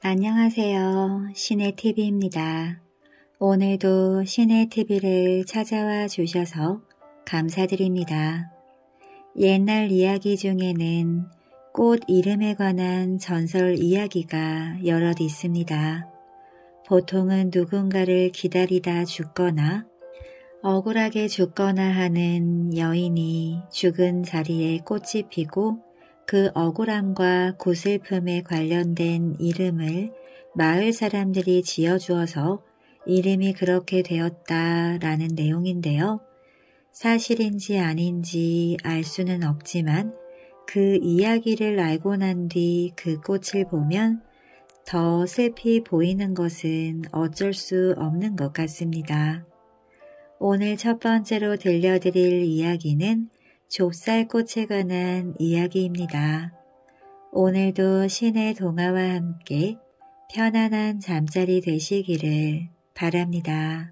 안녕하세요. 신의TV입니다. 오늘도 신의TV를 찾아와 주셔서 감사드립니다. 옛날 이야기 중에는 꽃 이름에 관한 전설 이야기가 여럿 있습니다. 보통은 누군가를 기다리다 죽거나 억울하게 죽거나 하는 여인이 죽은 자리에 꽃이 피고 그 억울함과 고슬픔에 관련된 이름을 마을 사람들이 지어주어서 이름이 그렇게 되었다라는 내용인데요. 사실인지 아닌지 알 수는 없지만 그 이야기를 알고 난 뒤 그 꽃을 보면 더 슬피 보이는 것은 어쩔 수 없는 것 같습니다. 오늘 첫 번째로 들려드릴 이야기는 좁쌀꽃에 관한 이야기입니다. 오늘도 신의 동화와 함께 편안한 잠자리 되시기를 바랍니다.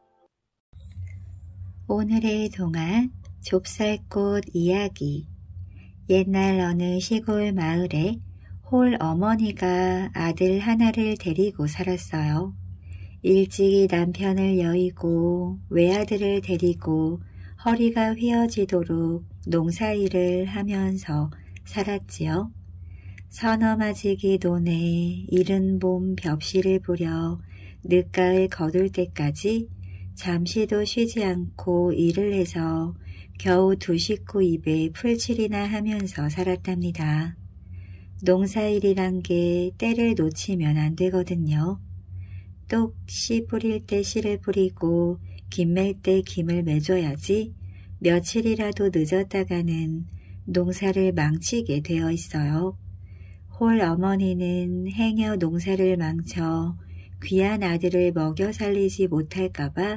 오늘의 동화 좁쌀꽃 이야기. 옛날 어느 시골 마을에 홀 어머니가 아들 하나를 데리고 살았어요. 일찍이 남편을 여의고 외아들을 데리고 허리가 휘어지도록 농사일을 하면서 살았지요. 서너마지기 논에 이른 봄 벽시를 부려 늦가을 거둘 때까지 잠시도 쉬지 않고 일을 해서 겨우 두 식구 입에 풀칠이나 하면서 살았답니다. 농사일이란 게 때를 놓치면 안 되거든요. 똑 씨 뿌릴 때 씨를 뿌리고 김 맬 때 김을 매줘야지 며칠이라도 늦었다가는 농사를 망치게 되어 있어요. 홀 어머니는 행여 농사를 망쳐 귀한 아들을 먹여 살리지 못할까봐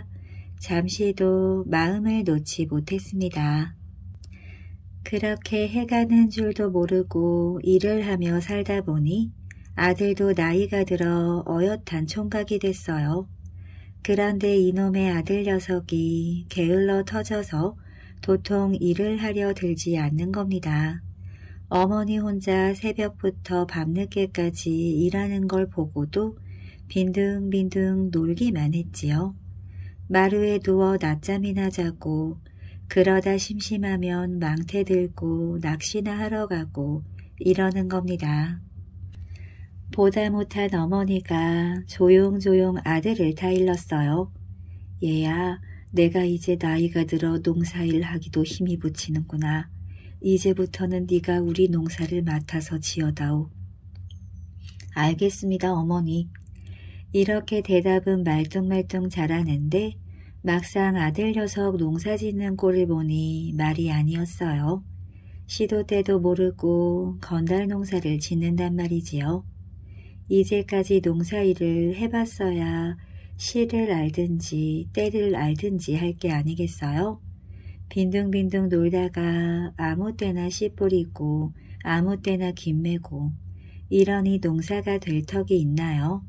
잠시도 마음을 놓지 못했습니다. 그렇게 해가는 줄도 모르고 일을 하며 살다 보니 아들도 나이가 들어 어엿한 총각이 됐어요. 그런데 이놈의 아들 녀석이 게을러 터져서 도통 일을 하려 들지 않는 겁니다. 어머니 혼자 새벽부터 밤늦게까지 일하는 걸 보고도 빈둥빈둥 놀기만 했지요. 마루에 누워 낮잠이나 자고 그러다 심심하면 망태 들고 낚시나 하러 가고 이러는 겁니다. 보다 못한 어머니가 조용조용 아들을 타일렀어요. 얘야, 내가 이제 나이가 들어 농사일 하기도 힘이 붙이는구나. 이제부터는 네가 우리 농사를 맡아서 지어다오. 알겠습니다, 어머니. 이렇게 대답은 말뚱말뚱 잘하는데 막상 아들 녀석 농사 짓는 꼴을 보니 말이 아니었어요. 시도 때도 모르고 건달 농사를 짓는단 말이지요. 이제까지 농사일을 해봤어야 시를 알든지 때를 알든지 할 게 아니겠어요? 빈둥빈둥 놀다가 아무 때나 씨 뿌리고 아무 때나 김 매고 이러니 농사가 될 턱이 있나요?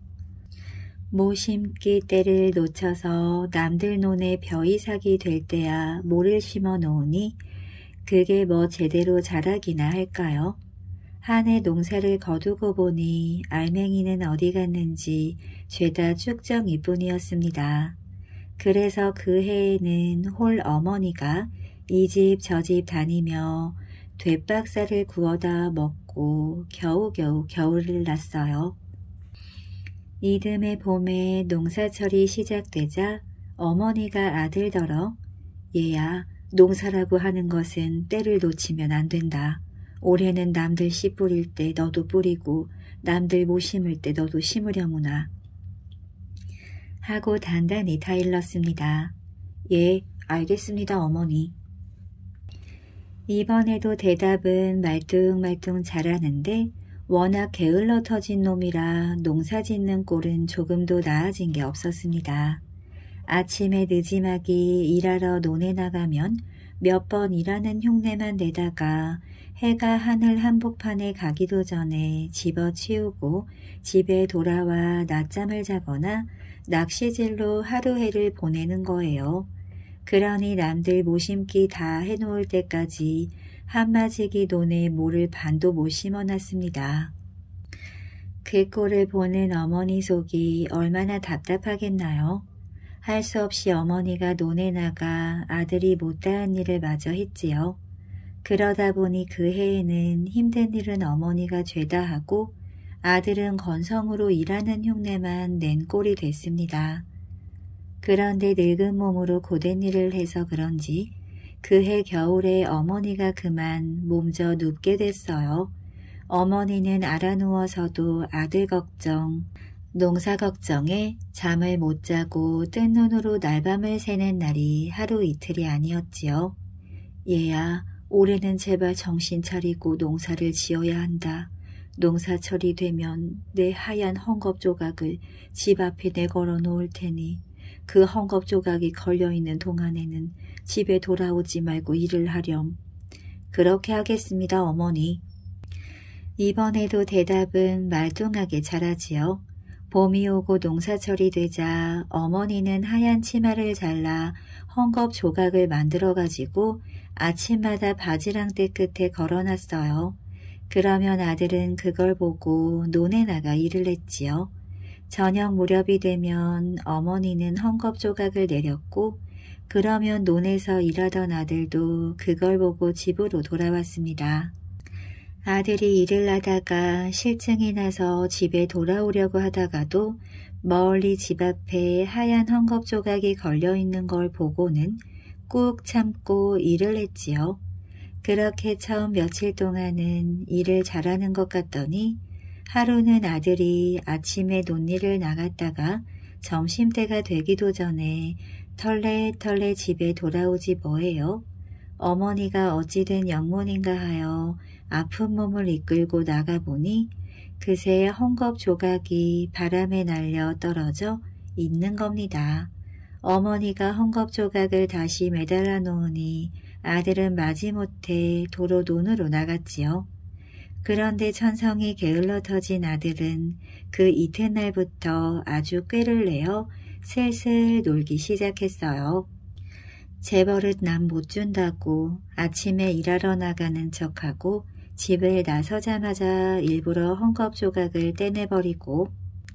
모 심기 때를 놓쳐서 남들 논에 벼이삭이 될 때야 모를 심어 놓으니 그게 뭐 제대로 자라기나 할까요? 한 해 농사를 거두고 보니 알맹이는 어디 갔는지 죄다 쭉정이 뿐이었습니다. 그래서 그 해에는 홀 어머니가 이 집 저 집 다니며 되박살을 구워다 먹고 겨우겨우 겨울을 났어요. 이듬해 봄에 농사철이 시작되자 어머니가 아들더러 얘야, 농사라고 하는 것은 때를 놓치면 안 된다. 올해는 남들 씨 뿌릴 때 너도 뿌리고 남들 못 심을 때 너도 심으려무나 하고 단단히 타일렀습니다. 예, 알겠습니다, 어머니. 이번에도 대답은 말뚱말뚱 잘하는데 워낙 게을러 터진 놈이라 농사 짓는 꼴은 조금도 나아진 게 없었습니다. 아침에 느지막이 일하러 논에 나가면 몇 번 일하는 흉내만 내다가 해가 하늘 한복판에 가기도 전에 집어치우고 집에 돌아와 낮잠을 자거나 낚시질로 하루해를 보내는 거예요. 그러니 남들 모심기 다 해놓을 때까지 한마지기 논에 모를 반도 못 심어놨습니다. 그 꼴을 보는 어머니 속이 얼마나 답답하겠나요? 할 수 없이 어머니가 논에 나가 아들이 못다한 일을 마저 했지요. 그러다 보니 그 해에는 힘든 일은 어머니가 죄다 하고 아들은 건성으로 일하는 흉내만 낸 꼴이 됐습니다. 그런데 늙은 몸으로 고된 일을 해서 그런지 그해 겨울에 어머니가 그만 몸져 눕게 됐어요. 어머니는 알아누워서도 아들 걱정, 농사 걱정에 잠을 못 자고 뜬 눈으로 날밤을 새는 날이 하루 이틀이 아니었지요. 얘야, 올해는 제발 정신 차리고 농사를 지어야 한다. 농사철이 되면 내 하얀 헝겊 조각을 집 앞에 내걸어 놓을 테니 그 헝겊 조각이 걸려있는 동안에는 집에 돌아오지 말고 일을 하렴. 그렇게 하겠습니다, 어머니. 이번에도 대답은 말똥하게 잘하지요. 봄이 오고 농사철이 되자 어머니는 하얀 치마를 잘라 헝겊 조각을 만들어가지고 아침마다 바지랑대 끝에 걸어놨어요. 그러면 아들은 그걸 보고 논에 나가 일을 했지요. 저녁 무렵이 되면 어머니는 헝겊 조각을 내렸고 그러면 논에서 일하던 아들도 그걸 보고 집으로 돌아왔습니다. 아들이 일을 하다가 실증이 나서 집에 돌아오려고 하다가도 멀리 집 앞에 하얀 헝겊 조각이 걸려있는 걸 보고는 꾹 참고 일을 했지요. 그렇게 처음 며칠 동안은 일을 잘하는 것 같더니 하루는 아들이 아침에 논일을 나갔다가 점심때가 되기도 전에 털레털레 집에 돌아오지 뭐해요. 어머니가 어찌된 영문인가 하여 아픈 몸을 이끌고 나가보니 그새 헝겊 조각이 바람에 날려 떨어져 있는 겁니다. 어머니가 헝겊 조각을 다시 매달아 놓으니 아들은 마지못해 도로 논으로 나갔지요. 그런데 천성이 게을러 터진 아들은 그 이튿날부터 아주 꾀를 내어 슬슬 놀기 시작했어요. 제 버릇 남 못 준다고 아침에 일하러 나가는 척하고 집을 나서자마자 일부러 헝겊 조각을 떼내버리고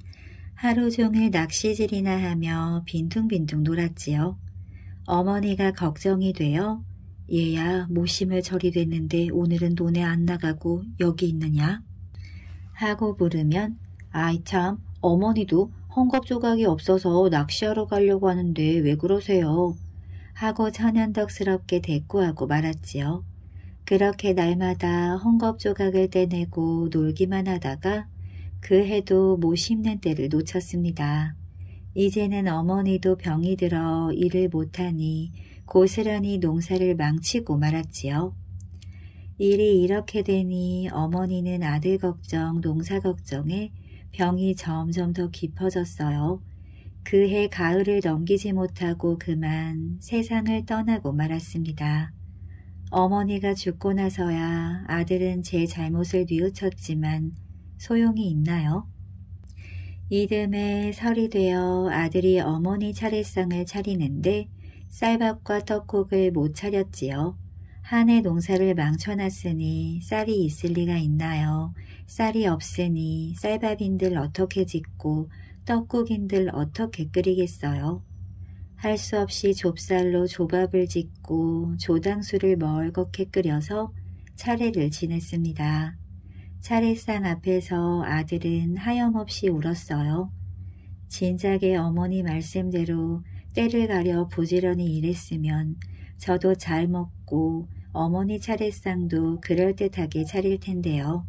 하루 종일 낚시질이나 하며 빈둥빈둥 놀았지요. 어머니가 걱정이 되어 얘야, 모심을 절이 됐는데 오늘은 논에 안 나가고 여기 있느냐? 하고 물으면 아이 참, 어머니도 헝겊 조각이 없어서 낚시하러 가려고 하는데 왜 그러세요? 하고 천연덕스럽게 대꾸하고 말았지요. 그렇게 날마다 헝겊 조각을 떼내고 놀기만 하다가 그 해도 못 심는 때를 놓쳤습니다. 이제는 어머니도 병이 들어 일을 못하니 고스란히 농사를 망치고 말았지요. 일이 이렇게 되니 어머니는 아들 걱정, 농사 걱정에 병이 점점 더 깊어졌어요. 그해 가을을 넘기지 못하고 그만 세상을 떠나고 말았습니다. 어머니가 죽고 나서야 아들은 제 잘못을 뉘우쳤지만 소용이 있나요? 이듬해 설이 되어 아들이 어머니 차례상을 차리는데 쌀밥과 떡국을 못 차렸지요. 한 해 농사를 망쳐놨으니 쌀이 있을 리가 있나요? 쌀이 없으니 쌀밥인들 어떻게 짓고 떡국인들 어떻게 끓이겠어요? 할 수 없이 좁쌀로 조밥을 짓고 조당수를 멀겋게 끓여서 차례를 지냈습니다. 차례상 앞에서 아들은 하염없이 울었어요. 진작에 어머니 말씀대로 때를 가려 부지런히 일했으면 저도 잘 먹고 어머니 차례상도 그럴듯하게 차릴 텐데요.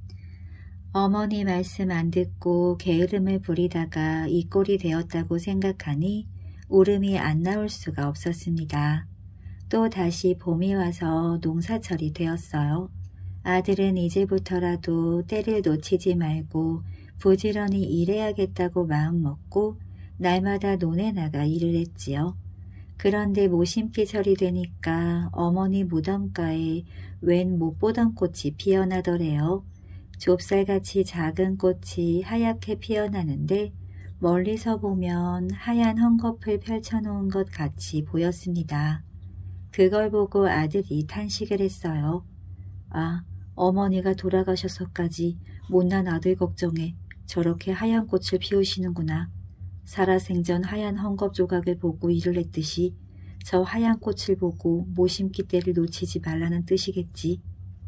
어머니 말씀 안 듣고 게으름을 부리다가 이 꼴이 되었다고 생각하니 울음이 안 나올 수가 없었습니다. 또 다시 봄이 와서 농사철이 되었어요. 아들은 이제부터라도 때를 놓치지 말고 부지런히 일해야겠다고 마음먹고 날마다 논에 나가 일을 했지요. 그런데 모심기철이 되니까 어머니 무덤가에 웬 못 보던 꽃이 피어나더래요. 좁쌀같이 작은 꽃이 하얗게 피어나는데 멀리서 보면 하얀 헝겊을 펼쳐놓은 것 같이 보였습니다. 그걸 보고 아들이 탄식을 했어요. 아, 어머니가 돌아가셔서까지 못난 아들 걱정에 저렇게 하얀 꽃을 피우시는구나. 살아생전 하얀 헝겊 조각을 보고 일을 했듯이 저 하얀 꽃을 보고 모심기 때를 놓치지 말라는 뜻이겠지.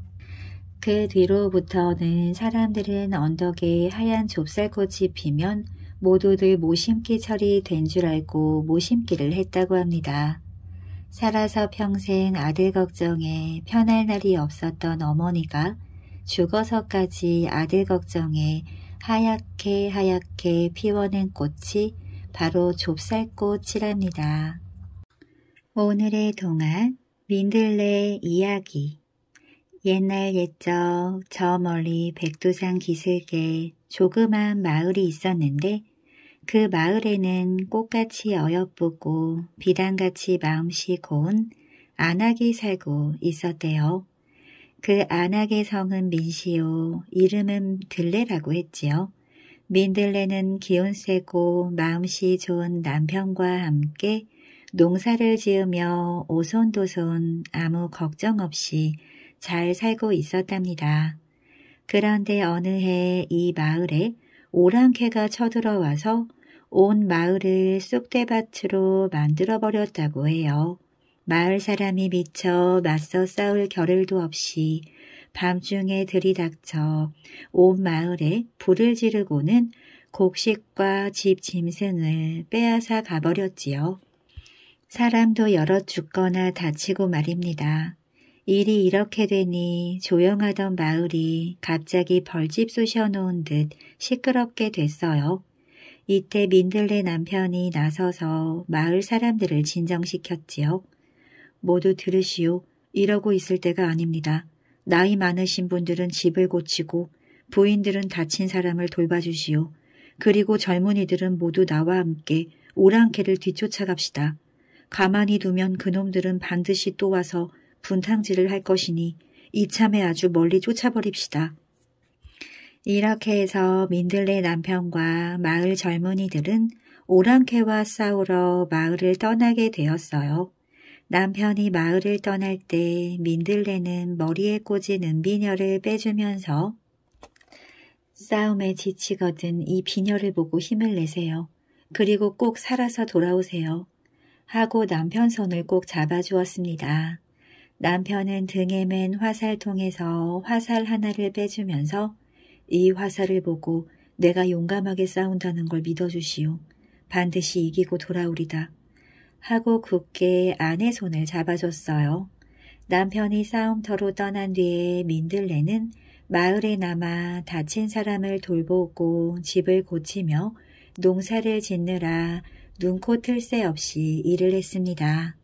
그 뒤로부터는 사람들은 언덕에 하얀 좁쌀꽃이 피면 모두들 모심기철이 된 줄 알고 모심기를 했다고 합니다. 살아서 평생 아들 걱정에 편할 날이 없었던 어머니가 죽어서까지 아들 걱정에 하얗게 피워낸 꽃이 바로 좁쌀꽃이랍니다. 오늘의 동화 민들레 이야기. 옛날 옛적 저 멀리 백두산 기슭에 조그만 마을이 있었는데 그 마을에는 꽃같이 어여쁘고 비단같이 마음씨 고운 안악이 살고 있었대요. 그 안악의 성은 민시요, 이름은 들레라고 했지요. 민들레는 기운 세고 마음씨 좋은 남편과 함께 농사를 지으며 오손도손 아무 걱정 없이 잘 살고 있었답니다. 그런데 어느 해 이 마을에 오랑캐가 쳐들어와서 온 마을을 쑥대밭으로 만들어버렸다고 해요. 마을 사람이 미쳐 맞서 싸울 겨를도 없이 밤중에 들이닥쳐 온 마을에 불을 지르고는 곡식과 집 짐승을 빼앗아 가버렸지요. 사람도 여러 죽거나 다치고 말입니다. 일이 이렇게 되니 조용하던 마을이 갑자기 벌집 쑤셔놓은 듯 시끄럽게 됐어요. 이때 민들레 남편이 나서서 마을 사람들을 진정시켰지요. 모두 들으시오. 이러고 있을 때가 아닙니다. 나이 많으신 분들은 집을 고치고 부인들은 다친 사람을 돌봐주시오. 그리고 젊은이들은 모두 나와 함께 오랑캐를 뒤쫓아갑시다. 가만히 두면 그놈들은 반드시 또 와서 분탕질을 할 것이니 이참에 아주 멀리 쫓아버립시다. 이렇게 해서 민들레 남편과 마을 젊은이들은 오랑캐와 싸우러 마을을 떠나게 되었어요. 남편이 마을을 떠날 때 민들레는 머리에 꽂은 은비녀를 빼주면서 싸움에 지치거든 이 비녀를 보고 힘을 내세요. 그리고 꼭 살아서 돌아오세요. 하고 남편 손을 꼭 잡아주었습니다. 남편은 등에 맨 화살통에서 화살 하나를 빼주면서 이 화살을 보고 내가 용감하게 싸운다는 걸 믿어주시오. 반드시 이기고 돌아오리다. 하고 굳게 아내 손을 잡아줬어요. 남편이 싸움터로 떠난 뒤에 민들레는 마을에 남아 다친 사람을 돌보고 집을 고치며 농사를 짓느라 눈코 틀 새 없이 일을 했습니다.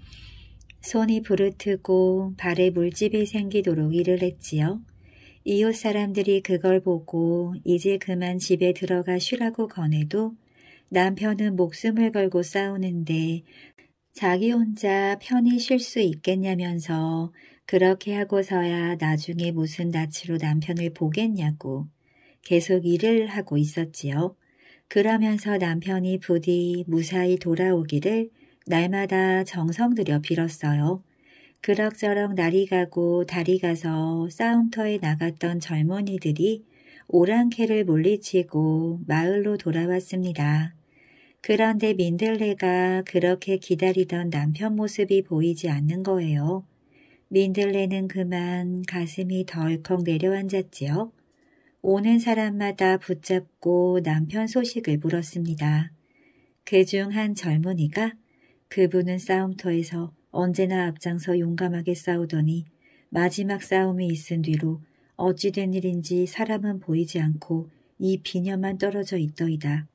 손이 부르트고 발에 물집이 생기도록 일을 했지요. 이웃 사람들이 그걸 보고 이제 그만 집에 들어가 쉬라고 권해도 남편은 목숨을 걸고 싸우는데 자기 혼자 편히 쉴 수 있겠냐면서 그렇게 하고서야 나중에 무슨 낯으로 남편을 보겠냐고 계속 일을 하고 있었지요. 그러면서 남편이 부디 무사히 돌아오기를 날마다 정성 들여 빌었어요. 그럭저럭 날이 가고 달이 가서 싸움터에 나갔던 젊은이들이 오랑캐를 물리치고 마을로 돌아왔습니다. 그런데 민들레가 그렇게 기다리던 남편 모습이 보이지 않는 거예요. 민들레는 그만 가슴이 덜컥 내려앉았지요. 오는 사람마다 붙잡고 남편 소식을 물었습니다. 그중 한 젊은이가 그분은 싸움터에서 언제나 앞장서 용감하게 싸우더니 마지막 싸움이 있은 뒤로 어찌된 일인지 사람은 보이지 않고 이 비녀만 떨어져 있더이다.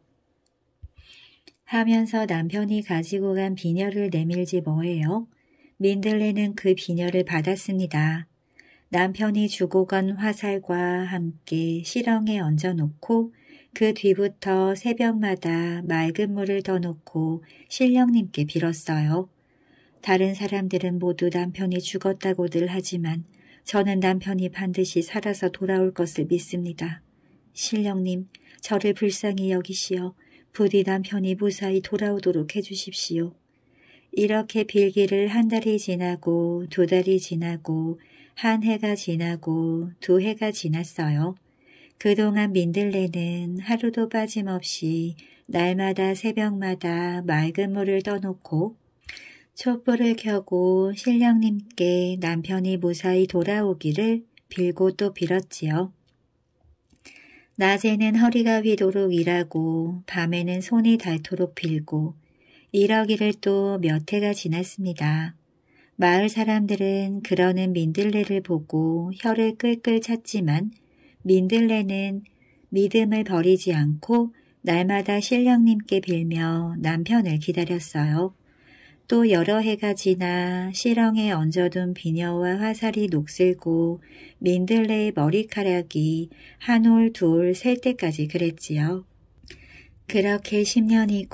하면서 남편이 가지고 간 비녀를 내밀지 뭐해요. 민들레는 그 비녀를 받았습니다. 남편이 주고 간 화살과 함께 시렁에 얹어놓고 그 뒤부터 새벽마다 맑은 물을 더 놓고 신령님께 빌었어요. 다른 사람들은 모두 남편이 죽었다고들 하지만 저는 남편이 반드시 살아서 돌아올 것을 믿습니다. 신령님, 저를 불쌍히 여기시어 부디 남편이 무사히 돌아오도록 해주십시오. 이렇게 빌기를 한 달이 지나고 두 달이 지나고 한 해가 지나고 두 해가 지났어요. 그동안 민들레는 하루도 빠짐없이 날마다 새벽마다 맑은 물을 떠놓고 촛불을 켜고 신령님께 남편이 무사히 돌아오기를 빌고 또 빌었지요. 낮에는 허리가 휘도록 일하고 밤에는 손이 닳도록 빌고 이러기를 또 몇 해가 지났습니다. 마을 사람들은 그러는 민들레를 보고 혀를 끌끌 찼지만 민들레는 믿음을 버리지 않고 날마다 신령님께 빌며 남편을 기다렸어요. 또 여러 해가 지나 시렁에 얹어둔 비녀와 화살이 녹슬고 민들레의 머리카락이 한 올, 두 올 셀 때까지 그랬지요. 그렇게 10년이고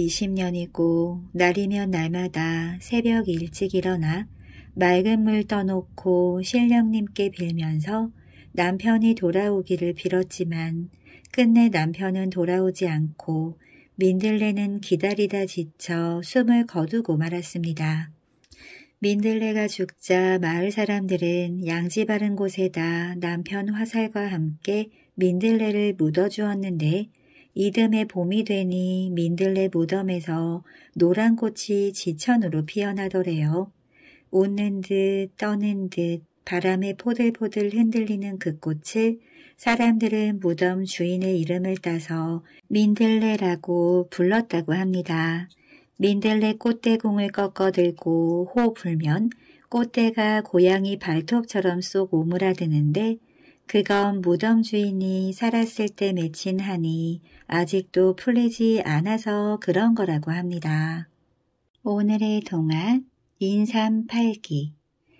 20년이고 날이면 날마다 새벽 일찍 일어나 맑은 물 떠놓고 신령님께 빌면서 남편이 돌아오기를 빌었지만 끝내 남편은 돌아오지 않고 민들레는 기다리다 지쳐 숨을 거두고 말았습니다. 민들레가 죽자 마을 사람들은 양지 바른 곳에다 남편 화살과 함께 민들레를 묻어주었는데 이듬해 봄이 되니 민들레 무덤에서 노란 꽃이 지천으로 피어나더래요. 웃는 듯 떠는 듯 바람에 포들포들 흔들리는 그 꽃을 사람들은 무덤 주인의 이름을 따서 민들레라고 불렀다고 합니다. 민들레 꽃대공을 꺾어들고 호 불면 꽃대가 고양이 발톱처럼 쏙 오므라드는데 그건 무덤 주인이 살았을 때 맺힌 한이 아직도 풀리지 않아서 그런 거라고 합니다. 오늘의 동화 인삼 팔기.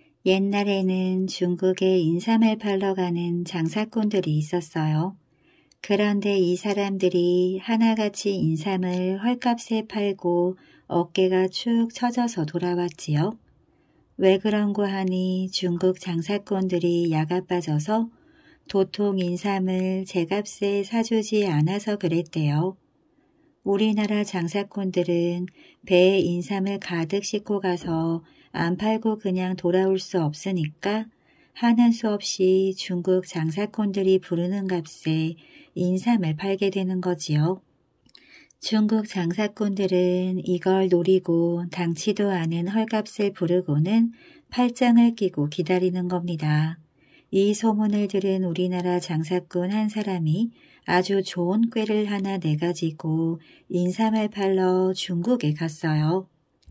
옛날에는 중국에 인삼을 팔러 가는 장사꾼들이 있었어요. 그런데 이 사람들이 하나같이 인삼을 헐값에 팔고 어깨가 축 처져서 돌아왔지요. 왜 그런고 하니 중국 장사꾼들이 야가 빠져서 도통 인삼을 제값에 사주지 않아서 그랬대요. 우리나라 장사꾼들은 배에 인삼을 가득 싣고 가서 안 팔고 그냥 돌아올 수 없으니까 하는 수 없이 중국 장사꾼들이 부르는 값에 인삼을 팔게 되는 거지요. 중국 장사꾼들은 이걸 노리고 당치도 않은 헐값을 부르고는 팔짱을 끼고 기다리는 겁니다. 이 소문을 들은 우리나라 장사꾼 한 사람이 아주 좋은 꾀를 하나 내가지고 인삼을 팔러 중국에 갔어요.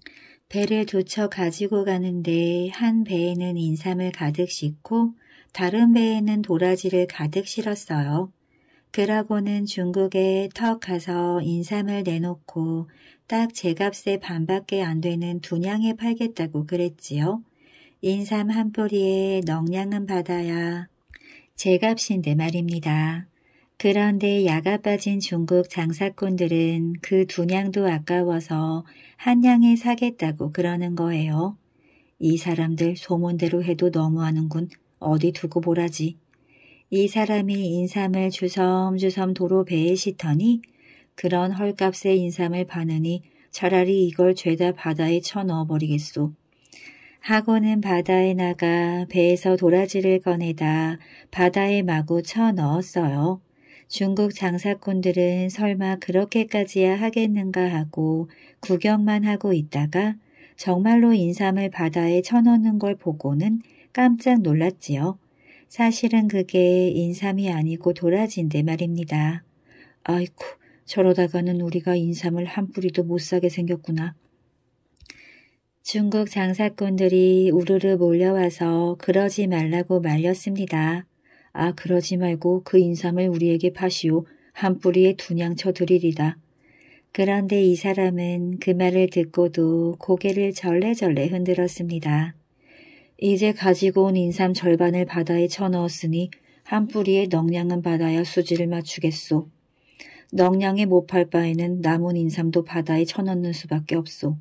배를 두 척 가지고 가는데 한 배에는 인삼을 가득 싣고 다른 배에는 도라지를 가득 실었어요. 그러고는 중국에 턱 가서 인삼을 내놓고 딱 제값의 반밖에 안 되는 두냥에 팔겠다고 그랬지요. 인삼 한 뿌리에 넉냥은 받아야 제값인데 말입니다. 그런데 야가 빠진 중국 장사꾼들은 그 두냥도 아까워서 한 냥에 사겠다고 그러는 거예요. 이 사람들 소문대로 해도 너무하는군. 어디 두고 보라지. 이 사람이 인삼을 주섬주섬 도로 배에 싣더니 그런 헐값의 인삼을 파느니 차라리 이걸 죄다 바다에 쳐넣어버리겠소. 하고는 바다에 나가 배에서 도라지를 꺼내다 바다에 마구 쳐넣었어요. 중국 장사꾼들은 설마 그렇게까지야 하겠는가 하고 구경만 하고 있다가 정말로 인삼을 바다에 쳐넣는 걸 보고는 깜짝 놀랐지요. 사실은 그게 인삼이 아니고 도라지인데 말입니다. 아이쿠, 저러다가는 우리가 인삼을 한 뿌리도 못 사게 생겼구나. 중국 장사꾼들이 우르르 몰려와서 그러지 말라고 말렸습니다. 아, 그러지 말고 그 인삼을 우리에게 파시오. 한 뿌리에 두냥 쳐드리리다. 그런데 이 사람은 그 말을 듣고도 고개를 절레절레 흔들었습니다. 이제 가지고 온 인삼 절반을 바다에 쳐넣었으니 한 뿌리에 넉냥은 받아야 수지를 맞추겠소. 넉냥에 못 팔 바에는 남은 인삼도 바다에 쳐넣는 수밖에 없소.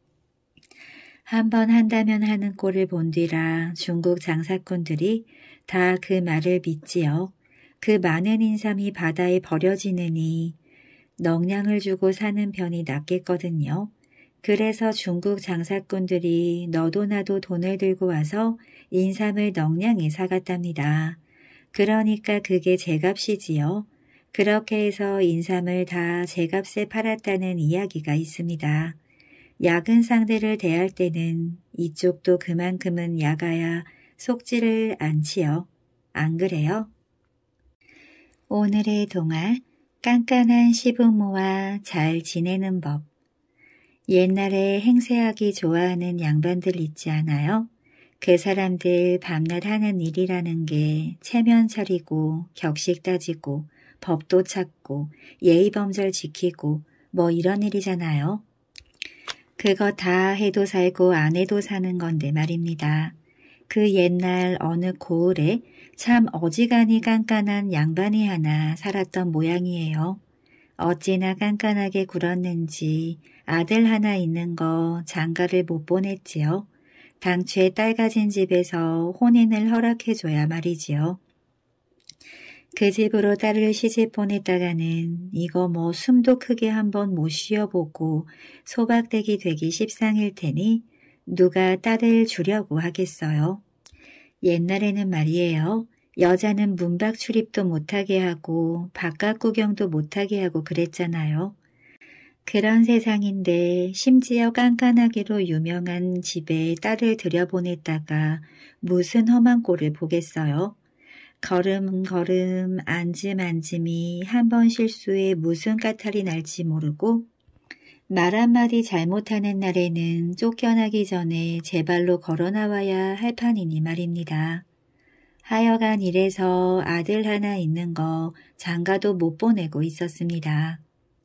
한번 한다면 하는 꼴을 본뒤라 중국 장사꾼들이 다 그 말을 믿지요. 그 많은 인삼이 바다에 버려지느니 넉냥을 주고 사는 편이 낫겠거든요. 그래서 중국 장사꾼들이 너도 나도 돈을 들고 와서 인삼을 넉냥에 사갔답니다. 그러니까 그게 제값이지요. 그렇게 해서 인삼을 다 제값에 팔았다는 이야기가 있습니다. 약은 상대를 대할 때는 이쪽도 그만큼은 약아야 속지를 않지요. 안 그래요? 오늘의 동화, 깐깐한 시부모와 잘 지내는 법. 옛날에 행세하기 좋아하는 양반들 있지 않아요? 그 사람들 밤낮 하는 일이라는 게 체면 차리고 격식 따지고 법도 찾고 예의범절 지키고 뭐 이런 일이잖아요. 그거 다 해도 살고 안 해도 사는 건데 말입니다. 그 옛날 어느 고을에 참 어지간히 깐깐한 양반이 하나 살았던 모양이에요. 어찌나 깐깐하게 굴었는지 아들 하나 있는 거 장가를 못 보냈지요. 당최 딸 가진 집에서 혼인을 허락해줘야 말이지요. 그 집으로 딸을 시집 보냈다가는 이거 뭐 숨도 크게 한번 못 쉬어보고 소박대기 되기 십상일 테니 누가 딸을 주려고 하겠어요. 옛날에는 말이에요. 여자는 문밖 출입도 못하게 하고 바깥 구경도 못하게 하고 그랬잖아요. 그런 세상인데 심지어 깐깐하기로 유명한 집에 딸을 들여보냈다가 무슨 험한 꼴을 보겠어요. 걸음걸음 앉음앉음이 한 번 실수에 무슨 까탈이 날지 모르고 말 한마디 잘못하는 날에는 쫓겨나기 전에 제 발로 걸어나와야 할 판이니 말입니다. 하여간 이래서 아들 하나 있는 거 장가도 못 보내고 있었습니다.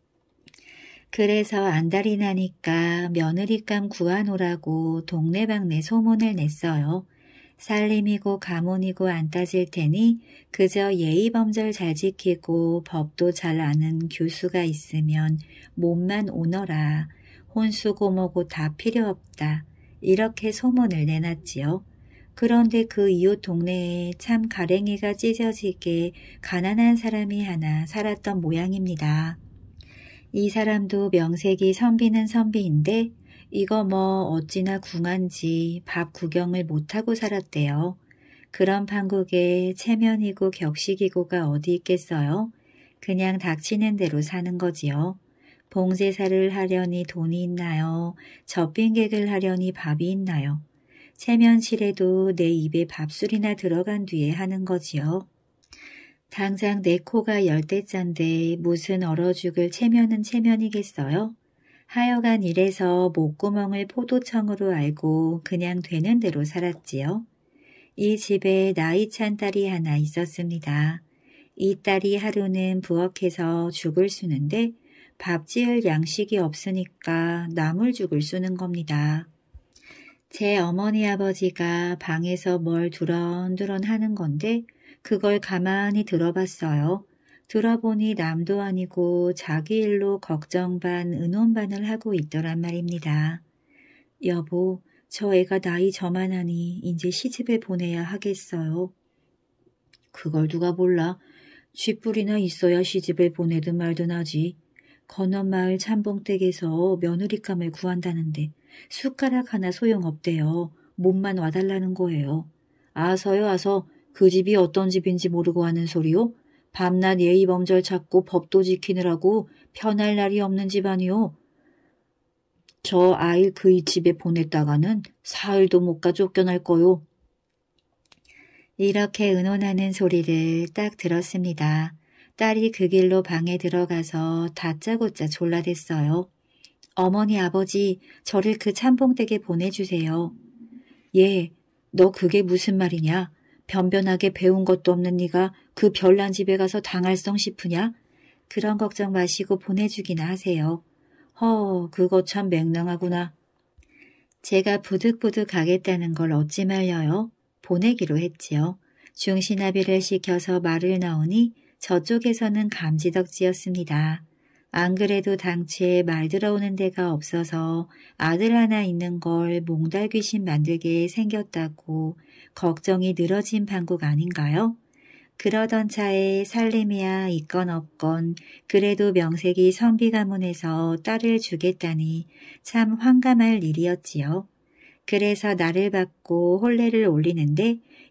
그래서 안달이 나니까 며느리감 구하노라고 동네방네 소문을 냈어요. 살림이고 가문이고 안 따질 테니 그저 예의범절 잘 지키고 법도 잘 아는 교수가 있으면 몸만 오너라. 혼수고 뭐고 다 필요 없다. 이렇게 소문을 내놨지요. 그런데 그 이웃 동네에 참 가랭이가 찢어지게 가난한 사람이 하나 살았던 모양입니다. 이 사람도 명색이 선비는 선비인데 이거 뭐 어찌나 궁한지 밥 구경을 못하고 살았대요. 그런 판국에 체면이고 격식이고가 어디 있겠어요? 그냥 닥치는 대로 사는 거지요. 봉제사를 하려니 돈이 있나요? 젖빈객을 하려니 밥이 있나요? 체면치레도 내 입에 밥술이나 들어간 뒤에 하는 거지요. 당장 내 코가 열대짠데 무슨 얼어 죽을 체면은 체면이겠어요? 하여간 이래서 목구멍을 포도청으로 알고 그냥 되는 대로 살았지요. 이 집에 나이 찬 딸이 하나 있었습니다. 이 딸이 하루는 부엌에서 죽을 쓰는데 밥 지을 양식이 없으니까 나물죽을 쓰는 겁니다. 제 어머니 아버지가 방에서 뭘 두런두런 하는 건데 그걸 가만히 들어봤어요. 들어보니 남도 아니고 자기 일로 걱정 반 의논 반을 하고 있더란 말입니다. 여보, 저 애가 나이 저만하니 이제 시집을 보내야 하겠어요. 그걸 누가 몰라. 쥐뿔이나 있어야 시집을 보내든 말든 하지. 건너마을 참봉댁에서 며느리감을 구한다는데 숟가락 하나 소용없대요. 몸만 와달라는 거예요. 아서요 아서 그 집이 어떤 집인지 모르고 하는 소리요? 밤낮 예의범절 찾고 법도 지키느라고 편할 날이 없는 집안이요. 저 아이 그 집에 보냈다가는 사흘도 못 가 쫓겨날 거요. 이렇게 의논하는 소리를 딱 들었습니다. 딸이 그 길로 방에 들어가서 다짜고짜 졸라댔어요. 어머니 아버지 저를 그 참봉댁에 보내주세요. 예, 너 그게 무슨 말이냐? 변변하게 배운 것도 없는 네가 그 별난 집에 가서 당할성 싶으냐? 그런 걱정 마시고 보내주기나 하세요. 그거 참 맹랑하구나. 제가 부득부득 가겠다는 걸 어찌 말려요? 보내기로 했지요. 중시나비를 시켜서 말을 나오니 저쪽에서는 감지덕지였습니다. 안 그래도 당최 말 들어오는 데가 없어서 아들 하나 있는 걸 몽달 귀신 만들게 생겼다고 걱정이 늘어진 판국 아닌가요? 그러던 차에 살림이야 있건 없건 그래도 명색이 선비 가문에서 딸을 주겠다니 참 황감할 일이었지요. 그래서 나를 받고 혼례를 올리는데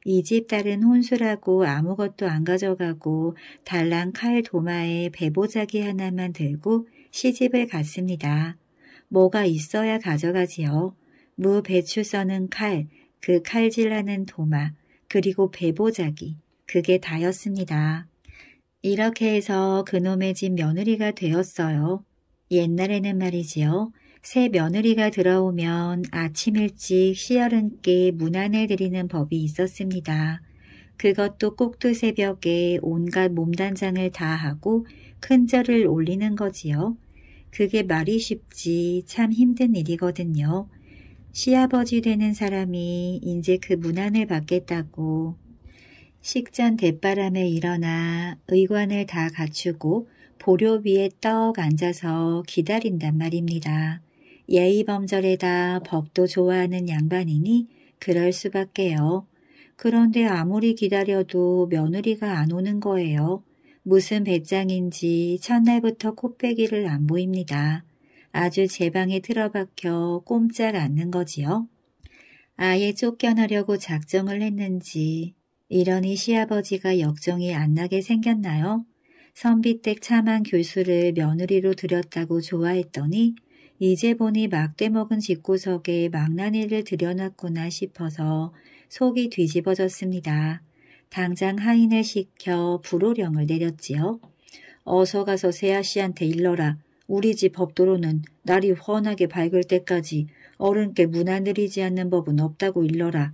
이 집 딸은 혼수라고 아무것도 안 가져가고 달랑 칼 도마에 배보자기 하나만 들고 시집을 갔습니다. 뭐가 있어야 가져가지요. 무 배추 써는 칼, 그 칼질하는 도마, 그리고 배보자기, 그게 다였습니다. 이렇게 해서 그놈의 집 며느리가 되었어요. 옛날에는 말이지요. 새 며느리가 들어오면 아침 일찍 시어른께 문안을 드리는 법이 있었습니다. 그것도 꼭두 새벽에 온갖 몸단장을 다 하고 큰 절을 올리는 거지요. 그게 말이 쉽지 참 힘든 일이거든요. 시아버지 되는 사람이 이제 그 문안을 받겠다고 식전 대바람에 일어나 의관을 다 갖추고 보료 위에 떡 앉아서 기다린단 말입니다. 예의범절에다 법도 좋아하는 양반이니 그럴 수밖에요. 그런데 아무리 기다려도 며느리가 안 오는 거예요. 무슨 배짱인지 첫날부터 코빼기를 안 보입니다. 아주 제 방에 틀어박혀 꼼짝 않는 거지요. 아예 쫓겨나려고 작정을 했는지 이러니 시아버지가 역정이 안 나게 생겼나요? 선비댁 참한 교수를 며느리로 들였다고 좋아했더니 이제 보니 막대 먹은 집구석에 망나니를 들여놨구나 싶어서 속이 뒤집어졌습니다. 당장 하인을 시켜 불호령을 내렸지요. 어서 가서 새아씨한테 일러라. 우리 집 법도로는 날이 훤하게 밝을 때까지 어른께 문안 드리지 않는 법은 없다고 일러라.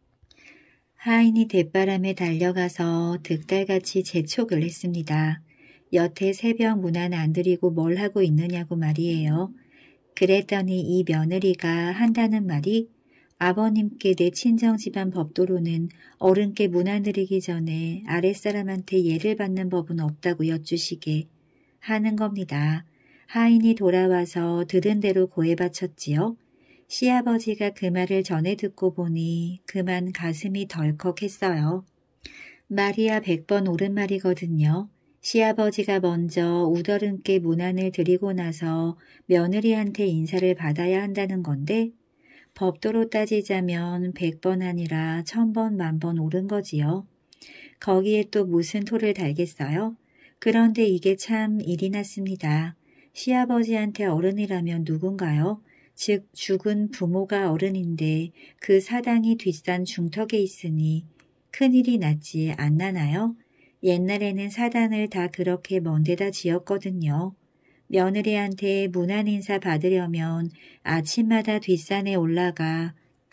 하인이 대바람에 달려가서 득달같이 재촉을 했습니다. 여태 새벽 문안 안 드리고 뭘 하고 있느냐고 말이에요. 그랬더니 이 며느리가 한다는 말이 아버님께 내 친정집안 법도로는 어른께 문안 드리기 전에 아랫사람한테 예를 받는 법은 없다고 여쭈시게 하는 겁니다. 하인이 돌아와서 들은 대로 고해 바쳤지요. 시아버지가 그 말을 전해 듣고 보니 그만 가슴이 덜컥했어요. 말이야 100번 옳은 말이거든요. 시아버지가 먼저 우더른께 문안을 드리고 나서 며느리한테 인사를 받아야 한다는 건데 법도로 따지자면 100번 아니라 1000번 만번 옳은 거지요. 거기에 또 무슨 토를 달겠어요? 그런데 이게 참 일이 났습니다. 시아버지한테 어른이라면 누군가요? 즉 죽은 부모가 어른인데 그 사당이 뒷산 중턱에 있으니 큰일이 났지 않나나요? 옛날에는 사당을 다 그렇게 먼 데다 지었거든요. 며느리한테 문안 인사 받으려면 아침마다 뒷산에 올라가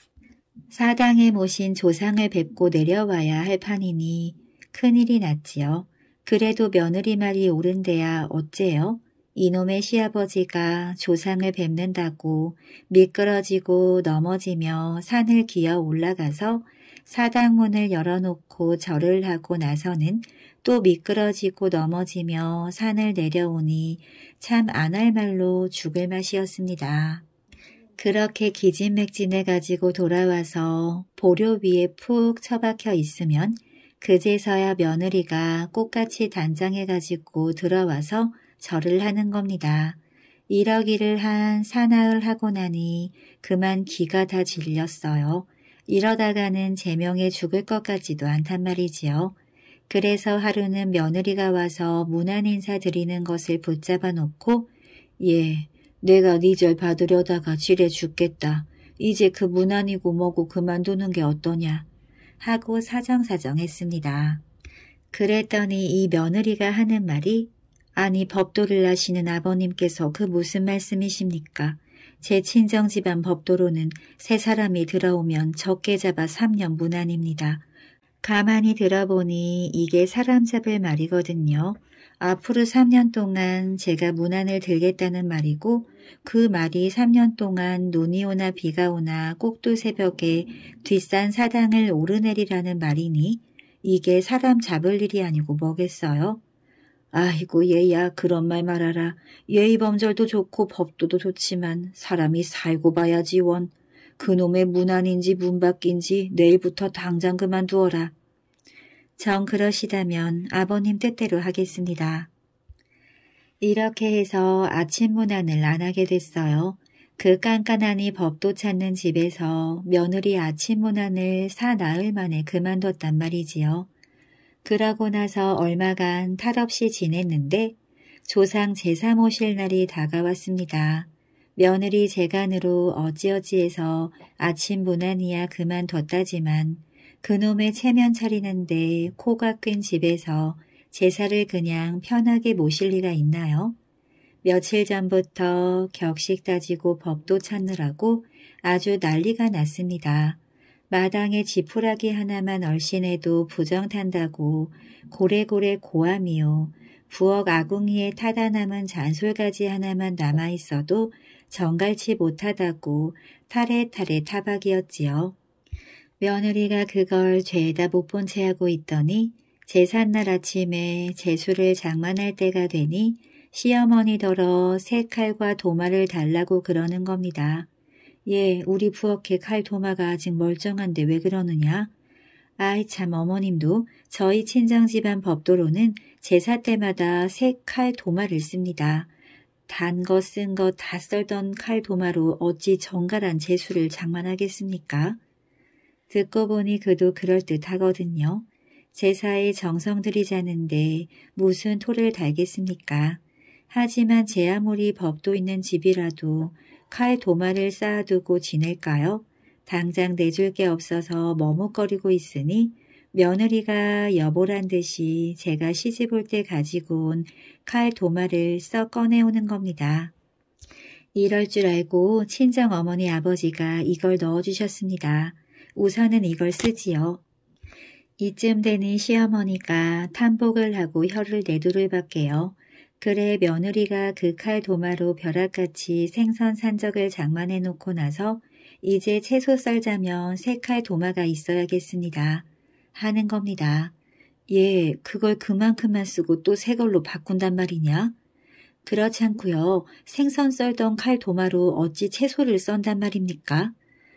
사당에 모신 조상을 뵙고 내려와야 할 판이니 큰일이 났지요. 그래도 며느리 말이 옳은데야 어째요? 이놈의 시아버지가 조상을 뵙는다고 미끄러지고 넘어지며 산을 기어 올라가서 사당문을 열어놓고 절을 하고 나서는 또 미끄러지고 넘어지며 산을 내려오니 참 안 할 말로 죽을 맛이었습니다. 그렇게 기진맥진해 가지고 돌아와서 보료 위에 푹 처박혀 있으면 그제서야 며느리가 꽃같이 단장해 가지고 들어와서 절을 하는 겁니다. 이러기를 한 사나흘 하고 나니 그만 기가 다 질렸어요. 이러다가는 제명에 죽을 것 같지도 않단 말이지요. 그래서 하루는 며느리가 와서 문안 인사 드리는 것을 붙잡아 놓고 예, 내가 네 절 받으려다가 지레 죽겠다. 이제 그 문안이고 뭐고 그만두는 게 어떠냐 하고 사정사정했습니다. 그랬더니 이 며느리가 하는 말이 아니 법도를 아시는 아버님께서 그 무슨 말씀이십니까? 제 친정집안 법도로는 세 사람이 들어오면 적게 잡아 3년 문안입니다. 가만히 들어보니 이게 사람 잡을 말이거든요. 앞으로 3년 동안 제가 문안을 들겠다는 말이고 그 말이 3년 동안 눈이 오나 비가 오나 꼭두 새벽에 뒷산 사당을 오르내리라는 말이니 이게 사람 잡을 일이 아니고 뭐겠어요? 아이고 얘야 그런 말 말아라. 예의범절도 좋고 법도도 좋지만 사람이 살고 봐야지 원. 그놈의 문안인지 문밖인지 내일부터 당장 그만두어라. 정 그러시다면 아버님 뜻대로 하겠습니다. 이렇게 해서 아침 문안을 안 하게 됐어요. 그 깐깐하니 법도 찾는 집에서 며느리 아침 문안을 4나흘 만에 그만뒀단 말이지요. 그러고 나서 얼마간 탈없이 지냈는데 조상 제사 모실 날이 다가왔습니다. 며느리 재간으로 어찌어찌해서 아침 문안이야 그만뒀다지만 그놈의 체면 차리는데 코가 낀 집에서 제사를 그냥 편하게 모실 리가 있나요? 며칠 전부터 격식 따지고 법도 찾느라고 아주 난리가 났습니다. 마당에 지푸라기 하나만 얼씬해도 부정탄다고 고래고래 고함이요. 부엌 아궁이에 타다 남은 잔솔가지 하나만 남아있어도 정갈치 못하다고 타레타레 타박이었지요. 며느리가 그걸 죄다 못 본 채 하고 있더니 제삿날 아침에 제수를 장만할 때가 되니 시어머니더러 새 칼과 도마를 달라고 그러는 겁니다. 예, 우리 부엌에 칼 도마가 아직 멀쩡한데 왜 그러느냐? 아이 참 어머님도 저희 친정집안 법도로는 제사 때마다 새 칼 도마를 씁니다. 단 거 쓴 거 다 썰던 칼 도마로 어찌 정갈한 제수를 장만하겠습니까? 듣고 보니 그도 그럴듯하거든요. 제사에 정성 들이자는데 무슨 토를 달겠습니까? 하지만 제 아무리 법도 있는 집이라도 칼 도마를 쌓아두고 지낼까요? 당장 내줄 게 없어서 머뭇거리고 있으니 며느리가 여보란 듯이 제가 시집올 때 가지고 온 칼 도마를 썩 꺼내오는 겁니다. 이럴 줄 알고 친정 어머니 아버지가 이걸 넣어주셨습니다. 우선은 이걸 쓰지요. 이쯤 되니 시어머니가 탐복을 하고 혀를 내두를 밖에요. 그래 며느리가 그 칼 도마로 벼락같이 생선 산적을 장만해 놓고 나서 이제 채소 썰자면 새 칼 도마가 있어야겠습니다. 하는 겁니다. 예, 그걸 그만큼만 쓰고 또 새 걸로 바꾼단 말이냐? 그렇지 않고요. 생선 썰던 칼 도마로 어찌 채소를 썬단 말입니까?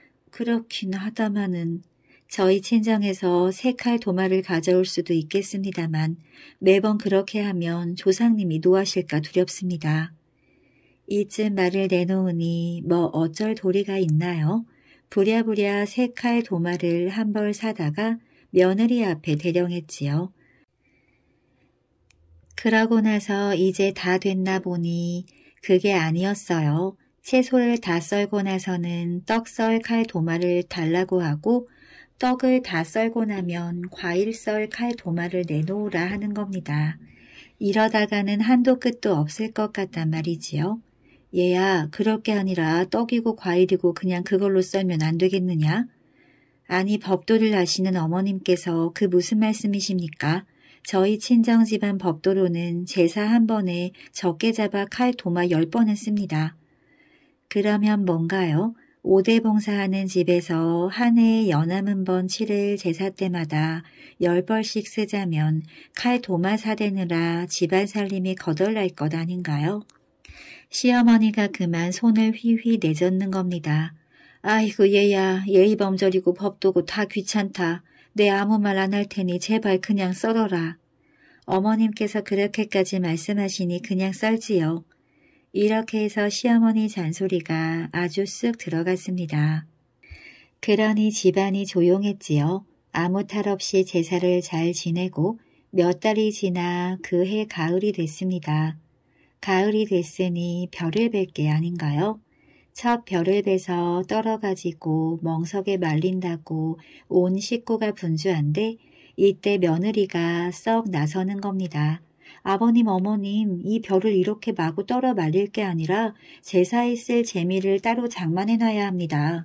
그렇긴 하다마는 저희 친정에서 새 칼 도마를 가져올 수도 있겠습니다만 매번 그렇게 하면 조상님이 노하실까 두렵습니다. 이쯤 말을 내놓으니 뭐 어쩔 도리가 있나요? 부랴부랴 새 칼 도마를 한 벌 사다가 며느리 앞에 대령했지요. 그러고 나서 이제 다 됐나 보니 그게 아니었어요. 채소를 다 썰고 나서는 떡 썰 칼 도마를 달라고 하고 떡을 다 썰고 나면 과일 썰 칼 도마를 내놓으라 하는 겁니다. 이러다가는 한도 끝도 없을 것 같단 말이지요. 얘야, 그럴 게 아니라 떡이고 과일이고 그냥 그걸로 썰면 안 되겠느냐? 아니 법도를 아시는 어머님께서 그 무슨 말씀이십니까? 저희 친정집안 법도로는 제사 한 번에 적게 잡아 칼 도마 10번은 씁니다. 그러면 뭔가요? 5대 봉사하는 집에서 한 해에 연암은 번 치를 제사 때마다 10벌씩 쓰자면 칼 도마 사대느라 집안 살림이 거덜날 것 아닌가요? 시어머니가 그만 손을 휘휘 내젓는 겁니다. 아이고 얘야, 예의범절이고 법도고 다 귀찮다. 내 아무 말 안 할 테니 제발 그냥 썰어라. 어머님께서 그렇게까지 말씀하시니 그냥 썰지요. 이렇게 해서 시어머니 잔소리가 아주 쓱 들어갔습니다. 그러니 집안이 조용했지요. 아무 탈 없이 제사를 잘 지내고 몇 달이 지나 그 해 가을이 됐습니다. 가을이 됐으니 별을 뵐 게 아닌가요? 첫 별을 뵈서 떨어가지고 멍석에 말린다고 온 식구가 분주한데 이때 며느리가 썩 나서는 겁니다. 아버님 어머님 이 별을 이렇게 마구 떨어 말릴 게 아니라 제사에 쓸 재미를 따로 장만해놔야 합니다.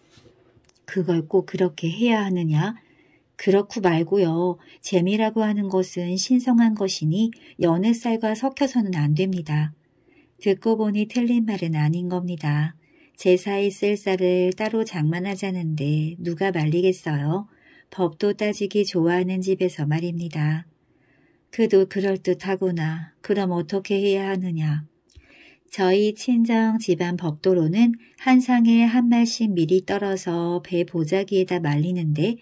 그걸 꼭 그렇게 해야 하느냐? 그렇고 말고요. 재미라고 하는 것은 신성한 것이니 여느 쌀과 섞여서는 안 됩니다. 듣고 보니 틀린 말은 아닌 겁니다. 제사에 쓸 쌀을 따로 장만하자는데 누가 말리겠어요? 법도 따지기 좋아하는 집에서 말입니다. 그도 그럴듯하구나. 그럼 어떻게 해야 하느냐? 저희 친정 집안 법도로는 한 상에 한 말씩 미리 떨어서 배 보자기에다 말리는데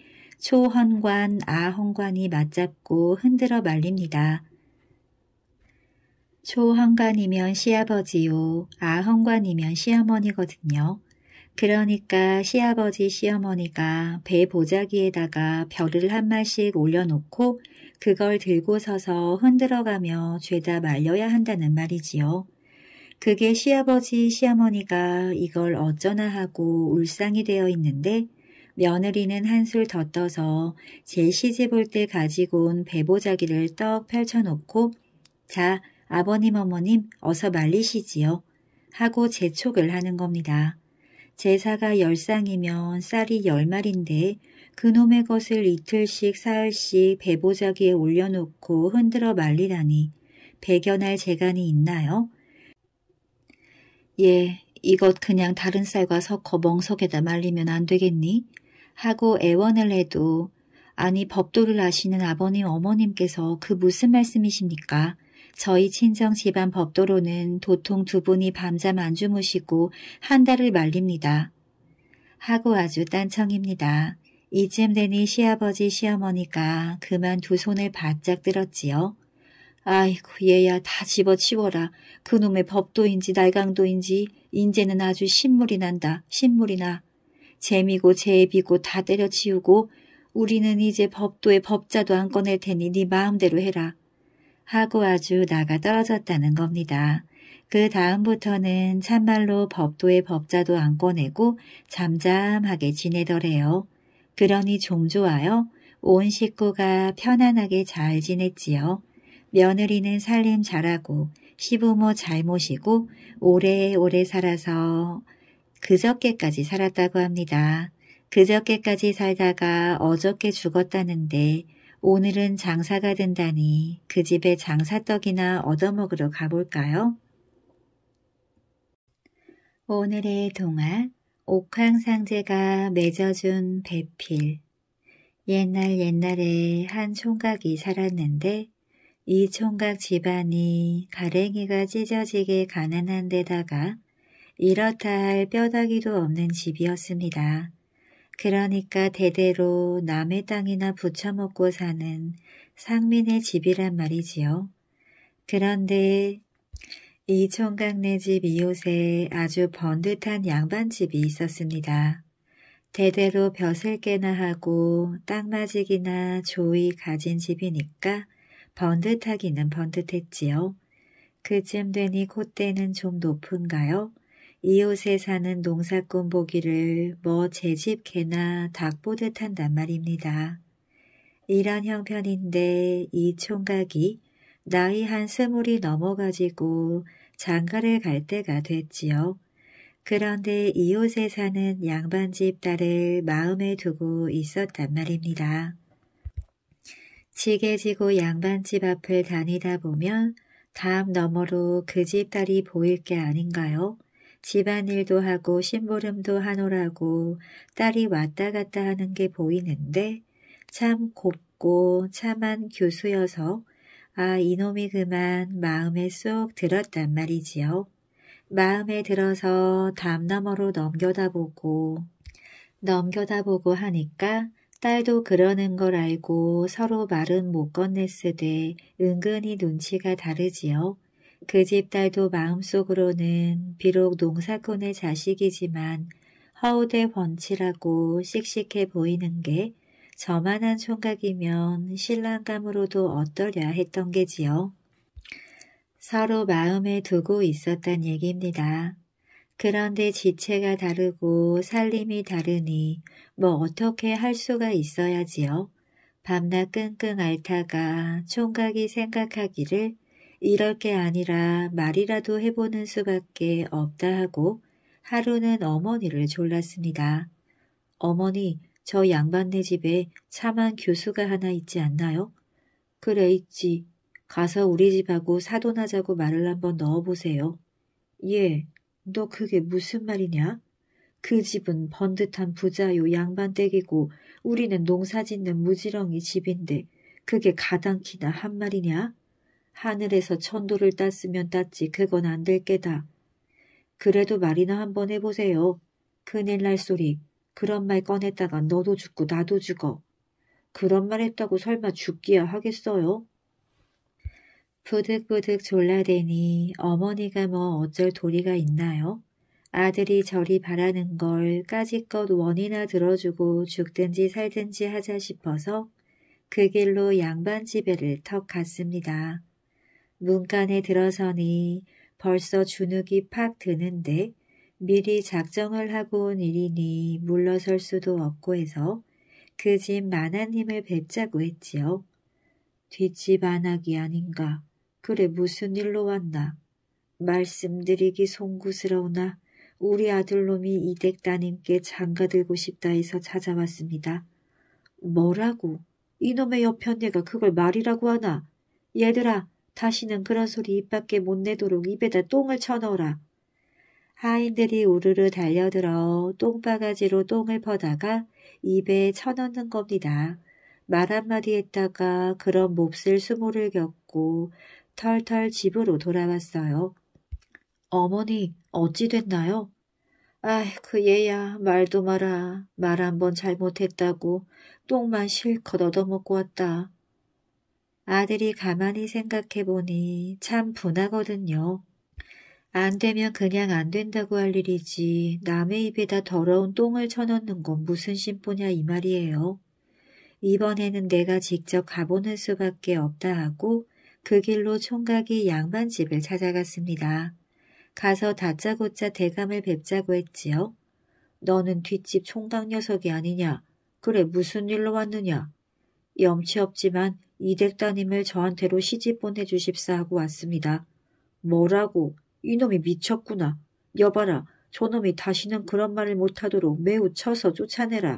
초헌관, 아헌관이 맞잡고 흔들어 말립니다. 초헌관이면 시아버지요, 아헌관이면 시어머니거든요. 그러니까 시아버지 시어머니가 배 보자기에다가 별을 한 마씩 올려놓고 그걸 들고 서서 흔들어가며 죄다 말려야 한다는 말이지요. 그게 시아버지 시어머니가 이걸 어쩌나 하고 울상이 되어 있는데 며느리는 한술 더 떠서 제 시집 올 때 가지고 온 배보자기를 떡 펼쳐놓고 자, 아버님 어머님 어서 말리시지요 하고 재촉을 하는 겁니다. 제사가 10쌍이면 쌀이 10마리인데 그놈의 것을 이틀씩 사흘씩 배보자기에 올려놓고 흔들어 말리라니 배견할 재간이 있나요? 예, 이것 그냥 다른 쌀과 섞어 멍석에다 말리면 안 되겠니? 하고 애원을 해도 아니 법도를 아시는 아버님 어머님께서 그 무슨 말씀이십니까? 저희 친정 집안 법도로는 도통 두 분이 밤잠 안 주무시고 한 달을 말립니다. 하고 아주 딴청입니다. 이쯤 되니 시아버지 시어머니가 그만 두 손을 바짝 들었지요. 아이고 얘야 다 집어치워라. 그놈의 법도인지 날강도인지 인제는 아주 신물이 난다. 신물이 나. 재미고 제비고 다 때려치우고 우리는 이제 법도에 법자도 안 꺼낼 테니 네 마음대로 해라. 하고 아주 나가 떨어졌다는 겁니다. 그 다음부터는 참말로 법도에 법자도 안 꺼내고 잠잠하게 지내더래요. 그러니 좀 좋아요. 온 식구가 편안하게 잘 지냈지요. 며느리는 살림 잘하고 시부모 잘 모시고 오래오래 살아서 그저께까지 살았다고 합니다. 그저께까지 살다가 어저께 죽었다는데 오늘은 장사가 된다니 그 집에 장사떡이나 얻어먹으러 가볼까요? 오늘의 동화 옥황상제가 맺어준 배필. 옛날에 한 총각이 살았는데 이 총각 집안이 가랭이가 찢어지게 가난한 데다가 이렇다 할 뼈다귀도 없는 집이었습니다. 그러니까 대대로 남의 땅이나 부쳐먹고 사는 상민의 집이란 말이지요. 그런데 이 총각네 집 이웃에 아주 번듯한 양반집이 있었습니다. 대대로 벼슬 깨나 하고 땅마직이나 조이 가진 집이니까 번듯하기는 번듯했지요. 그쯤 되니 콧대는 좀 높은가요? 이웃에 사는 농사꾼 보기를 뭐 제 집 개나 닭 보듯 한단 말입니다. 이런 형편인데 이 총각이 나이 한 20이 넘어가지고 장가를 갈 때가 됐지요. 그런데 이웃에 사는 양반집 딸을 마음에 두고 있었단 말입니다. 지게 지고 양반집 앞을 다니다 보면 담 너머로 그 집 딸이 보일 게 아닌가요? 집안일도 하고 심부름도 하노라고 딸이 왔다 갔다 하는 게 보이는데 참 곱고 참한 교수여서 아 이놈이 그만 마음에 쏙 들었단 말이지요. 마음에 들어서 담 너머로 넘겨다보고 하니까 딸도 그러는 걸 알고 서로 말은 못 건넸으되 은근히 눈치가 다르지요. 그 집 딸도 마음속으로는 비록 농사꾼의 자식이지만 허우대 번칠하고 씩씩해 보이는 게 저만한 총각이면 신랑감으로도 어떠랴 했던 게지요. 서로 마음에 두고 있었단 얘기입니다. 그런데 지체가 다르고 살림이 다르니 뭐 어떻게 할 수가 있어야지요. 밤낮 끙끙 앓다가 총각이 생각하기를 이럴 게 아니라 말이라도 해보는 수밖에 없다 하고 하루는 어머니를 졸랐습니다. 어머니, 저 양반네 집에 참한 교수가 하나 있지 않나요? 그래 있지. 가서 우리 집하고 사돈하자고 말을 한번 넣어보세요. 예, 너 그게 무슨 말이냐? 그 집은 번듯한 부자요 양반댁이고 우리는 농사짓는 무지렁이 집인데 그게 가당키나 한 말이냐? 하늘에서 천도를 땄으면 땄지 그건 안 될 게다. 그래도 말이나 한번 해보세요. 큰일 날 소리. 그런 말 꺼냈다가 너도 죽고 나도 죽어. 그런 말 했다고 설마 죽기야 하겠어요? 부득부득 졸라대니 어머니가 뭐 어쩔 도리가 있나요? 아들이 저리 바라는 걸 까짓것 원이나 들어주고 죽든지 살든지 하자 싶어서 그 길로 양반집에를 턱 갔습니다. 문간에 들어서니 벌써 주눅이 팍 드는데 미리 작정을 하고 온 일이니 물러설 수도 없고 해서 그 집 마나님을 뵙자고 했지요. 뒷집 안악이 아닌가. 그래 무슨 일로 왔나. 말씀드리기 송구스러우나 우리 아들놈이 이댁 따님께 장가들고 싶다 해서 찾아왔습니다. 뭐라고? 이놈의 여편네가 그걸 말이라고 하나? 얘들아, 다시는 그런 소리 입 밖에 못 내도록 입에다 똥을 쳐넣어라. 하인들이 우르르 달려들어 똥바가지로 똥을 퍼다가 입에 쳐넣는 겁니다. 말 한마디 했다가 그런 몹쓸 수모를 겪고 털털 집으로 돌아왔어요. 어머니, 어찌 됐나요? 아이, 그 얘야, 말도 마라. 말 한 번 잘못했다고 똥만 실컷 얻어먹고 왔다. 아들이 가만히 생각해보니 참 분하거든요. 안 되면 그냥 안 된다고 할 일이지 남의 입에다 더러운 똥을 쳐넣는 건 무슨 심보냐 이 말이에요. 이번에는 내가 직접 가보는 수밖에 없다 하고 그 길로 총각이 양반집을 찾아갔습니다. 가서 다짜고짜 대감을 뵙자고 했지요. 너는 뒷집 총각 녀석이 아니냐? 그래 무슨 일로 왔느냐? 염치 없지만 이댁 따님을 저한테로 시집 보내주십사 하고 왔습니다. 뭐라고? 이놈이 미쳤구나. 여봐라, 저놈이 다시는 그런 말을 못하도록 매우 쳐서 쫓아내라.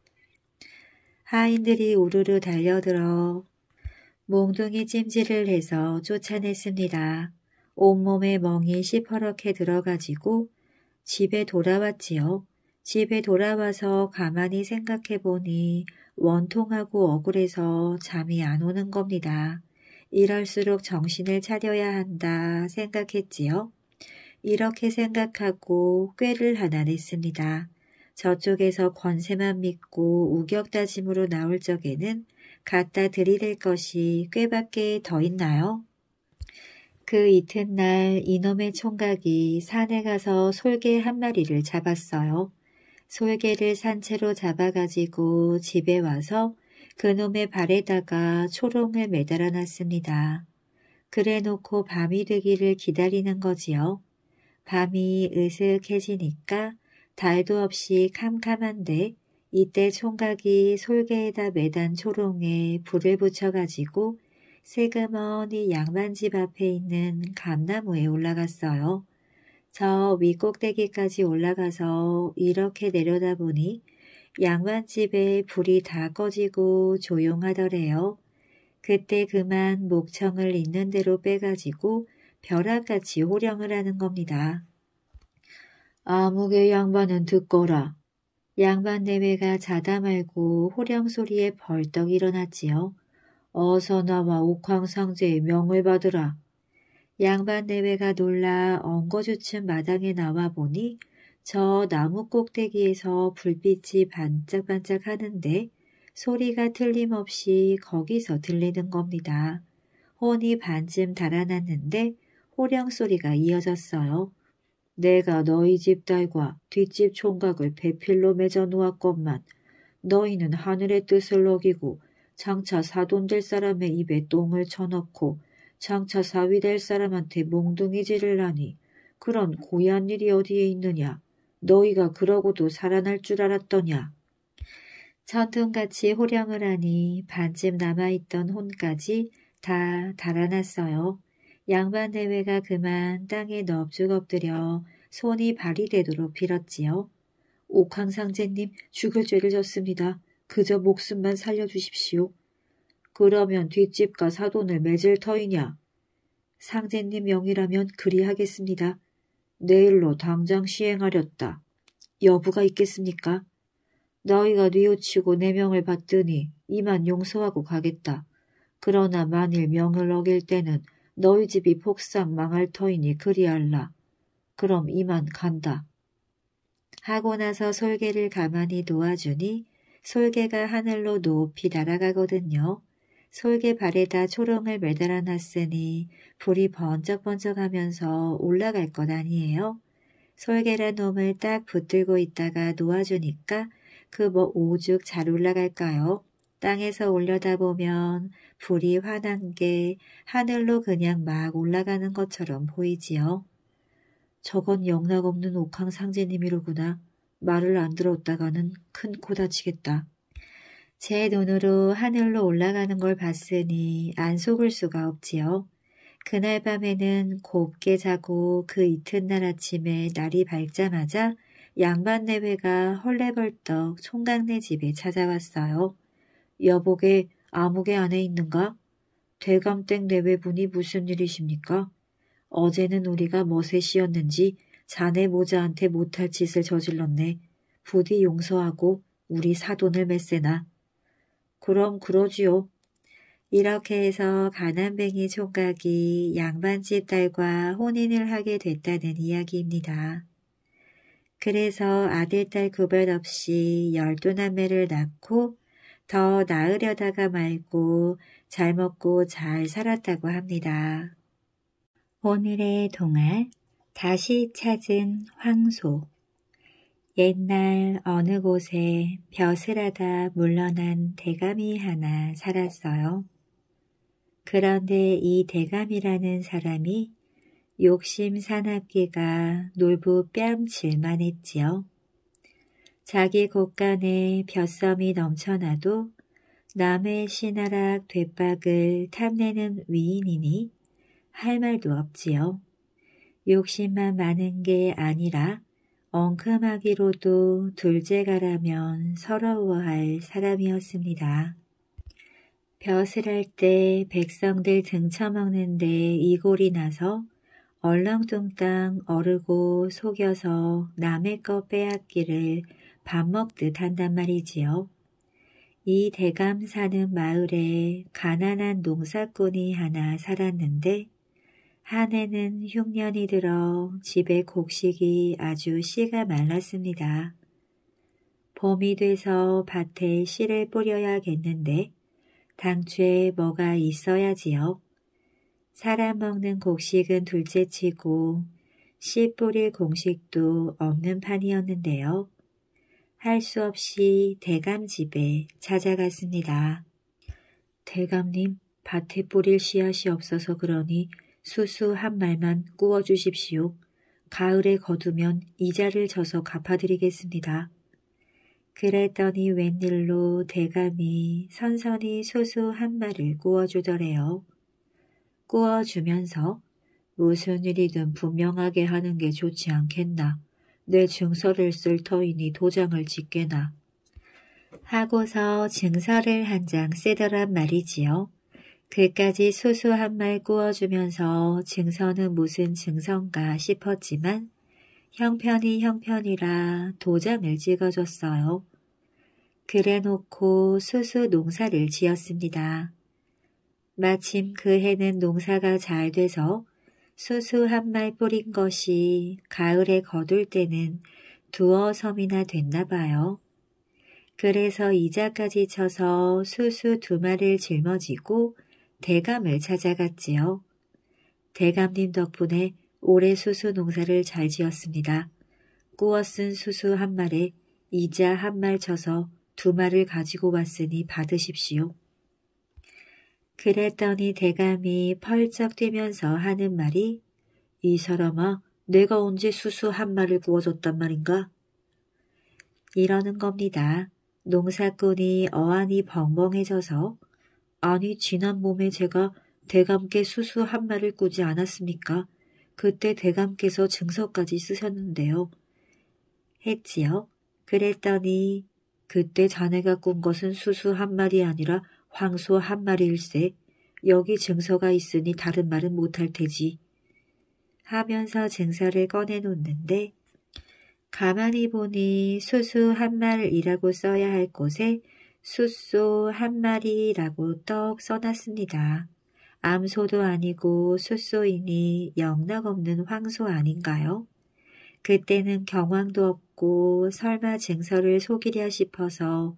하인들이 우르르 달려들어 몽둥이 찜질을 해서 쫓아냈습니다. 온몸에 멍이 시퍼렇게 들어가지고 집에 돌아왔지요. 집에 돌아와서 가만히 생각해보니 원통하고 억울해서 잠이 안 오는 겁니다. 이럴수록 정신을 차려야 한다 생각했지요. 이렇게 생각하고 꾀를 하나 냈습니다. 저쪽에서 권세만 믿고 우격다짐으로 나올 적에는 갖다 들이댈 것이 꾀밖에 더 있나요? 그 이튿날 이놈의 총각이 산에 가서 솔개 한 마리를 잡았어요. 솔개를 산채로 잡아가지고 집에 와서 그놈의 발에다가 초롱을 매달아 놨습니다. 그래 놓고 밤이 되기를 기다리는 거지요. 밤이 으슥해지니까 달도 없이 캄캄한데 이때 총각이 솔개에다 매단 초롱에 불을 붙여가지고 새그머니 양반집 앞에 있는 감나무에 올라갔어요. 저 윗꼭대기까지 올라가서 이렇게 내려다보니 양반집에 불이 다 꺼지고 조용하더래요. 그때 그만 목청을 있는 대로 빼가지고 벼락같이 호령을 하는 겁니다. 아무개 양반은 듣거라. 양반 내외가 자다 말고 호령 소리에 벌떡 일어났지요. 어서 나와 옥황상제의 명을 받으라. 양반 내외가 놀라 엉거주춤 마당에 나와 보니 저 나무 꼭대기에서 불빛이 반짝반짝 하는데 소리가 틀림없이 거기서 들리는 겁니다. 혼이 반쯤 달아났는데 호령 소리가 이어졌어요. 내가 너희 집 딸과 뒷집 총각을 배필로 맺어 놓았건만 너희는 하늘의 뜻을 어기고 장차 사돈 될 사람의 입에 똥을 쳐넣고 장차 사위 될 사람한테 몽둥이질을 하니 그런 고얀 일이 어디에 있느냐. 너희가 그러고도 살아날 줄 알았더냐. 천둥같이 호령을 하니 반쯤 남아있던 혼까지 다 달아났어요. 양반 내외가 그만 땅에 넙죽 엎드려 손이 발이 되도록 빌었지요. 옥황상제님 죽을 죄를 졌습니다. 그저 목숨만 살려주십시오. 그러면 뒷집과 사돈을 맺을 터이냐. 상제님 명이라면 그리하겠습니다. 내일로 당장 시행하렸다. 여부가 있겠습니까? 너희가 뉘우치고 내 명을 받더니 이만 용서하고 가겠다. 그러나 만일 명을 어길 때는 너희 집이 폭삭 망할 터이니 그리할라. 그럼 이만 간다. 하고 나서 솔개를 가만히 놓아주니 솔개가 하늘로 높이 날아가거든요. 솔개 발에다 초롱을 매달아 놨으니 불이 번쩍번쩍하면서 올라갈 것 아니에요. 솔개란 놈을 딱 붙들고 있다가 놓아주니까 그 뭐 오죽 잘 올라갈까요? 땅에서 올려다보면 불이 환한 게 하늘로 그냥 막 올라가는 것처럼 보이지요. 저건 영락없는 옥황상제님이로구나. 말을 안 들었다가는 큰 코 다치겠다. 제 눈으로 하늘로 올라가는 걸 봤으니 안 속을 수가 없지요. 그날 밤에는 곱게 자고 그 이튿날 아침에 날이 밝자마자 양반 내외가 헐레벌떡 총각네 집에 찾아왔어요. 여보게 아무개 안에 있는가? 대감댁 내외분이 무슨 일이십니까? 어제는 우리가 멋에 씌었는지 자네 모자한테 못할 짓을 저질렀네. 부디 용서하고 우리 사돈을 맺세나. 그럼 그러지요. 이렇게 해서 가난뱅이 총각이 양반집 딸과 혼인을 하게 됐다는 이야기입니다. 그래서 아들딸 구별 없이 12남매를 낳고 더 낳으려다가 말고 잘 먹고 잘 살았다고 합니다. 오늘의 동화 다시 찾은 황소. 옛날 어느 곳에 벼슬하다 물러난 대감이 하나 살았어요. 그런데 이 대감이라는 사람이 욕심 사납기가 놀부 뺨칠만 했지요. 자기 곳간에 벼썸이 넘쳐나도 남의 신하락 되박을 탐내는 위인이니 할 말도 없지요. 욕심만 많은 게 아니라 엉큼하기로도 둘째가라면 서러워할 사람이었습니다. 벼슬 할 때 백성들 등쳐먹는데 이골이 나서 얼렁뚱땅 어르고 속여서 남의 거 빼앗기를 밥 먹듯 한단 말이지요. 이 대감 사는 마을에 가난한 농사꾼이 하나 살았는데 한 해는 흉년이 들어 집에 곡식이 아주 씨가 말랐습니다. 봄이 돼서 밭에 씨를 뿌려야겠는데 당초에 뭐가 있어야지요. 사람 먹는 곡식은 둘째치고 씨 뿌릴 곡식도 없는 판이었는데요. 할 수 없이 대감 집에 찾아갔습니다. 대감님, 밭에 뿌릴 씨앗이 없어서 그러니 수수 한 말만 구워주십시오. 가을에 거두면 이자를 져서 갚아드리겠습니다. 그랬더니 웬일로 대감이 선선히 수수 한 말을 구워주더래요. 구워주면서 무슨 일이든 분명하게 하는 게 좋지 않겠나. 내 증서를 쓸 터이니 도장을 짓게나. 하고서 증서를 한 장 쓰더란 말이지요. 그까지 수수 한 말 구워주면서 증서는 무슨 증서인가 싶었지만 형편이라 도장을 찍어줬어요. 그래놓고 수수 농사를 지었습니다. 마침 그 해는 농사가 잘 돼서 수수 한 말 뿌린 것이 가을에 거둘 때는 두어 섬이나 됐나 봐요. 그래서 이자까지 쳐서 수수 2마리를 짊어지고 대감을 찾아갔지요. 대감님 덕분에 올해 수수 농사를 잘 지었습니다. 구워 쓴 수수 한 말에 이자 한 말 쳐서 2말을 가지고 왔으니 받으십시오. 그랬더니 대감이 펄쩍 뛰면서 하는 말이 이 사람아, 내가 언제 수수 한 말을 구워줬단 말인가? 이러는 겁니다. 농사꾼이 어안이 벙벙해져서 아니 지난 봄에 제가 대감께 수수 한 말을 꾸지 않았습니까? 그때 대감께서 증서까지 쓰셨는데요. 했지요. 그랬더니 그때 자네가 꾼 것은 수수 한 말이 아니라 황소 한 마리일세. 여기 증서가 있으니 다른 말은 못할 테지. 하면서 증서를 꺼내놓는데 가만히 보니 수수 한 말이라고 써야 할 곳에 숫소 한 마리라고 떡 써놨습니다. 암소도 아니고 숫소이니 영락없는 황소 아닌가요? 그때는 경황도 없고 설마 증서를 속이랴 싶어서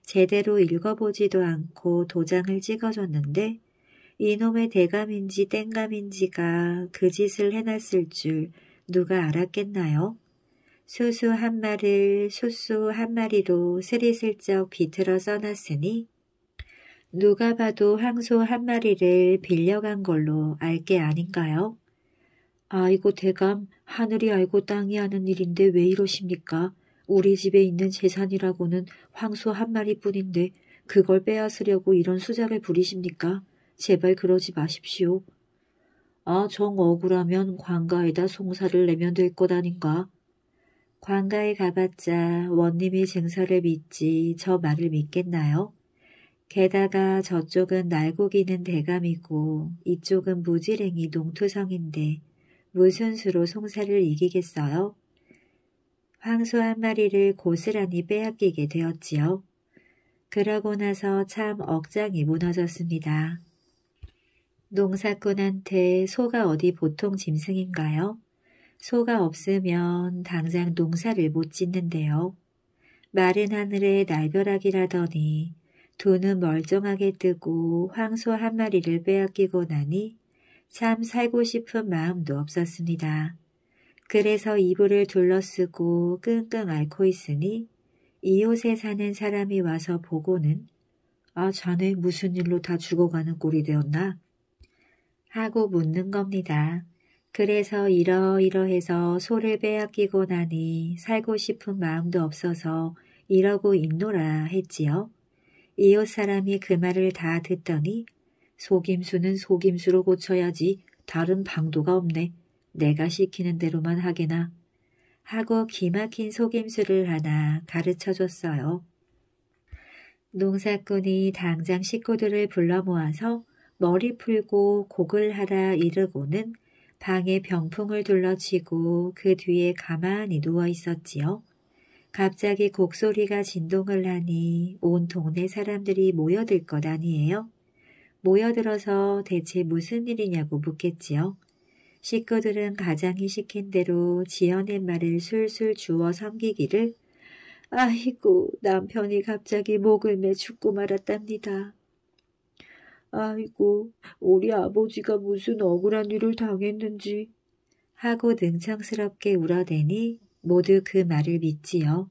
제대로 읽어보지도 않고 도장을 찍어줬는데 이놈의 대감인지 땡감인지가 그 짓을 해놨을 줄 누가 알았겠나요? 수수 한 말을 수수 한 마리로 스리슬쩍 비틀어 써놨으니 누가 봐도 황소 한 마리를 빌려간 걸로 알 게 아닌가요? 아이고 대감, 하늘이 알고 땅이 아는 일인데 왜 이러십니까? 우리 집에 있는 재산이라고는 황소 한 마리뿐인데 그걸 빼앗으려고 이런 수작을 부리십니까? 제발 그러지 마십시오. 아, 정 억울하면 관가에다 송사를 내면 될 것 아닌가? 관가에 가봤자 원님이 증서를 믿지 저 말을 믿겠나요? 게다가 저쪽은 날고기는 대감이고 이쪽은 무지랭이 농투성인데 무슨 수로 송사를 이기겠어요? 황소 한 마리를 고스란히 빼앗기게 되었지요. 그러고 나서 참 억장이 무너졌습니다. 농사꾼한테 소가 어디 보통 짐승인가요? 소가 없으면 당장 농사를 못 짓는데요. 마른 하늘에 날벼락이라더니 두 눈 멀쩡하게 뜨고 황소 한 마리를 빼앗기고 나니 참 살고 싶은 마음도 없었습니다. 그래서 이불을 둘러쓰고 끙끙 앓고 있으니 이웃에 사는 사람이 와서 보고는 아, 자네 무슨 일로 다 죽어가는 꼴이 되었나? 하고 묻는 겁니다. 그래서 이러이러해서 소를 빼앗기고 나니 살고 싶은 마음도 없어서 이러고 있노라 했지요. 이웃 사람이 그 말을 다 듣더니 속임수는 속임수로 고쳐야지 다른 방도가 없네. 내가 시키는 대로만 하게나. 하고 기막힌 속임수를 하나 가르쳐줬어요. 농사꾼이 당장 식구들을 불러 모아서 머리 풀고 곡을 하라 이르고는 방에 병풍을 둘러치고 그 뒤에 가만히 누워 있었지요. 갑자기 곡소리가 진동을 하니 온 동네 사람들이 모여들 것 아니에요? 모여들어서 대체 무슨 일이냐고 묻겠지요. 식구들은 가장이 시킨 대로 지어낸 말을 술술 주워 섬기기를 아이고 남편이 갑자기 목을 매 죽고 말았답니다. 아이고 우리 아버지가 무슨 억울한 일을 당했는지 하고 능청스럽게 울어대니 모두 그 말을 믿지요.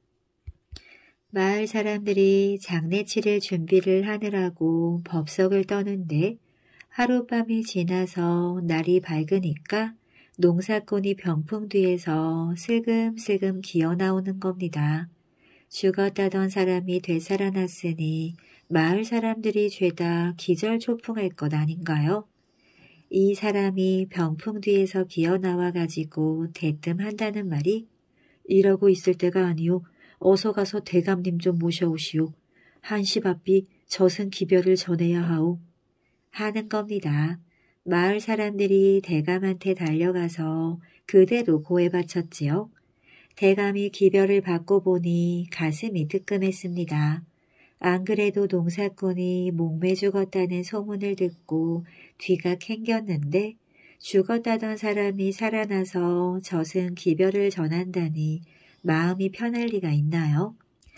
마을 사람들이 장례 치를 준비를 하느라고 법석을 떠는데 하룻밤이 지나서 날이 밝으니까 농사꾼이 병풍 뒤에서 슬금슬금 기어나오는 겁니다. 죽었다던 사람이 되살아났으니 마을 사람들이 죄다 기절초풍할 것 아닌가요? 이 사람이 병풍 뒤에서 기어나와가지고 대뜸한다는 말이 이러고 있을 때가 아니오. 어서 가서 대감님 좀 모셔오시오. 한시바삐 젖은 기별을 전해야 하오. 하는 겁니다. 마을 사람들이 대감한테 달려가서 그대로 고해 바쳤지요. 대감이 기별을 받고 보니 가슴이 뜨끔했습니다. 안 그래도 농사꾼이 목매 죽었다는 소문을 듣고 뒤가 캥겼는데 죽었다던 사람이 살아나서 젖은 기별을 전한다니 마음이 편할 리가 있나요?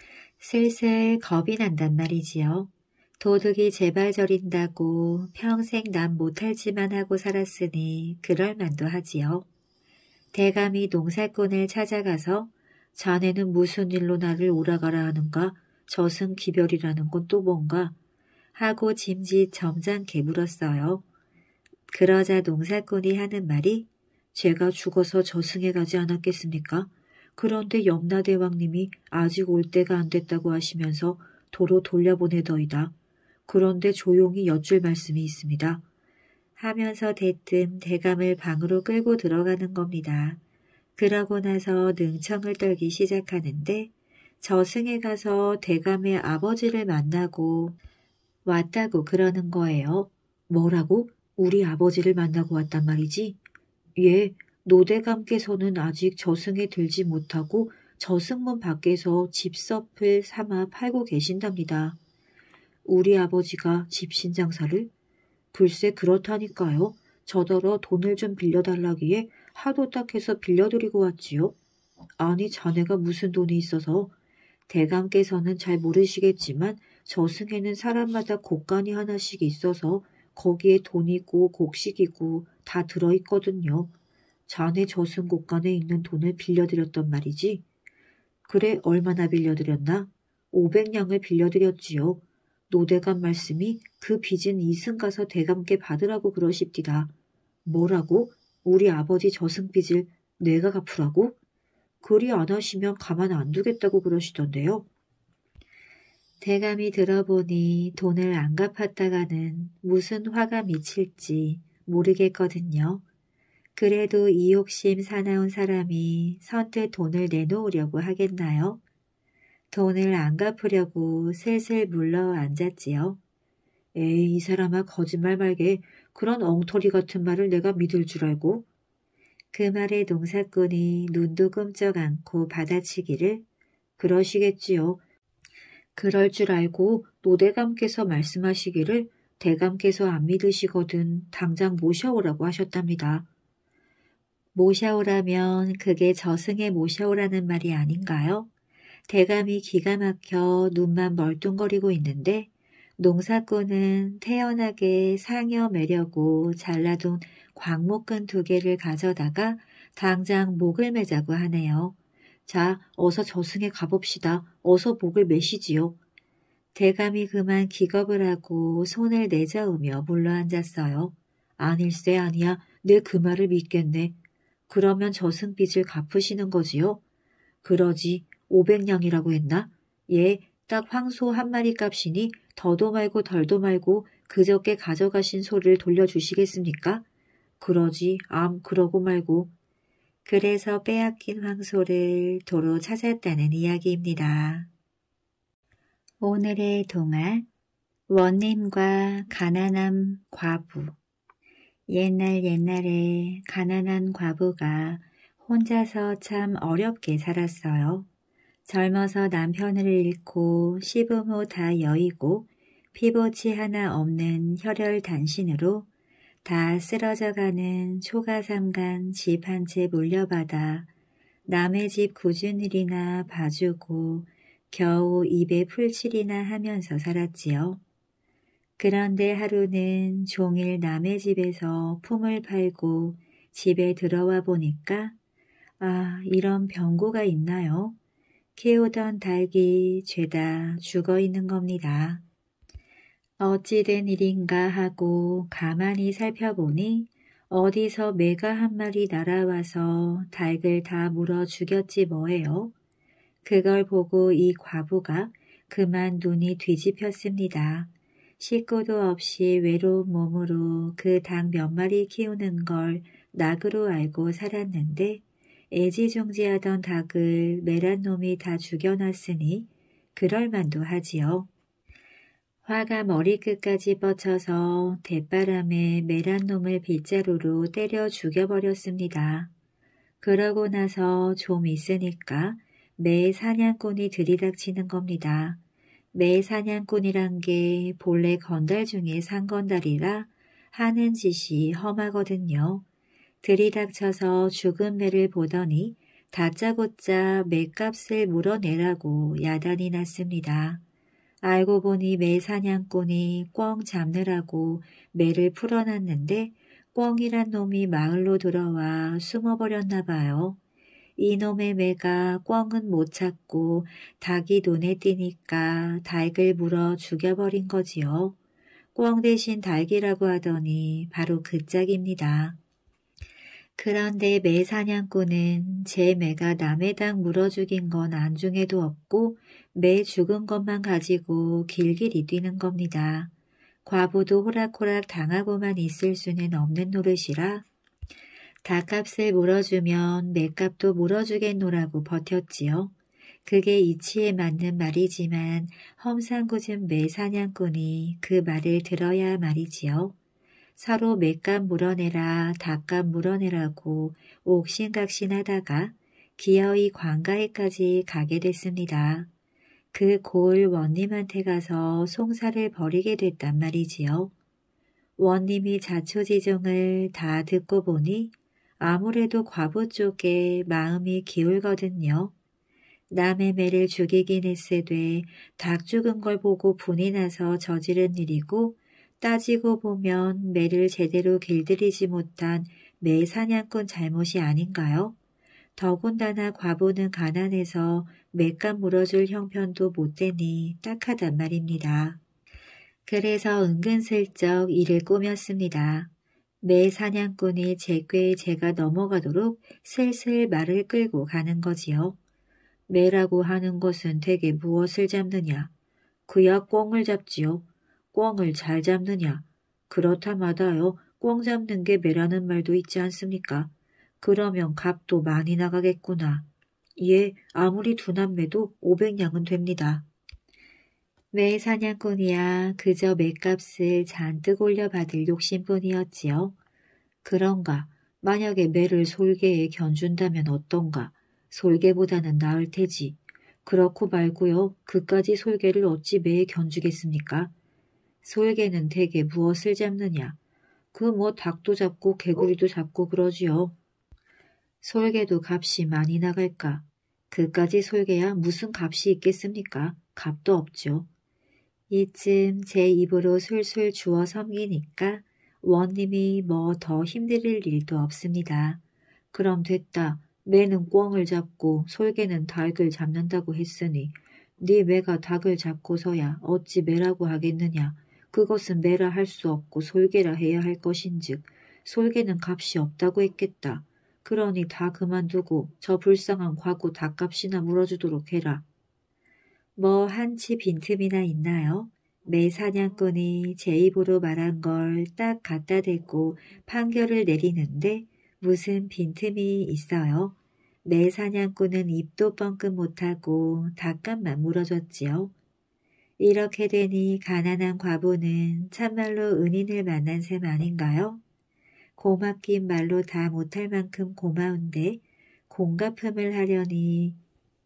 슬슬 겁이 난단 말이지요. 도둑이 제발 저린다고 평생 남 못할 짓만 하고 살았으니 그럴 만도 하지요. 대감이 농사꾼을 찾아가서 자네는 무슨 일로 나를 오라가라 하는가? 저승기별이라는 건 또 뭔가? 하고 짐짓 점잖게 물었어요. 그러자 농사꾼이 하는 말이 제가 죽어서 저승에 가지 않았겠습니까? 그런데 염라대왕님이 아직 올 때가 안 됐다고 하시면서 도로 돌려보내더이다. 그런데 조용히 여쭐 말씀이 있습니다. 하면서 대뜸 대감을 방으로 끌고 들어가는 겁니다. 그러고 나서 능청을 떨기 시작하는데 저승에 가서 대감의 아버지를 만나고 왔다고 그러는 거예요. 뭐라고? 우리 아버지를 만나고 왔단 말이지? 예, 노대감께서는 아직 저승에 들지 못하고 저승문 밖에서 집섭을 삼아 팔고 계신답니다. 우리 아버지가 집신장사를? 글쎄 그렇다니까요. 저더러 돈을 좀 빌려달라기에 하도 딱해서 빌려드리고 왔지요. 아니 자네가 무슨 돈이 있어서 대감께서는 잘 모르시겠지만 저승에는 사람마다 곳간이 하나씩 있어서 거기에 돈이고 곡식이고 다 들어있거든요. 자네 저승 곳간에 있는 돈을 빌려드렸단 말이지. 그래, 얼마나 빌려드렸나? 500냥을 빌려드렸지요. 노대감 말씀이 그 빚은 이승 가서 대감께 받으라고 그러십디다. 뭐라고? 우리 아버지 저승빚을 내가 갚으라고? 그리 안 하시면 가만 안 두겠다고 그러시던데요. 대감이 들어보니 돈을 안 갚았다가는 무슨 화가 미칠지 모르겠거든요. 그래도 이 욕심 사나운 사람이 선뜻 돈을 내놓으려고 하겠나요? 돈을 안 갚으려고 슬슬 물러 앉았지요. 에이, 이 사람아 거짓말 말게. 그런 엉터리 같은 말을 내가 믿을 줄 알고. 그 말에 농사꾼이 눈도 끔쩍 않고 받아치기를 그러시겠지요. 그럴 줄 알고 노대감께서 말씀하시기를 대감께서 안 믿으시거든 당장 모셔오라고 하셨답니다. 모셔오라면 그게 저승에 모셔오라는 말이 아닌가요? 대감이 기가 막혀 눈만 멀뚱거리고 있는데 농사꾼은 태연하게 상여 매려고 잘라둔 광목근 2개를 가져다가 당장 목을 매자고 하네요. 자, 어서 저승에 가봅시다. 어서 목을 매시지요. 대감이 그만 기겁을 하고 손을 내저으며 물러앉았어요. 아닐세 아니야. 내 그 말을 믿겠네. 그러면 저승빚을 갚으시는 거지요? 그러지. 500냥이라고 했나? 예, 딱 황소 1마리 값이니 더도 말고 덜도 말고 그저께 가져가신 소를 돌려주시겠습니까? 그러지. 그러고 말고. 그래서 빼앗긴 황소를 도로 찾았다는 이야기입니다. 오늘의 동화, 원님과 가난한 과부. 옛날에 가난한 과부가 혼자서 참 어렵게 살았어요. 젊어서 남편을 잃고 시부모 다 여의고 피보치 하나 없는 혈혈 단신으로 다 쓰러져가는 초가삼간 집 한 채 물려받아 남의 집 굳은 일이나 봐주고 겨우 입에 풀칠이나 하면서 살았지요. 그런데 하루는 종일 남의 집에서 품을 팔고 집에 들어와 보니까 이런 병고가 있나요? 키우던 닭이 죄다 죽어 있는 겁니다. 어찌된 일인가 하고 가만히 살펴보니 어디서 매가 1마리 날아와서 닭을 다 물어 죽였지 뭐예요. 그걸 보고 이 과부가 그만 눈이 뒤집혔습니다. 식구도 없이 외로운 몸으로 그 닭 몇 마리 키우는 걸 낙으로 알고 살았는데 애지중지하던 닭을 매란 놈이 다 죽여놨으니 그럴만도 하지요. 화가 머리끝까지 뻗쳐서 대바람에 매란 놈을 빗자루로 때려 죽여버렸습니다. 그러고 나서 좀 있으니까 매 사냥꾼이 들이닥치는 겁니다. 매 사냥꾼이란 게 본래 건달 중에 상건달이라 하는 짓이 험하거든요. 들이닥쳐서 죽은 매를 보더니 다짜고짜 매값을 물어내라고 야단이 났습니다. 알고 보니 매 사냥꾼이 꿩 잡느라고 매를 풀어놨는데 꿩이란 놈이 마을로 들어와 숨어버렸나 봐요. 이놈의 매가 꿩은 못 찾고 닭이 눈에 띄니까 닭을 물어 죽여버린 거지요. 꿩 대신 닭이라고 하더니 바로 그 짝입니다. 그런데 매 사냥꾼은 제 매가 남의 닭 물어 죽인 건 안중에도 없고 매 죽은 것만 가지고 길길이 뛰는 겁니다. 과부도 호락호락 당하고만 있을 수는 없는 노릇이라 닭값을 물어주면 매값도 물어주겠노라고 버텼지요. 그게 이치에 맞는 말이지만 험상궂은 매 사냥꾼이 그 말을 들어야 말이지요. 서로 매값 물어내라 닭값 물어내라고 옥신각신하다가 기어이 관가에까지 가게 됐습니다. 그 고을 원님한테 가서 송사를 벌이게 됐단 말이지요. 원님이 자초지종을 다 듣고 보니 아무래도 과부 쪽에 마음이 기울거든요. 남의 매를 죽이긴 했으되 닭 죽은 걸 보고 분이 나서 저지른 일이고 따지고 보면 매를 제대로 길들이지 못한 매 사냥꾼 잘못이 아닌가요? 더군다나 과부는 가난해서 맷값 물어줄 형편도 못 되니 딱하단 말입니다. 그래서 은근슬쩍 일을 꾸몄습니다. 매 사냥꾼이 제 꾀에 제가 넘어가도록 슬슬 말을 끌고 가는 거지요. 매라고 하는 것은 대개 무엇을 잡느냐? 그야 꿩을 잡지요. 꿩을 잘 잡느냐? 그렇다마다요. 꿩 잡는 게 매라는 말도 있지 않습니까? 그러면 값도 많이 나가겠구나. 예, 아무리 두남매도 500냥은 됩니다. 매 사냥꾼이야 그저 매값을 잔뜩 올려받을 욕심뿐이었지요. 그런가, 만약에 매를 솔개에 견준다면 어떤가, 솔개보다는 나을 테지. 그렇고 말고요, 그까지 솔개를 어찌 매에 견주겠습니까? 솔개는 대개 무엇을 잡느냐? 그 뭐 닭도 잡고 개구리도 잡고 그러지요. 솔개도 값이 많이 나갈까? 그까지 솔개야 무슨 값이 있겠습니까? 값도 없죠. 이쯤 제 입으로 술술 주워 섬기니까 원님이 뭐 더 힘들일 일도 없습니다. 그럼 됐다. 매는 꿩을 잡고 솔개는 닭을 잡는다고 했으니 네 매가 닭을 잡고서야 어찌 매라고 하겠느냐. 그것은 매라 할 수 없고 솔개라 해야 할 것인즉 솔개는 값이 없다고 했겠다. 그러니 다 그만두고 저 불쌍한 과구 닭값이나 물어주도록 해라. 뭐 한치 빈틈이나 있나요? 매 사냥꾼이 제 입으로 말한 걸 딱 갖다 대고 판결을 내리는데 무슨 빈틈이 있어요? 매 사냥꾼은 입도 뻥끗 못하고 닭값만 물어줬지요. 이렇게 되니 가난한 과부는 참말로 은인을 만난 셈 아닌가요? 고맙긴 말로 다 못할 만큼 고마운데 공가품을 하려니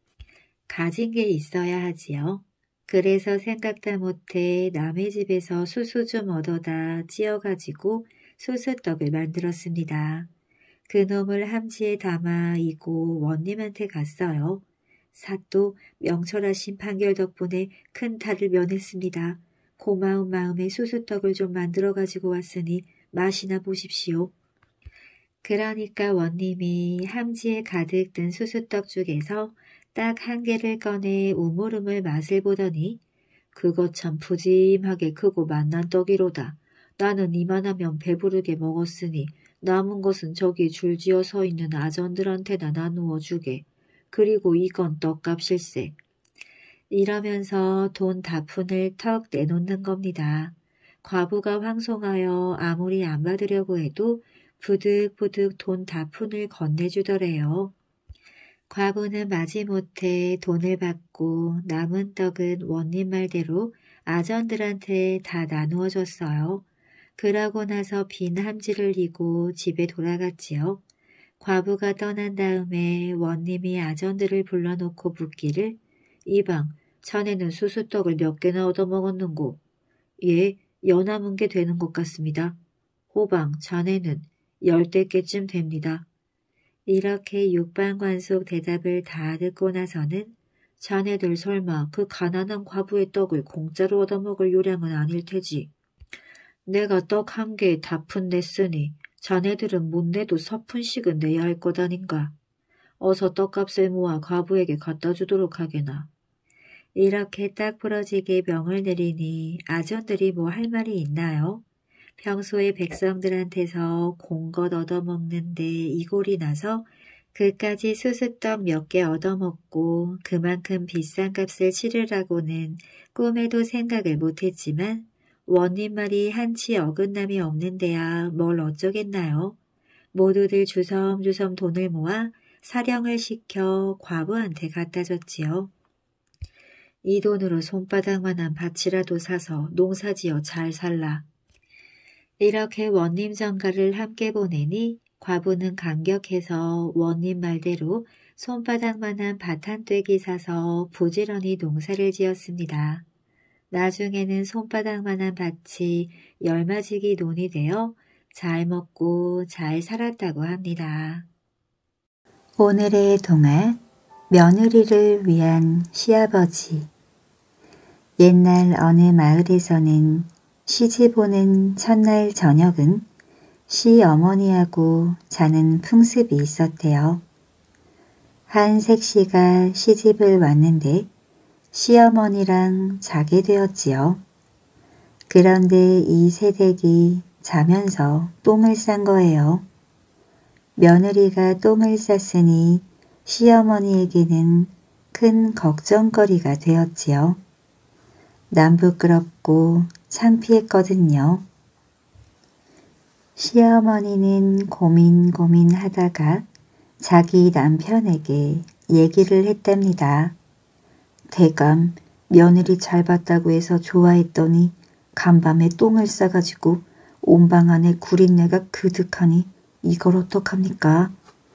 가진 게 있어야 하지요. 그래서 생각다 못해 남의 집에서 수수 좀 얻어다 찧어가지고 수수떡을 만들었습니다. 그놈을 함지에 담아 이고 원님한테 갔어요. 사또 명철하신 판결 덕분에 큰 탈을 면했습니다. 고마운 마음에 수수떡을 좀 만들어 가지고 왔으니 맛이나 보십시오. 그러니까 원님이 함지에 가득 든 수수떡 중에서 딱 한 개를 꺼내 우물우물 맛을 보더니 그거 참 푸짐하게 크고 맛난 떡이로다. 나는 이만하면 배부르게 먹었으니 남은 것은 저기 줄지어 서 있는 아전들한테나 나누어 주게. 그리고 이건 떡값일세. 이러면서 돈 다푼을 턱 내놓는 겁니다. 과부가 황송하여 아무리 안 받으려고 해도 부득부득 돈 다푼을 건네주더래요. 과부는 마지못해 돈을 받고 남은 떡은 원님 말대로 아전들한테 다 나누어 줬어요. 그러고 나서 빈 함지를 이고 집에 돌아갔지요. 과부가 떠난 다음에 원님이 아전들을 불러놓고 묻기를 이방, 자네는 수수떡을 몇 개나 얻어먹었는고? 예, 여남은 게 되는 것 같습니다. 호방, 자네는 10대께쯤 됩니다. 이렇게 육반관속 대답을 다 듣고 나서는 자네들 설마 그 가난한 과부의 떡을 공짜로 얻어먹을 요량은 아닐 테지. 내가 떡 한 개에 다 푼 냈으니 자네들은 못 내도 서푼씩은 내야 할 것 아닌가. 어서 떡값을 모아 과부에게 갖다 주도록 하게나. 이렇게 딱 부러지게 명을 내리니 아전들이 뭐 할 말이 있나요? 평소에 백성들한테서 공것 얻어먹는데 이골이 나서 그까지 수수떡 몇 개 얻어먹고 그만큼 비싼 값을 치르라고는 꿈에도 생각을 못했지만 원님 말이 한치 어긋남이 없는 데야 뭘 어쩌겠나요? 모두들 주섬주섬 돈을 모아 사령을 시켜 과부한테 갖다 줬지요. 이 돈으로 손바닥만한 밭이라도 사서 농사지어 잘 살라. 이렇게 원님 전가를 함께 보내니 과부는 감격해서 원님 말대로 손바닥만한 밭 한 떼기 사서 부지런히 농사를 지었습니다. 나중에는 손바닥만한 밭이 열마지기 논이 되어 잘 먹고 잘 살았다고 합니다. 오늘의 동화 며느리를 위한 시아버지. 옛날 어느 마을에서는 시집 오는 첫날 저녁은 시어머니하고 자는 풍습이 있었대요. 한 색시가 시집을 왔는데 시어머니랑 자게 되었지요. 그런데 이 새댁이 자면서 똥을 싼 거예요. 며느리가 똥을 쌌으니 시어머니에게는 큰 걱정거리가 되었지요. 남부끄럽고 창피했거든요. 시어머니는 고민하다가 자기 남편에게 얘기를 했답니다. 대감 며느리 잘 봤다고 해서 좋아했더니 간밤에 똥을 싸가지고 온방 안에 구린내가 그득하니 이걸 어떡합니까?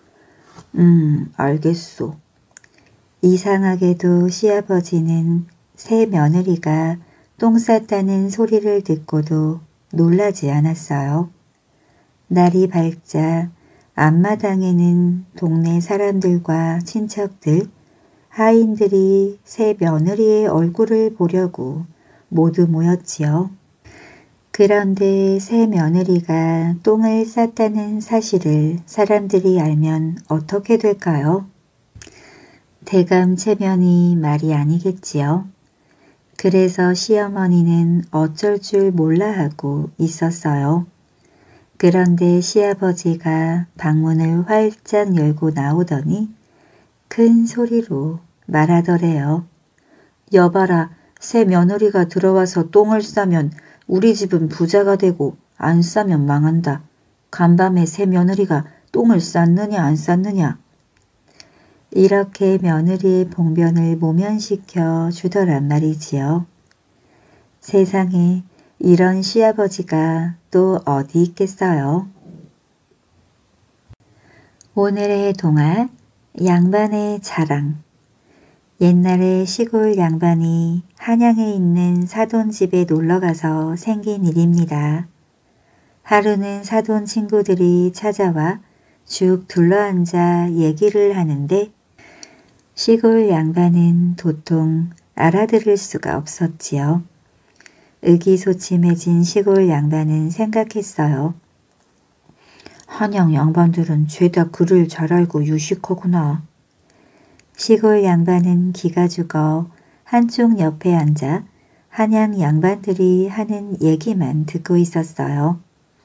알겠소. 이상하게도 시아버지는 새 며느리가 똥 쌌다는 소리를 듣고도 놀라지 않았어요. 날이 밝자 앞마당에는 동네 사람들과 친척들, 하인들이 새 며느리의 얼굴을 보려고 모두 모였지요. 그런데 새 며느리가 똥을 쌌다는 사실을 사람들이 알면 어떻게 될까요? 대감 체면이 말이 아니겠지요. 그래서 시어머니는 어쩔 줄 몰라 하고 있었어요. 그런데 시아버지가 방문을 활짝 열고 나오더니 큰 소리로 말하더래요. 여봐라, 새 며느리가 들어와서 똥을 싸면 우리 집은 부자가 되고 안 싸면 망한다. 간밤에 새 며느리가 똥을 쌌느냐 안 쌌느냐. 이렇게 며느리의 봉변을 모면시켜 주더란 말이지요. 세상에 이런 시아버지가 또 어디 있겠어요. 오늘의 동화 양반의 자랑. 옛날에 시골 양반이 한양에 있는 사돈집에 놀러가서 생긴 일입니다. 하루는 사돈 친구들이 찾아와 쭉 둘러앉아 얘기를 하는데 시골 양반은 도통 알아들을 수가 없었지요. 의기소침해진 시골 양반은 생각했어요. 한양 양반들은 죄다 글을 잘 알고 유식하구나. 시골 양반은 기가 죽어 한쪽 옆에 앉아 한양 양반들이 하는 얘기만 듣고 있었어요.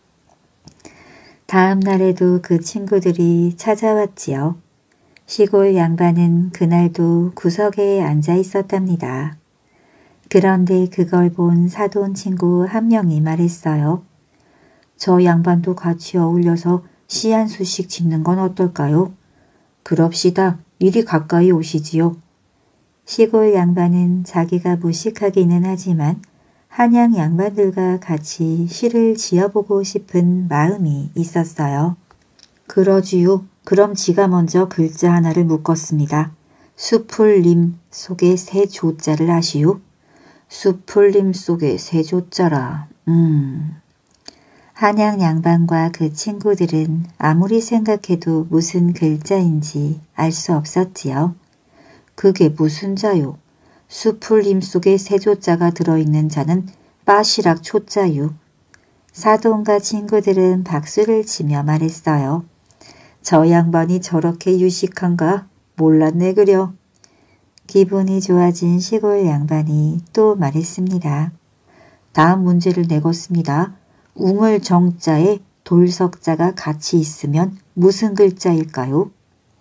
다음 날에도 그 친구들이 찾아왔지요. 시골 양반은 그날도 구석에 앉아 있었답니다. 그런데 그걸 본 사돈 친구 한 명이 말했어요. 저 양반도 같이 어울려서 시 한 수씩 짓는 건 어떨까요? 그럽시다. 이리 가까이 오시지요. 시골 양반은 자기가 무식하기는 하지만 한양 양반들과 같이 시를 지어보고 싶은 마음이 있었어요. 그러지요. 그럼 지가 먼저 글자 하나를 묶었습니다. 수풀림 속에 새 조자를 하시오. 수풀림 속에 새 조자라. 한양 양반과 그 친구들은 아무리 생각해도 무슨 글자인지 알 수 없었지요. 그게 무슨 자요? 수풀림 속에 새 조자가 들어있는 자는 빠시락 초자유. 사돈과 친구들은 박수를 치며 말했어요. 저 양반이 저렇게 유식한가? 몰랐네 그려. 기분이 좋아진 시골 양반이 또 말했습니다. 다음 문제를 내겠습니다. 웅을 정자에 돌석자가 같이 있으면 무슨 글자일까요?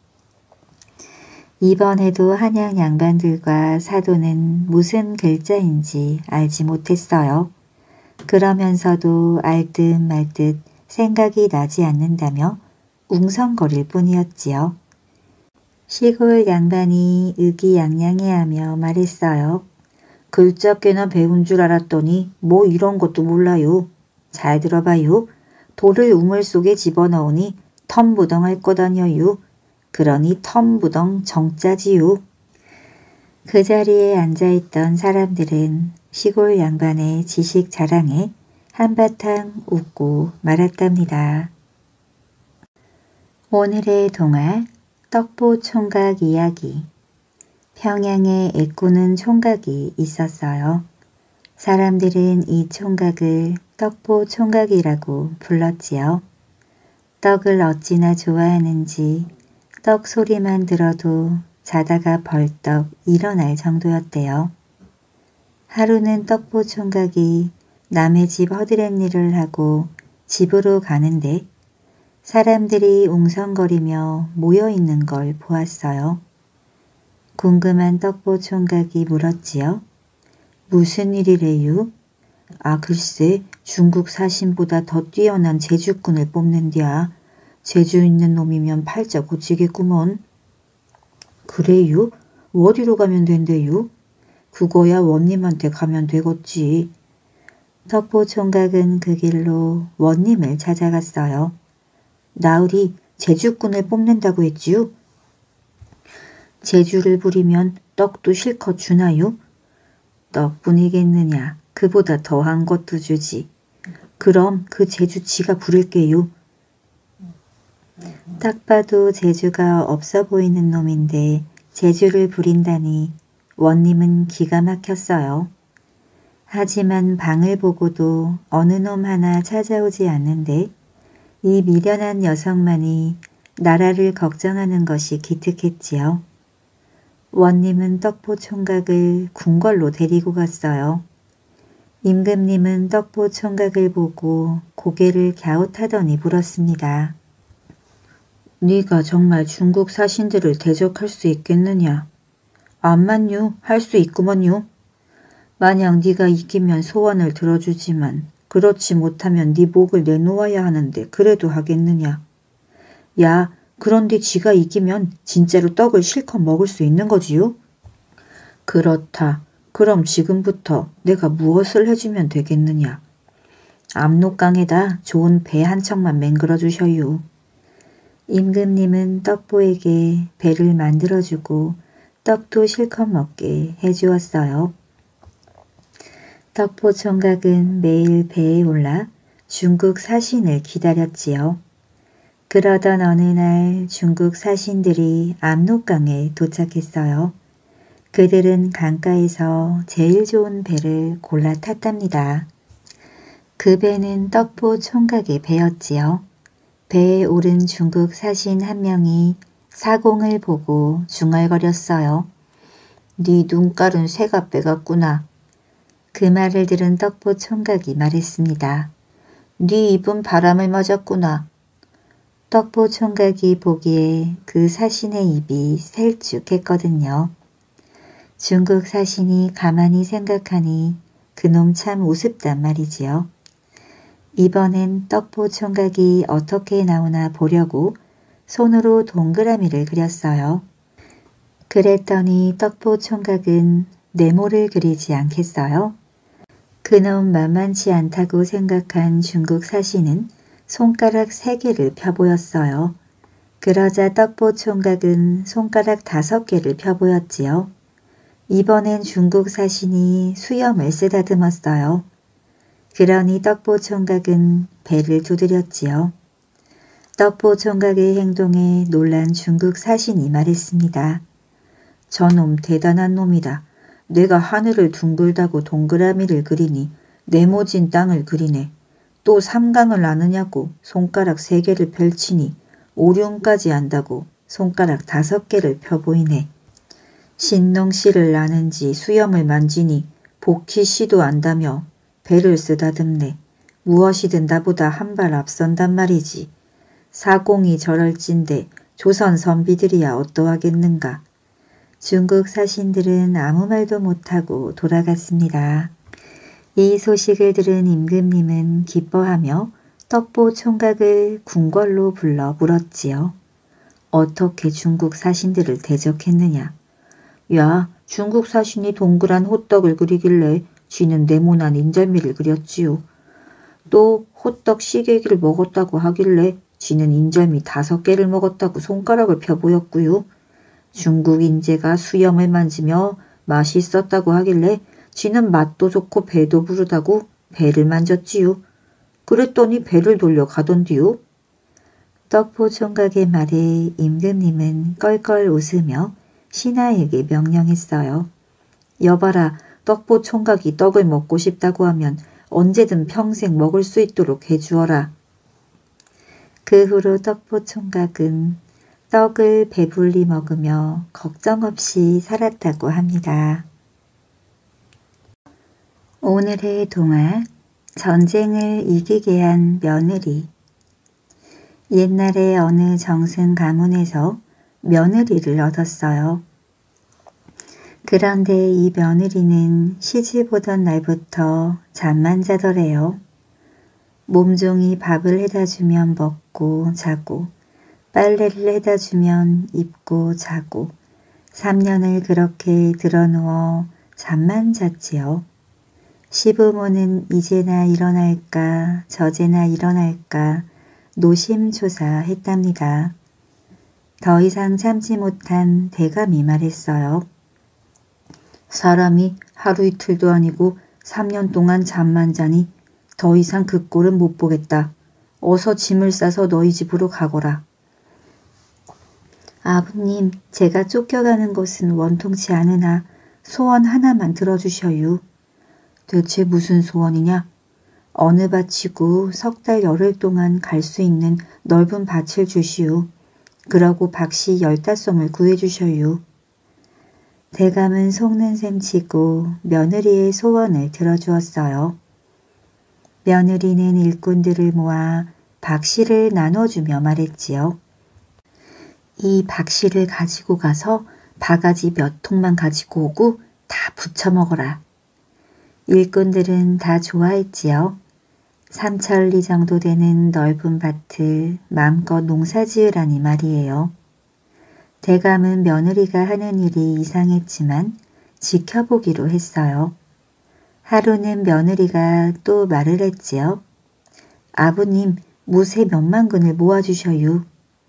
이번에도 한양 양반들과 사돈은 무슨 글자인지 알지 못했어요. 그러면서도 알듯 말듯 생각이 나지 않는다며 웅성거릴 뿐이었지요. 시골 양반이 의기양양해하며 말했어요. 글자 꽤나 배운 줄 알았더니 뭐 이런 것도 몰라요. 잘 들어봐요. 돌을 우물 속에 집어넣으니 텀부덩할 거다녀요. 그러니 텀부덩 정자지요. 그 자리에 앉아있던 사람들은 시골 양반의 지식 자랑에 한바탕 웃고 말았답니다. 오늘의 동화 떡보 총각 이야기. 평양에 애꾸는 총각이 있었어요. 사람들은 이 총각을 떡보 총각이라고 불렀지요. 떡을 어찌나 좋아하는지 떡 소리만 들어도 자다가 벌떡 일어날 정도였대요. 하루는 떡보 총각이 남의 집 허드렛일을 하고 집으로 가는데 사람들이 웅성거리며 모여있는 걸 보았어요. 궁금한 떡보 총각이 물었지요. 무슨 일이래요? 아 글쎄 중국 사신보다 더 뛰어난 제주꾼을 뽑는디야. 제주 있는 놈이면 팔자 고치겠구먼. 그래요? 어디로 가면 된대요? 그거야 원님한테 가면 되겠지. 떡보 총각은 그 길로 원님을 찾아갔어요. 나으리 제주꾼을 뽑는다고 했지요? 제주를 부리면 떡도 실컷 주나요? 떡뿐이겠느냐. 그보다 더한 것도 주지. 그럼 그 제주 지가 부를게요. 딱 봐도 제주가 없어 보이는 놈인데 제주를 부린다니 원님은 기가 막혔어요. 하지만 방을 보고도 어느 놈 하나 찾아오지 않는데 이 미련한 녀석만이 나라를 걱정하는 것이 기특했지요. 원님은 떡보 총각을 궁궐로 데리고 갔어요. 임금님은 떡보 총각을 보고 고개를 갸웃하더니 물었습니다. 네가 정말 중국 사신들을 대적할 수 있겠느냐? 암만요, 할 수 있구먼요. 만약 네가 이기면 소원을 들어주지만 그렇지 못하면 네 목을 내놓아야 하는데 그래도 하겠느냐? 야, 그런데 지가 이기면 진짜로 떡을 실컷 먹을 수 있는 거지요? 그렇다. 그럼 지금부터 내가 무엇을 해주면 되겠느냐? 압록강에다 좋은 배 한 척만 맹글어 주셔요. 임금님은 떡보에게 배를 만들어주고 떡도 실컷 먹게 해주었어요. 떡보 총각은 매일 배에 올라 중국 사신을 기다렸지요. 그러던 어느 날 중국 사신들이 압록강에 도착했어요. 그들은 강가에서 제일 좋은 배를 골라 탔답니다. 그 배는 떡보 총각의 배였지요. 배에 오른 중국 사신 한 명이 사공을 보고 중얼거렸어요. 네 눈깔은 새가 빼갔구나. 그 말을 들은 떡보 총각이 말했습니다. 네 입은 바람을 맞았구나. 떡보 총각이 보기에 그 사신의 입이 셀쭉했거든요. 중국 사신이 가만히 생각하니 그놈 참 우습단 말이지요. 이번엔 떡보 총각이 어떻게 나오나 보려고 손으로 동그라미를 그렸어요. 그랬더니 떡보 총각은 네모를 그리지 않겠어요? 그놈 만만치 않다고 생각한 중국 사신은 손가락 3개를 펴보였어요. 그러자 떡보 총각은 손가락 5개를 펴보였지요. 이번엔 중국 사신이 수염을 쓰다듬었어요. 그러니 떡보 총각은 배를 두드렸지요. 떡보 총각의 행동에 놀란 중국 사신이 말했습니다. 저놈 대단한 놈이다. 내가 하늘을 둥글다고 동그라미를 그리니 네모진 땅을 그리네. 또 삼강을 아느냐고 손가락 3개를 펼치니 오륜까지 안다고 손가락 5개를 펴보이네. 신농씨를 아는지 수염을 만지니 복희씨도 안다며 배를 쓰다듬네. 무엇이든 나보다 한 발 앞선단 말이지. 사공이 저럴진데 조선 선비들이야 어떠하겠는가. 중국 사신들은 아무 말도 못하고 돌아갔습니다. 이 소식을 들은 임금님은 기뻐하며 떡보 총각을 궁궐로 불러 물었지요. 어떻게 중국 사신들을 대적했느냐. 야, 중국 사신이 동그란 호떡을 그리길래 쥐는 네모난 인절미를 그렸지요. 또 호떡 시래기를 먹었다고 하길래 쥐는 인절미 5개를 먹었다고 손가락을 펴보였고요. 중국 인재가 수염을 만지며 맛이 있었다고 하길래 쥐는 맛도 좋고 배도 부르다고 배를 만졌지요. 그랬더니 배를 돌려 가던디요. 떡보 총각의 말에 임금님은 껄껄 웃으며 신하에게 명령했어요. 여봐라, 떡보 총각이 떡을 먹고 싶다고 하면 언제든 평생 먹을 수 있도록 해주어라. 그 후로 떡보 총각은 떡을 배불리 먹으며 걱정 없이 살았다고 합니다. 오늘의 동화, 전쟁을 이기게 한 며느리. 옛날에 어느 정승 가문에서 며느리를 얻었어요. 그런데 이 며느리는 시집 오던 날부터 잠만 자더래요. 몸종이 밥을 해다 주면 먹고 자고, 빨래를 해다 주면 입고 자고, 3년을 그렇게 드러누워 잠만 잤지요. 시부모는 이제나 일어날까 저제나 일어날까 노심초사했답니다. 더 이상 참지 못한 대감이 말했어요. 사람이 하루 이틀도 아니고 3년 동안 잠만 자니 더 이상 그 꼴은 못 보겠다. 어서 짐을 싸서 너희 집으로 가거라. 아버님, 제가 쫓겨가는 것은 원통치 않으나 소원 하나만 들어주셔요. 대체 무슨 소원이냐? 어느 밭이고 3달 열흘 동안 갈 수 있는 넓은 밭을 주시오. 그러고 박씨 15솜을 구해주셔요. 대감은 속는 셈 치고 며느리의 소원을 들어주었어요. 며느리는 일꾼들을 모아 박씨를 나눠주며 말했지요. 이 박씨를 가지고 가서 바가지 몇 통만 가지고 오고 다 부쳐 먹어라. 일꾼들은 다 좋아했지요. 3천리 정도 되는 넓은 밭을 마음껏 농사지으라니 말이에요. 대감은 며느리가 하는 일이 이상했지만 지켜보기로 했어요. 하루는 며느리가 또 말을 했지요. 아버님, 무쇠 몇만 근을 모아주셔요.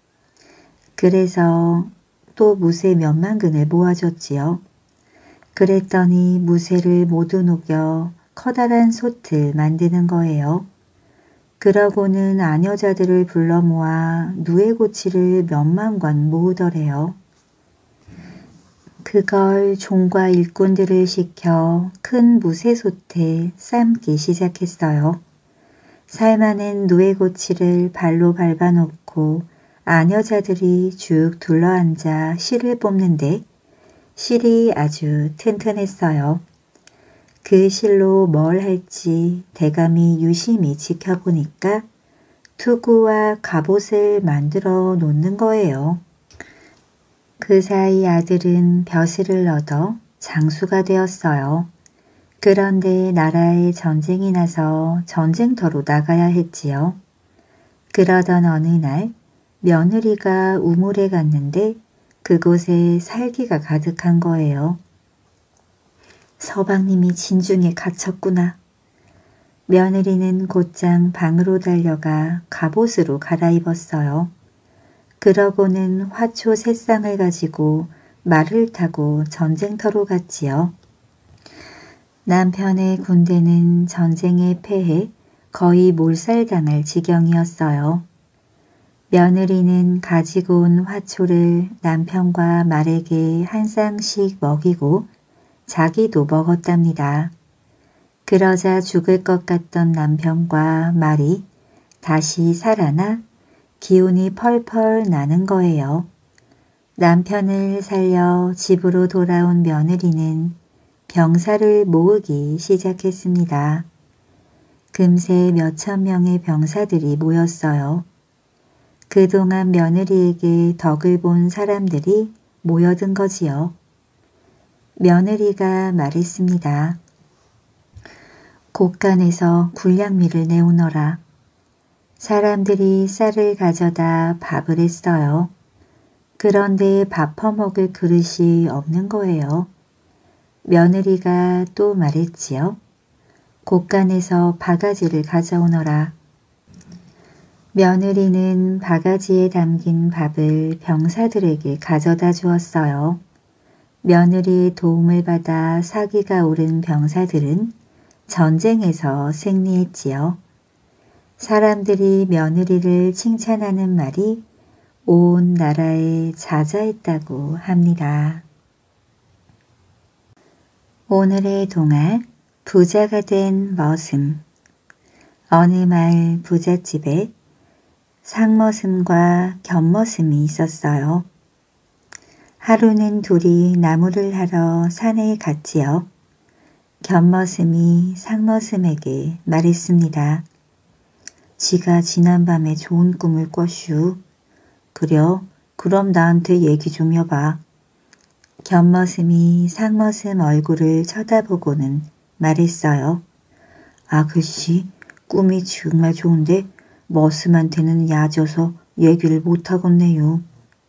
그래서 또 무쇠 몇만 근을 모아줬지요. 그랬더니 무쇠를 모두 녹여 커다란 솥을 만드는 거예요. 그러고는 아녀자들을 불러 모아 누에고치를 몇만 관 모으더래요. 그걸 종과 일꾼들을 시켜 큰 무쇠솥에 삶기 시작했어요. 삶아낸 누에고치를 발로 밟아놓고 아녀자들이 쭉 둘러앉아 실을 뽑는데 실이 아주 튼튼했어요. 그 실로 뭘 할지 대감이 유심히 지켜보니까 투구와 갑옷을 만들어 놓는 거예요. 그 사이 아들은 벼슬을 얻어 장수가 되었어요. 그런데 나라에 전쟁이 나서 전쟁터로 나가야 했지요. 그러던 어느 날 며느리가 우물에 갔는데 그곳에 살기가 가득한 거예요. 서방님이 진중에 갇혔구나. 며느리는 곧장 방으로 달려가 갑옷으로 갈아입었어요. 그러고는 화초 3쌍을 가지고 말을 타고 전쟁터로 갔지요. 남편의 군대는 전쟁에 패해 거의 몰살당할 지경이었어요. 며느리는 가지고 온 화초를 남편과 말에게 한 쌍씩 먹이고 자기도 먹었답니다. 그러자 죽을 것 같던 남편과 말이 다시 살아나 기운이 펄펄 나는 거예요. 남편을 살려 집으로 돌아온 며느리는 병사를 모으기 시작했습니다. 금세 몇천 명의 병사들이 모였어요. 그동안 며느리에게 덕을 본 사람들이 모여든 거지요. 며느리가 말했습니다. 곳간에서 군량미를 내오너라. 사람들이 쌀을 가져다 밥을 했어요. 그런데 밥 퍼먹을 그릇이 없는 거예요. 며느리가 또 말했지요. 곳간에서 바가지를 가져오너라. 며느리는 바가지에 담긴 밥을 병사들에게 가져다 주었어요. 며느리의 도움을 받아 사기가 오른 병사들은 전쟁에서 승리했지요. 사람들이 며느리를 칭찬하는 말이 온 나라에 자자했다고 합니다. 오늘의 동화 부자가 된 머슴. 어느 마을 부잣집에 상머슴과 견머슴이 있었어요. 하루는 둘이 나무를 하러 산에 갔지요. 견머슴이 상머슴에게 말했습니다. 지가 지난밤에 좋은 꿈을 꿨슈. 그려? 그럼 나한테 얘기 좀 해봐. 견머슴이 상머슴 얼굴을 쳐다보고는 말했어요. 아, 글씨, 꿈이 정말 좋은데 머슴한테는 야져서 얘기를 못하겠네요.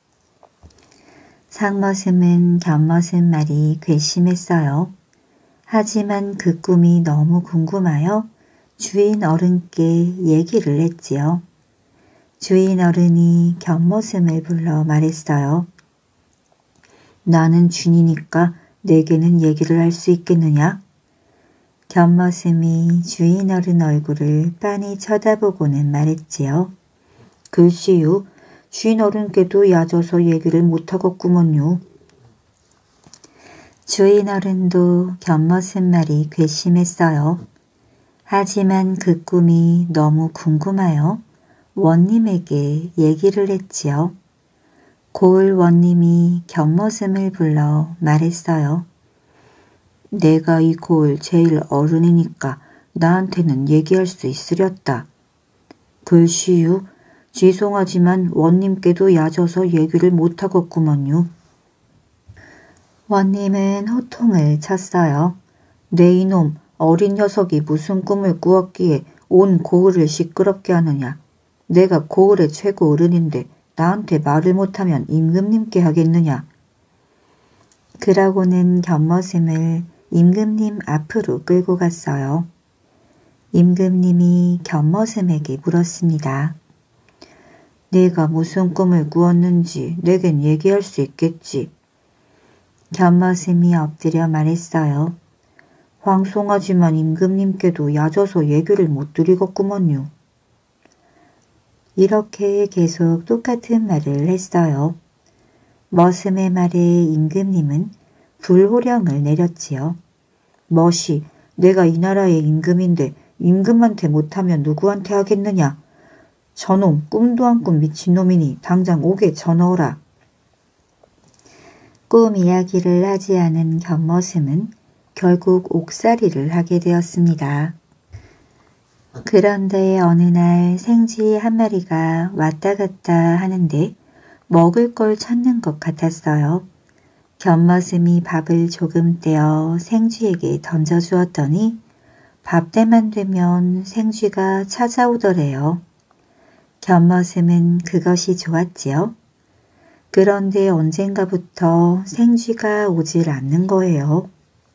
상머슴은 견머슴 말이 괘씸했어요. 하지만 그 꿈이 너무 궁금하여 주인 어른께 얘기를 했지요. 주인 어른이 견머슴을 불러 말했어요. 나는 쥐니까 내게는 얘기를 할 수 있겠느냐? 견머슴이 주인 어른 얼굴을 빤히 쳐다보고는 말했지요. 글쎄요, 주인 어른께도 야져서 얘기를 못하겠구먼요. 주인 어른도 견머슴 말이 괘씸했어요. 하지만 그 꿈이 너무 궁금하여 원님에게 얘기를 했지요. 고을 원님이 견머슴을 불러 말했어요. 내가 이 고을 제일 어른이니까 나한테는 얘기할 수 있으렸다. 글씨유, 죄송하지만 원님께도 야져서 얘기를 못하겠구먼요. 원님은 호통을 쳤어요. 내 이놈 어린 녀석이 무슨 꿈을 꾸었기에 온 고을을 시끄럽게 하느냐. 내가 고을의 최고 어른인데 나한테 말을 못하면 임금님께 하겠느냐. 그러고는 견머슴을 임금님 앞으로 끌고 갔어요. 임금님이 견머슴에게 물었습니다. 내가 무슨 꿈을 꾸었는지 내겐 얘기할 수 있겠지. 견머슴이 엎드려 말했어요. 황송하지만 임금님께도 야져서 얘기를 못 드리겠구먼요. 이렇게 계속 똑같은 말을 했어요. 머슴의 말에 임금님은 불호령을 내렸지요. 멋이, 내가 이 나라의 임금인데 임금한테 못하면 누구한테 하겠느냐. 저놈 꿈도 안 꾼 미친놈이니 당장 옥에 쳐넣어라. 꿈 이야기를 하지 않은 견머슴은 결국 옥살이를 하게 되었습니다. 그런데 어느 날 생쥐 한 마리가 왔다 갔다 하는데 먹을 걸 찾는 것 같았어요. 견머슴이 밥을 조금 떼어 생쥐에게 던져주었더니 밥 때만 되면 생쥐가 찾아오더래요. 견머슴은 그것이 좋았지요. 그런데 언젠가부터 생쥐가 오질 않는 거예요.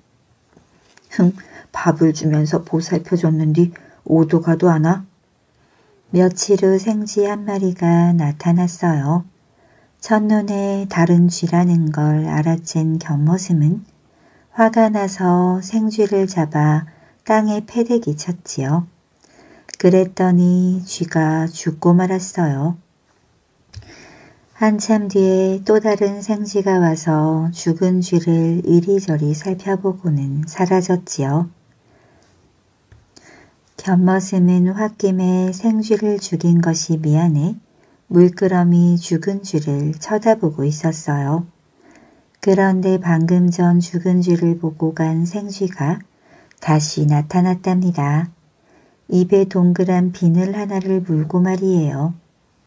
밥을 주면서 보살펴줬는디 오도 가도 않아? 며칠 후 생쥐 한 마리가 나타났어요. 첫눈에 다른 쥐라는 걸 알아챈 견머슴은 화가 나서 생쥐를 잡아 땅에 패대기 쳤지요. 그랬더니 쥐가 죽고 말았어요. 한참 뒤에 또 다른 생쥐가 와서 죽은 쥐를 이리저리 살펴보고는 사라졌지요. 견머슴은 홧김에 생쥐를 죽인 것이 미안해 물끄러미 죽은 쥐를 쳐다보고 있었어요. 그런데 방금 전 죽은 쥐를 보고 간 생쥐가 다시 나타났답니다. 입에 동그란 비늘 하나를 물고 말이에요.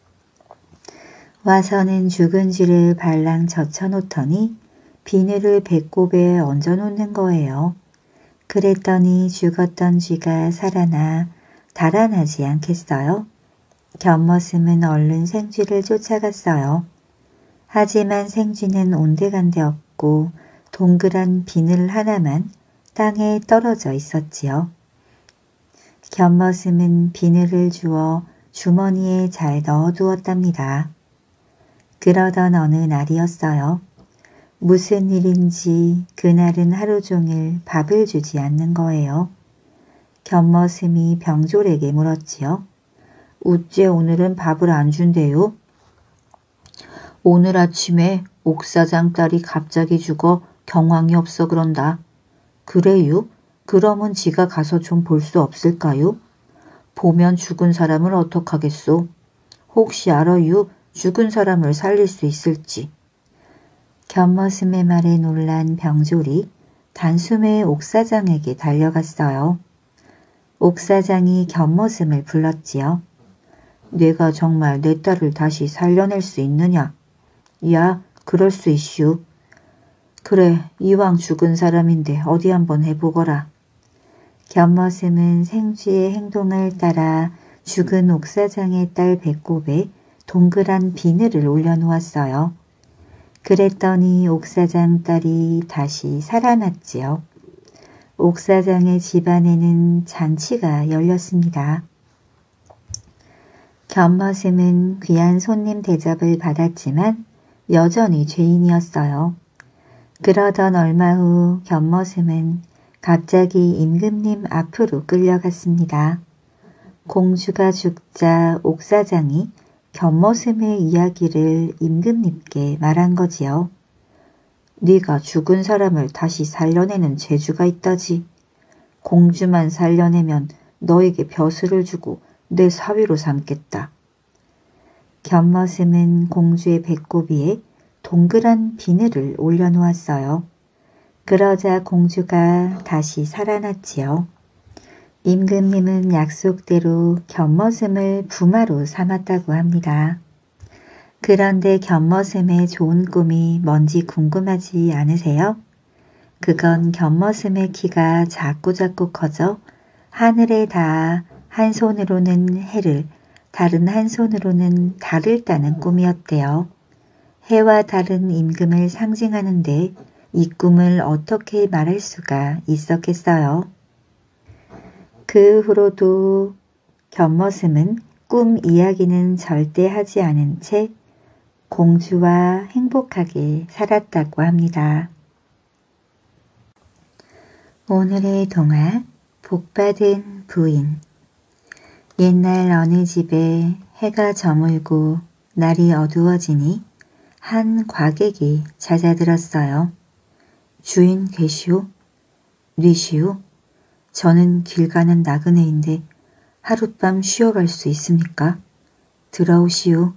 와서는 죽은 쥐를 발랑 젖혀놓더니 비늘을 배꼽에 얹어놓는 거예요. 그랬더니 죽었던 쥐가 살아나 달아나지 않겠어요? 견머슴은 얼른 생쥐를 쫓아갔어요. 하지만 생쥐는 온데간데 없고 동그란 비늘 하나만 땅에 떨어져 있었지요. 견머슴은 비늘을 주워 주머니에 잘 넣어두었답니다. 그러던 어느 날이었어요. 무슨 일인지 그날은 하루 종일 밥을 주지 않는 거예요. 견머슴이 병졸에게 물었지요. 어째 오늘은 밥을 안 준대요? 오늘 아침에 옥사장 딸이 갑자기 죽어 경황이 없어 그런다. 그래요? 그러면 지가 가서 좀 볼 수 없을까요? 보면 죽은 사람을 어떡하겠소? 혹시 알아요? 죽은 사람을 살릴 수 있을지. 곁머슴의 말에 놀란 병졸이 단숨에 옥사장에게 달려갔어요. 옥사장이 곁머슴을 불렀지요. 내가 정말 내 딸을 다시 살려낼 수 있느냐? 야, 그럴 수 있슈. 그래, 이왕 죽은 사람인데 어디 한번 해보거라. 곁머슴은 생쥐의 행동을 따라 죽은 옥사장의 딸 배꼽에 동그란 비늘을 올려놓았어요. 그랬더니 옥사장 딸이 다시 살아났지요. 옥사장의 집안에는 잔치가 열렸습니다. 곁머슴은 귀한 손님 대접을 받았지만 여전히 죄인이었어요. 그러던 얼마 후 곁머슴은 갑자기 임금님 앞으로 끌려갔습니다. 공주가 죽자 옥사장이 곁머슴의 이야기를 임금님께 말한 거지요. 네가 죽은 사람을 다시 살려내는 재주가 있다지. 공주만 살려내면 너에게 벼슬을 주고 내 사위로 삼겠다. 곁머슴은 공주의 배꼽 위에 동그란 비늘을 올려놓았어요. 그러자 공주가 다시 살아났지요. 임금님은 약속대로 곁머슴을 부마로 삼았다고 합니다. 그런데 곁머슴의 좋은 꿈이 뭔지 궁금하지 않으세요? 그건 곁머슴의 키가 자꾸자꾸 커져 하늘에 닿아 한 손으로는 해를, 다른 한 손으로는 달을 따는 꿈이었대요. 해와 달은 임금을 상징하는데 이 꿈을 어떻게 말할 수가 있었겠어요? 그 후로도 곁머슴은 꿈 이야기는 절대 하지 않은 채 공주와 행복하게 살았다고 합니다. 오늘의 동화 복받은 부인. 옛날 어느 집에 해가 저물고 날이 어두워지니 한 과객이 찾아들었어요. 주인 계시오? 뉘시오? 저는 길 가는 나그네인데 하룻밤 쉬어갈 수 있습니까? 들어오시오.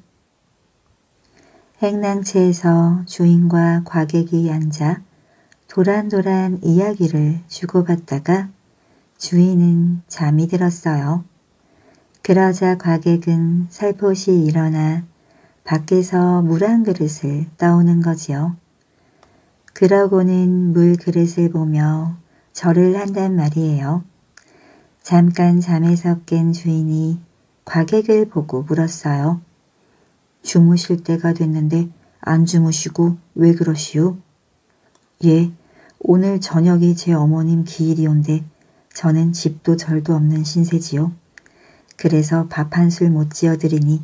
행랑채에서 주인과 과객이 앉아 도란도란 이야기를 주고받다가 주인은 잠이 들었어요. 그러자 과객은 살포시 일어나 밖에서 물 한 그릇을 떠오는 거지요. 그러고는 물 그릇을 보며 절을 한단 말이에요. 잠깐 잠에서 깬 주인이 과객을 보고 물었어요. 주무실 때가 됐는데 안 주무시고 왜 그러시오? 예, 오늘 저녁이 제 어머님 기일이온데 저는 집도 절도 없는 신세지요. 그래서 밥 한술 못 지어드리니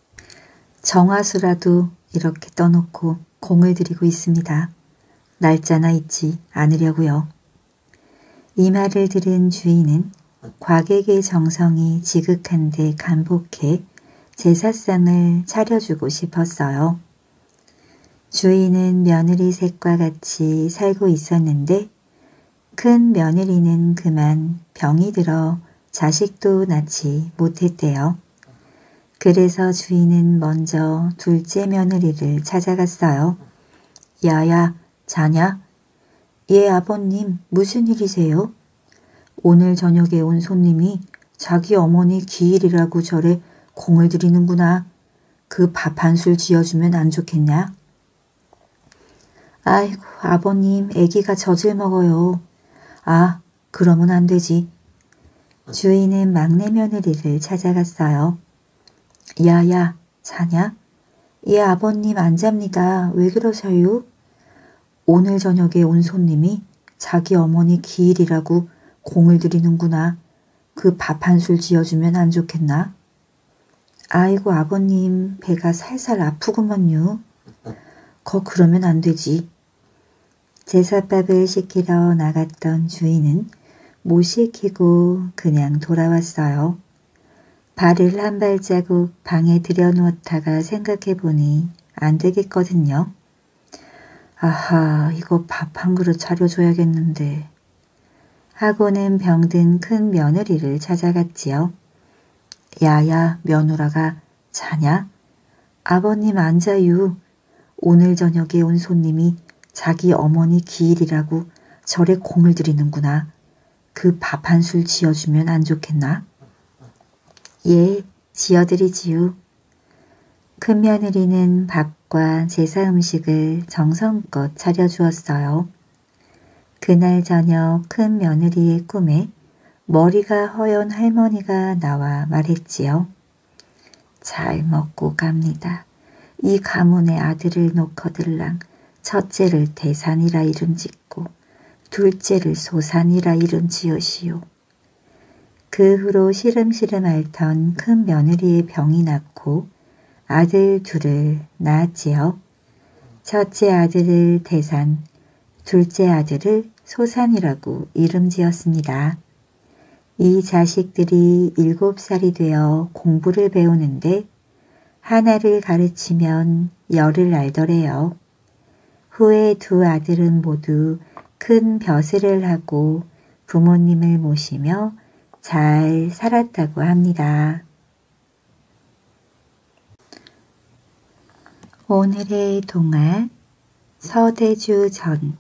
정화수라도 이렇게 떠놓고 공을 들이고 있습니다. 날짜나 잊지 않으려고요. 이 말을 들은 주인은 과객의 정성이 지극한데 감복해 제사상을 차려주고 싶었어요. 주인은 며느리 셋과 같이 살고 있었는데 큰 며느리는 그만 병이 들어 자식도 낳지 못했대요. 그래서 주인은 먼저 둘째 며느리를 찾아갔어요. 야야, 자냐? 예, 아버님, 무슨 일이세요? 오늘 저녁에 온 손님이 자기 어머니 기일이라고 절에 공을 들이는구나. 그 밥 한술 지어주면 안 좋겠냐? 아이고, 아버님, 애기가 젖을 먹어요. 아, 그러면 안 되지. 주인은 막내 며느리를 찾아갔어요. 야야, 자냐? 예, 아버님 안 잡니다. 왜 그러셔요? 오늘 저녁에 온 손님이 자기 어머니 기일이라고 공을 들이는구나. 그 밥 한술 지어주면 안 좋겠나? 아이고, 아버님, 배가 살살 아프구먼요. 그러면 안 되지. 제사밥을 시키러 나갔던 주인은 못 시키고 그냥 돌아왔어요. 발을 한 발자국 방에 들여놓다가 생각해보니 안 되겠거든요. 아하, 이거 밥 한 그릇 차려줘야겠는데. 하고는 병든 큰 며느리를 찾아갔지요. 야야 며느라가 자냐? 아버님 앉아유. 오늘 저녁에 온 손님이 자기 어머니 기일이라고 절에 공을 들이는구나. 그 밥 한 술 지어주면 안 좋겠나? 예, 지어드리지요. 큰 며느리는 밥과 제사 음식을 정성껏 차려주었어요. 그날 저녁 큰 며느리의 꿈에 머리가 허연 할머니가 나와 말했지요. 잘 먹고 갑니다. 이 가문의 아들을 놓거들랑 첫째를 대산이라 이름 짓고 둘째를 소산이라 이름 지으시오. 그 후로 시름시름 앓던 큰 며느리의 병이 낫고 아들 둘을 낳았지요. 첫째 아들을 대산, 둘째 아들을 소산이라고 이름 지었습니다. 이 자식들이 7살이 되어 공부를 배우는데 하나를 가르치면 열을 알더래요. 후에 두 아들은 모두 큰 벼슬을 하고 부모님을 모시며 잘 살았다고 합니다. 오늘의 동화 서대주 전.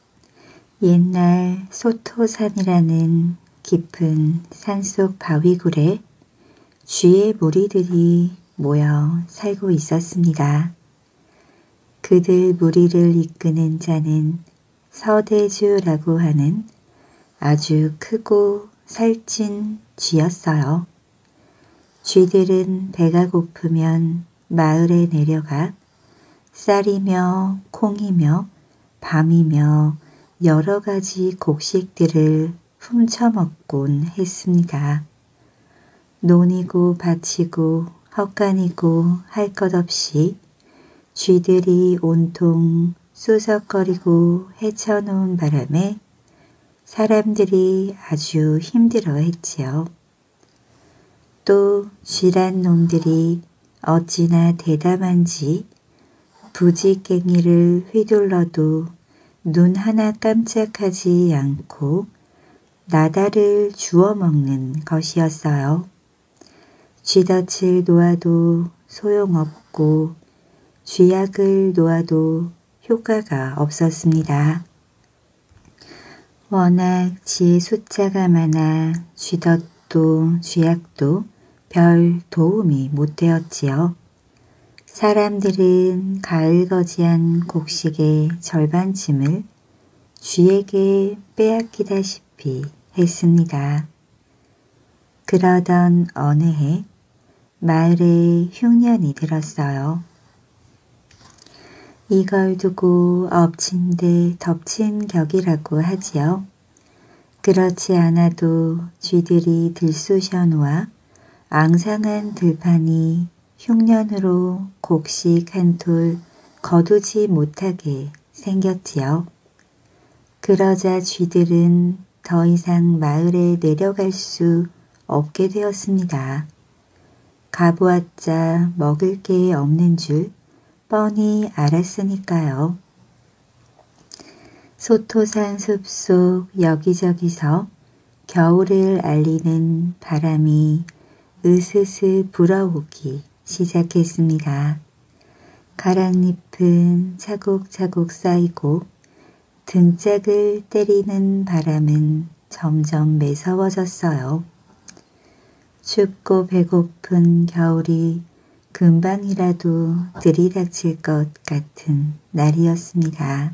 옛날 소토산이라는 깊은 산속 바위굴에 쥐의 무리들이 모여 살고 있었습니다. 그들 무리를 이끄는 자는 서대주라고 하는 아주 크고 살찐 쥐였어요. 쥐들은 배가 고프면 마을에 내려가 쌀이며 콩이며 밤이며 여러 가지 곡식들을 훔쳐먹곤 했습니다. 논이고 밭이고 헛간이고 할 것 없이 쥐들이 온통 쑤석거리고 헤쳐놓은 바람에 사람들이 아주 힘들어 했지요. 또 쥐란 놈들이 어찌나 대담한지 부지깽이를 휘둘러도 눈 하나 깜짝하지 않고 나다를 주워 먹는 것이었어요. 쥐덫을 놓아도 소용없고 쥐약을 놓아도 효과가 없었습니다. 워낙 쥐의 숫자가 많아 쥐덫도 쥐약도 별 도움이 못 되었지요. 사람들은 가을거지한 곡식의 절반쯤을 쥐에게 빼앗기다시피 했습니다. 그러던 어느 해 마을에 흉년이 들었어요. 이걸 두고 엎친 데 덮친 격이라고 하지요. 그렇지 않아도 쥐들이 들쑤셔 놓아 앙상한 들판이 흉년으로 곡식 한 톨 거두지 못하게 생겼지요. 그러자 쥐들은 더 이상 마을에 내려갈 수 없게 되었습니다. 가보았자 먹을 게 없는 줄 뻔히 알았으니까요. 소토산 숲속 여기저기서 겨울을 알리는 바람이 으스스 불어오기 시작했습니다. 가랑잎은 차곡차곡 쌓이고 등짝을 때리는 바람은 점점 매서워졌어요. 춥고 배고픈 겨울이 금방이라도 들이닥칠 것 같은 날이었습니다.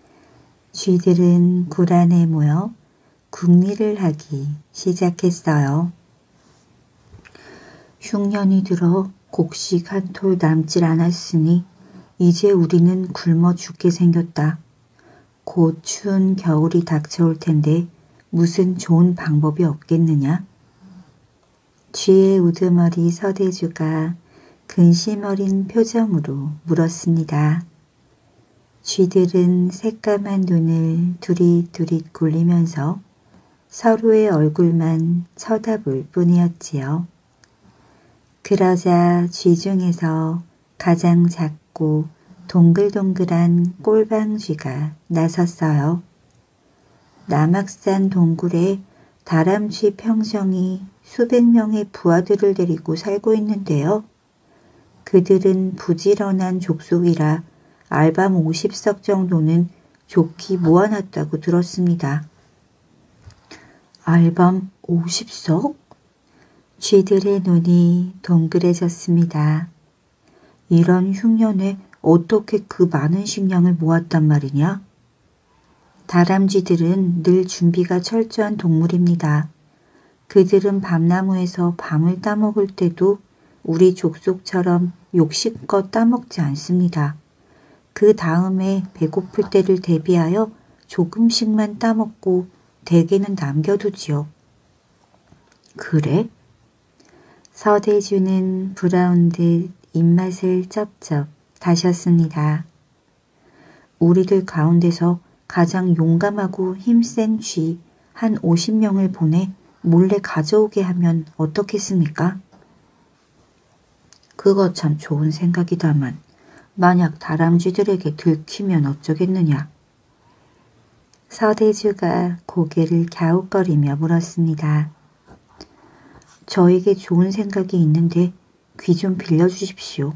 쥐들은 굴 안에 모여 궁리를 하기 시작했어요. 흉년이 들어 곡식 한 톨 남질 않았으니 이제 우리는 굶어 죽게 생겼다. 곧 추운 겨울이 닥쳐올 텐데 무슨 좋은 방법이 없겠느냐? 쥐의 우두머리 서대주가 근심 어린 표정으로 물었습니다. 쥐들은 새까만 눈을 두릿두릿 굴리면서 서로의 얼굴만 쳐다볼 뿐이었지요. 그러자 쥐 중에서 가장 작고 동글동글한 꼴방쥐가 나섰어요. 남악산 동굴에 다람쥐 평정이 수백 명의 부하들을 데리고 살고 있는데요. 그들은 부지런한 족속이라 알밤 50석 정도는 좋게 모아놨다고 들었습니다. 알밤 50석? 쥐들의 눈이 동그래졌습니다. 이런 흉년에 어떻게 그 많은 식량을 모았단 말이냐? 다람쥐들은 늘 준비가 철저한 동물입니다. 그들은 밤나무에서 밤을 따먹을 때도 우리 족속처럼 욕심껏 따먹지 않습니다. 그 다음에 배고플 때를 대비하여 조금씩만 따먹고 대개는 남겨두지요. 그래? 서대주는 부러운 듯 입맛을 쩝쩝 다셨습니다. 우리들 가운데서 가장 용감하고 힘센 쥐 한 50명을 보내 몰래 가져오게 하면 어떻겠습니까? 그거 참 좋은 생각이다만 만약 다람쥐들에게 들키면 어쩌겠느냐. 서대주가 고개를 갸웃거리며 물었습니다. 저에게 좋은 생각이 있는데 귀 좀 빌려주십시오.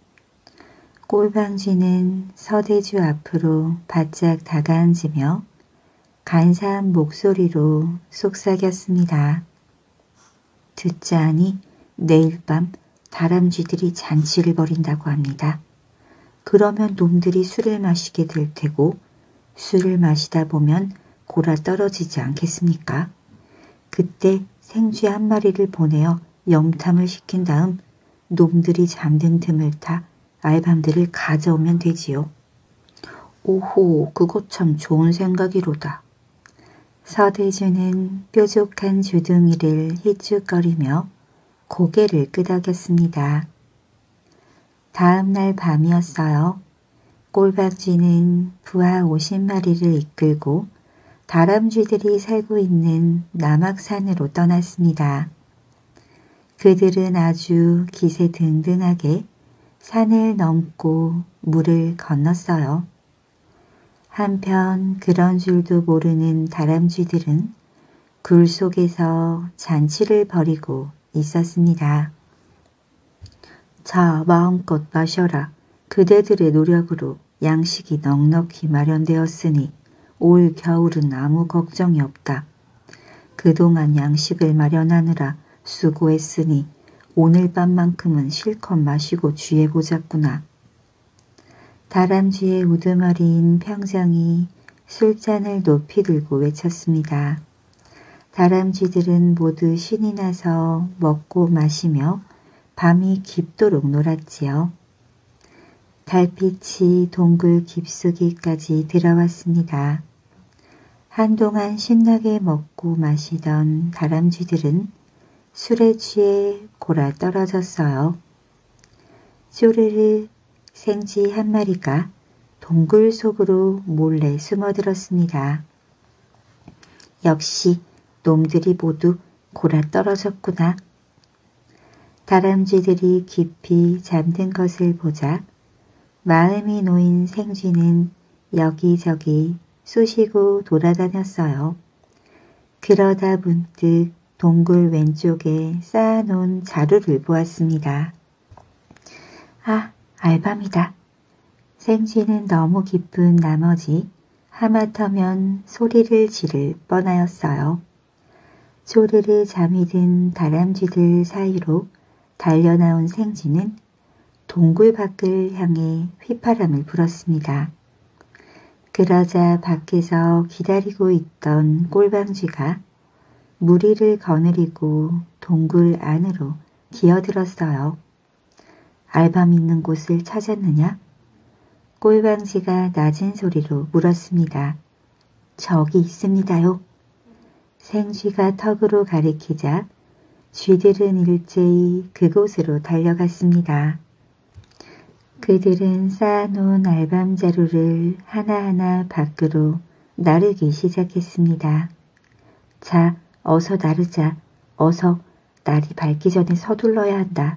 꼴방쥐는 서대주 앞으로 바짝 다가앉으며 간사한 목소리로 속삭였습니다. 듣자 하니 내일 밤 다람쥐들이 잔치를 벌인다고 합니다. 그러면 놈들이 술을 마시게 될 테고 술을 마시다 보면 골아 떨어지지 않겠습니까? 그때 생쥐 한 마리를 보내어 염탐을 시킨 다음 놈들이 잠든 틈을 타 알밤들을 가져오면 되지요. 오호, 그거 참 좋은 생각이로다. 서대주는 뾰족한 주둥이를 희죽거리며 고개를 끄덕였습니다. 다음 날 밤이었어요. 꼴박쥐는 부하 50마리를 이끌고 다람쥐들이 살고 있는 남악산으로 떠났습니다. 그들은 아주 기세등등하게 산을 넘고 물을 건넜어요. 한편 그런 줄도 모르는 다람쥐들은 굴 속에서 잔치를 벌이고 있었습니다. 자, 마음껏 마셔라. 그대들의 노력으로 양식이 넉넉히 마련되었으니 올 겨울은 아무 걱정이 없다. 그동안 양식을 마련하느라 수고했으니 오늘 밤만큼은 실컷 마시고 취해보자꾸나. 다람쥐의 우두머리인 평정이 술잔을 높이 들고 외쳤습니다. 다람쥐들은 모두 신이 나서 먹고 마시며 밤이 깊도록 놀았지요. 달빛이 동굴 깊숙이까지 들어왔습니다. 한동안 신나게 먹고 마시던 다람쥐들은 술에 취해 골아 떨어졌어요. 쪼르르 생쥐 한 마리가 동굴 속으로 몰래 숨어들었습니다. 역시 놈들이 모두 골아 떨어졌구나. 다람쥐들이 깊이 잠든 것을 보자 마음이 놓인 생쥐는 여기저기 쑤시고 돌아다녔어요. 그러다 문득 동굴 왼쪽에 쌓아놓은 자루를 보았습니다. 아, 알밤이다. 생쥐는 너무 기쁜 나머지 하마터면 소리를 지를 뻔하였어요. 쪼르르 잠이 든 다람쥐들 사이로 달려나온 생쥐는 동굴 밖을 향해 휘파람을 불었습니다. 그러자 밖에서 기다리고 있던 꼴방쥐가 무리를 거느리고 동굴 안으로 기어들었어요. 알밤 있는 곳을 찾았느냐? 꼴방쥐가 낮은 소리로 물었습니다. 저기 있습니다요. 생쥐가 턱으로 가리키자 쥐들은 일제히 그곳으로 달려갔습니다. 그들은 쌓아놓은 알밤 자루를 하나하나 밖으로 나르기 시작했습니다. 자, 어서 나르자. 어서 날이 밝기 전에 서둘러야 한다.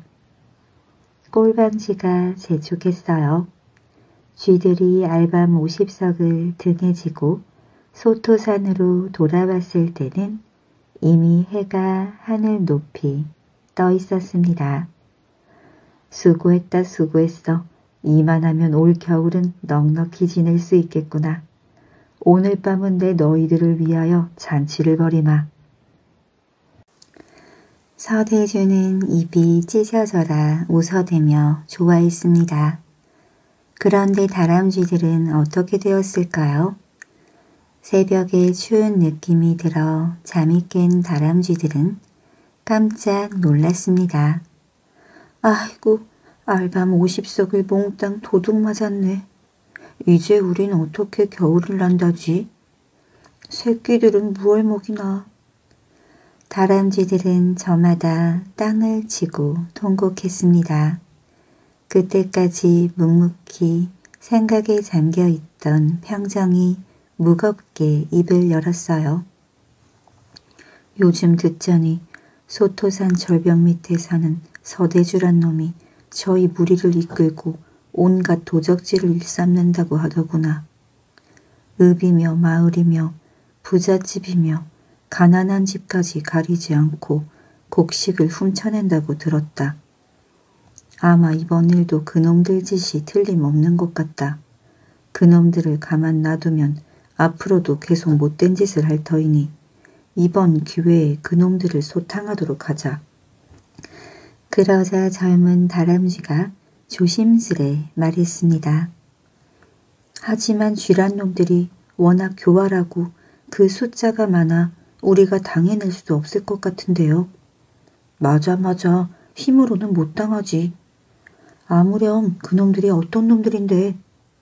꼴방쥐가 재촉했어요. 쥐들이 알밤 50석을 등에 지고 소토산으로 돌아왔을 때는 이미 해가 하늘 높이 떠 있었습니다. 수고했다 수고했어. 이만하면 올 겨울은 넉넉히 지낼 수 있겠구나. 오늘 밤은 내 너희들을 위하여 잔치를 벌이마. 서대주는 입이 찢어져라 웃어대며 좋아했습니다. 그런데 다람쥐들은 어떻게 되었을까요? 새벽에 추운 느낌이 들어 잠이 깬 다람쥐들은 깜짝 놀랐습니다. 아이고, 알밤 50석을 몽땅 도둑 맞았네. 이제 우린 어떻게 겨울을 난다지? 새끼들은 무얼 먹이나. 다람쥐들은 저마다 땅을 치고 통곡했습니다. 그때까지 묵묵히 생각에 잠겨있던 평정이 무겁게 입을 열었어요. 요즘 듣자니 소토산 절벽 밑에서는 서대주란 놈이 저희 무리를 이끌고 온갖 도적질을 일삼는다고 하더구나. 읍이며 마을이며 부잣집이며 가난한 집까지 가리지 않고 곡식을 훔쳐낸다고 들었다. 아마 이번 일도 그놈들 짓이 틀림없는 것 같다. 그놈들을 가만 놔두면 앞으로도 계속 못된 짓을 할 터이니 이번 기회에 그놈들을 소탕하도록 하자. 그러자 젊은 다람쥐가 조심스레 말했습니다. 하지만 쥐란 놈들이 워낙 교활하고 그 숫자가 많아 우리가 당해낼 수도 없을 것 같은데요. 맞아. 힘으로는 못 당하지. 아무렴 그놈들이 어떤 놈들인데.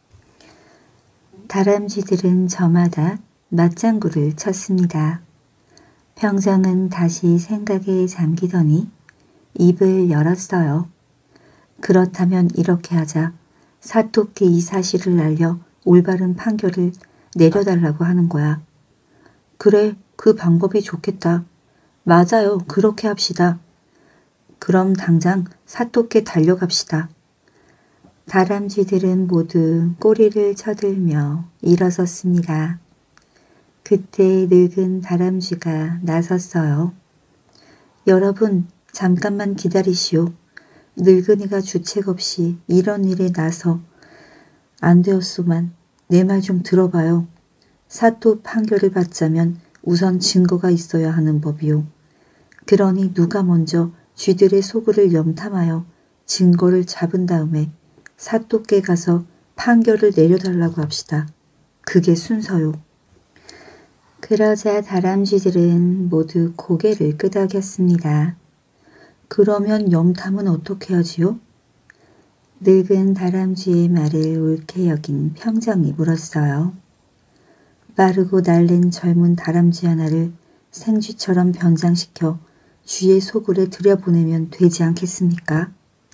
다람쥐들은 저마다 맞장구를 쳤습니다. 평정은 다시 생각에 잠기더니 입을 열었어요. 그렇다면 이렇게 하자. 사토끼 이 사실을 알려 올바른 판결을 내려달라고 하는 거야. 그래, 그 방법이 좋겠다. 맞아요, 그렇게 합시다. 그럼 당장 사토끼에 달려갑시다. 다람쥐들은 모두 꼬리를 쳐들며 일어섰습니다. 그때 늙은 다람쥐가 나섰어요. 여러분, 잠깐만 기다리시오. 늙은이가 주책 없이 이런 일에 나서 안 되었소만 내 말 좀 들어봐요. 사토 판결을 받자면 우선 증거가 있어야 하는 법이오. 그러니 누가 먼저 쥐들의 소굴을 염탐하여 증거를 잡은 다음에 사토께 가서 판결을 내려달라고 합시다. 그게 순서요. 그러자 다람쥐들은 모두 고개를 끄덕였습니다. 그러면 염탐은 어떻게 하지요? 늙은 다람쥐의 말을 옳게 여긴 평정이 물었어요. 빠르고 날랜 젊은 다람쥐 하나를 생쥐처럼 변장시켜 쥐의 소굴에 들여보내면 되지 않겠습니까?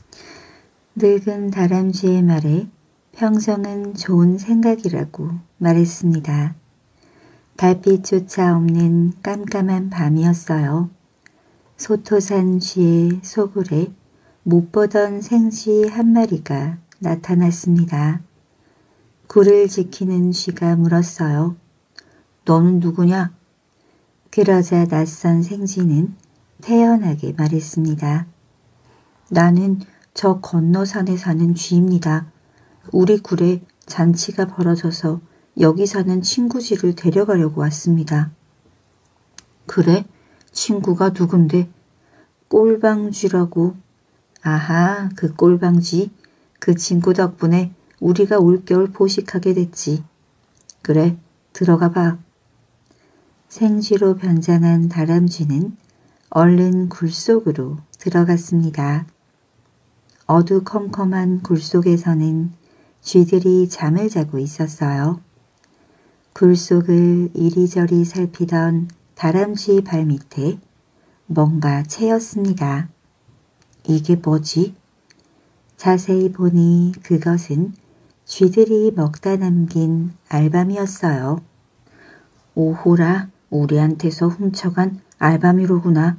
늙은 다람쥐의 말에 평정은 좋은 생각이라고 말했습니다. 달빛조차 없는 깜깜한 밤이었어요. 소토산 쥐의 소굴에 못 보던 생쥐 한 마리가 나타났습니다. 굴을 지키는 쥐가 물었어요. 너는 누구냐? 그러자 낯선 생쥐는 태연하게 말했습니다. 나는 저 건너산에 사는 쥐입니다. 우리 굴에 잔치가 벌어져서 여기 사는 친구 쥐를 데려가려고 왔습니다. 그래? 친구가 누군데? 꼴방쥐라고. 아하, 그 꼴방쥐. 그 친구 덕분에 우리가 올겨울 포식하게 됐지. 그래, 들어가 봐. 생쥐로 변장한 다람쥐는 얼른 굴 속으로 들어갔습니다. 어두컴컴한 굴 속에서는 쥐들이 잠을 자고 있었어요. 굴 속을 이리저리 살피던 다람쥐 발밑에 뭔가 채였습니다. 이게 뭐지? 자세히 보니 그것은 쥐들이 먹다 남긴 알밤이었어요. 오호라, 우리한테서 훔쳐간 알밤이로구나.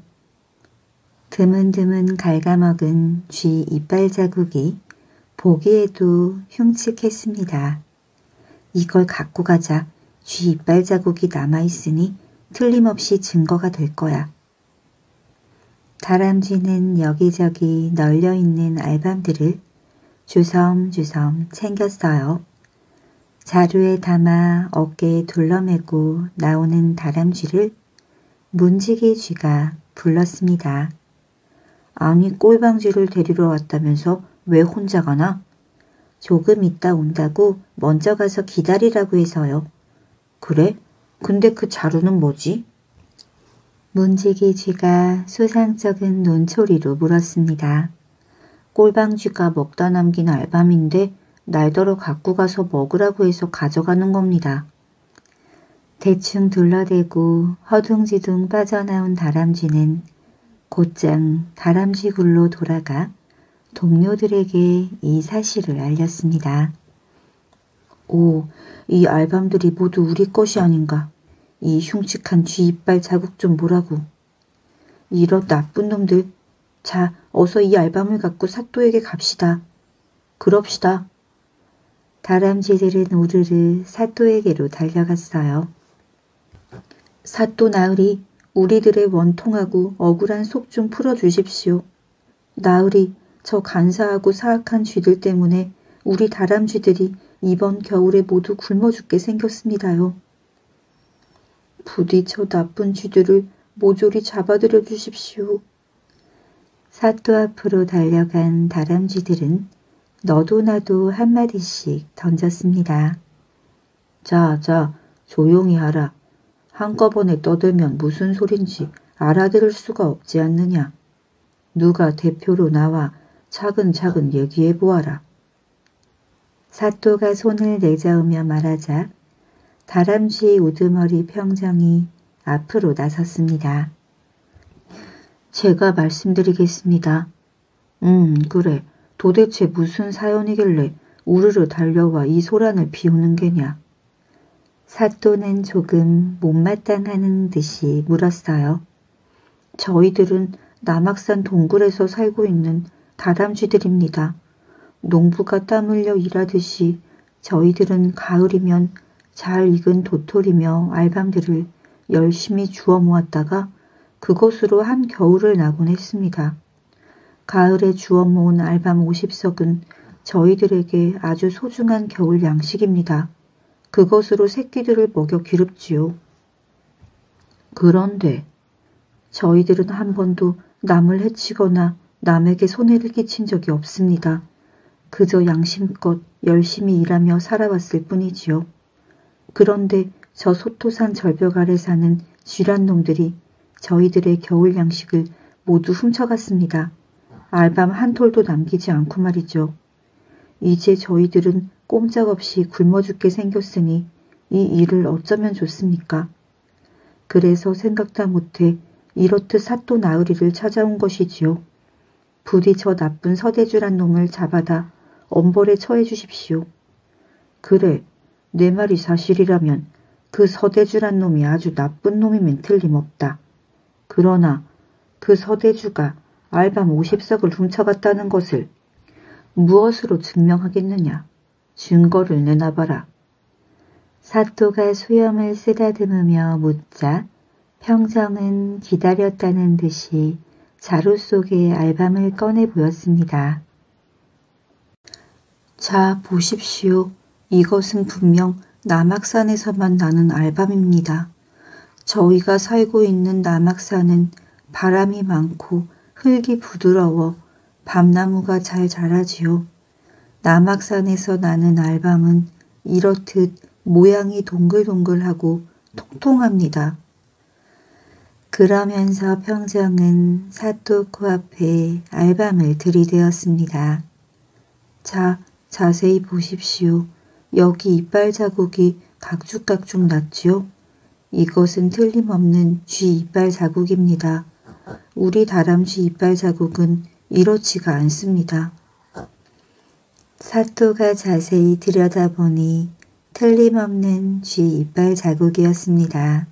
드문드문 갉아먹은 쥐 이빨 자국이 보기에도 흉측했습니다. 이걸 갖고 가자. 쥐 이빨 자국이 남아있으니 틀림없이 증거가 될 거야. 다람쥐는 여기저기 널려있는 알밤들을 주섬주섬 챙겼어요. 자루에 담아 어깨에 둘러매고 나오는 다람쥐를 문지기 쥐가 불렀습니다. 아니 꼴방쥐를 데리러 왔다면서 왜 혼자 가나? 조금 있다 온다고 먼저 가서 기다리라고 해서요. 그래? 근데 그 자루는 뭐지? 문지기 쥐가 수상쩍은 논소리로 물었습니다. 꼴방쥐가 먹다 남긴 알밤인데 날더러 갖고 가서 먹으라고 해서 가져가는 겁니다. 대충 둘러대고 허둥지둥 빠져나온 다람쥐는 곧장 다람쥐 굴로 돌아가 동료들에게 이 사실을 알렸습니다. 오, 이 알밤들이 모두 우리 것이 아닌가. 이 흉측한 쥐 이빨 자국 좀 보라고. 이런 나쁜 놈들. 자, 어서 이 알밤을 갖고 사또에게 갑시다. 그럽시다. 다람쥐들은 우르르 사또에게로 달려갔어요. 사또 나으리, 우리들의 원통하고 억울한 속 좀 풀어주십시오. 나으리, 저 간사하고 사악한 쥐들 때문에 우리 다람쥐들이 이번 겨울에 모두 굶어 죽게 생겼습니다요. 부디 저 나쁜 쥐들을 모조리 잡아들여 주십시오. 사또 앞으로 달려간 다람쥐들은 너도 나도 한마디씩 던졌습니다. 자, 조용히 하라. 한꺼번에 떠들면 무슨 소린지 알아들을 수가 없지 않느냐. 누가 대표로 나와 차근차근 얘기해 보아라. 사또가 손을 내저으며 말하자 다람쥐 우두머리 평정이 앞으로 나섰습니다. 제가 말씀드리겠습니다. 그래. 도대체 무슨 사연이길래 우르르 달려와 이 소란을 피우는 게냐. 사또는 조금 못마땅하는 듯이 물었어요. 저희들은 남악산 동굴에서 살고 있는 다람쥐들입니다. 농부가 땀 흘려 일하듯이 저희들은 가을이면 잘 익은 도토리며 알밤들을 열심히 주워 모았다가 그것으로 한 겨울을 나곤 했습니다. 가을에 주워 모은 알밤 50석은 저희들에게 아주 소중한 겨울 양식입니다. 그것으로 새끼들을 먹여 기릅지요. 그런데 저희들은 한 번도 남을 해치거나 남에게 손해를 끼친 적이 없습니다. 그저 양심껏 열심히 일하며 살아왔을 뿐이지요. 그런데 저 소토산 절벽 아래 사는 쥐란 놈들이 저희들의 겨울 양식을 모두 훔쳐갔습니다. 알밤 한 톨도 남기지 않고 말이죠. 이제 저희들은 꼼짝없이 굶어 죽게 생겼으니 이 일을 어쩌면 좋습니까? 그래서 생각다 못해 이렇듯 사또 나으리를 찾아온 것이지요. 부디 저 나쁜 서대주란 놈을 잡아다 엄벌에 처해 주십시오. 그래, 내 말이 사실이라면 그 서대주란 놈이 아주 나쁜 놈이면 틀림없다. 그러나 그 서대주가 알밤 50석을 훔쳐갔다는 것을 무엇으로 증명하겠느냐? 증거를 내놔봐라. 사또가 수염을 쓰다듬으며 묻자 평정은 기다렸다는 듯이 자루 속에 알밤을 꺼내 보였습니다. 자, 보십시오. 이것은 분명 남악산에서만 나는 알밤입니다. 저희가 살고 있는 남악산은 바람이 많고 흙이 부드러워 밤나무가 잘 자라지요. 남악산에서 나는 알밤은 이렇듯 모양이 동글동글하고 통통합니다. 그러면서 평정은 사또 코앞에 알밤을 들이대었습니다. 자, 자세히 보십시오. 여기 이빨 자국이 각죽각죽 났지요? 이것은 틀림없는 쥐 이빨 자국입니다. 우리 다람쥐 이빨 자국은 이렇지가 않습니다. 사또가 자세히 들여다보니 틀림없는 쥐 이빨 자국이었습니다.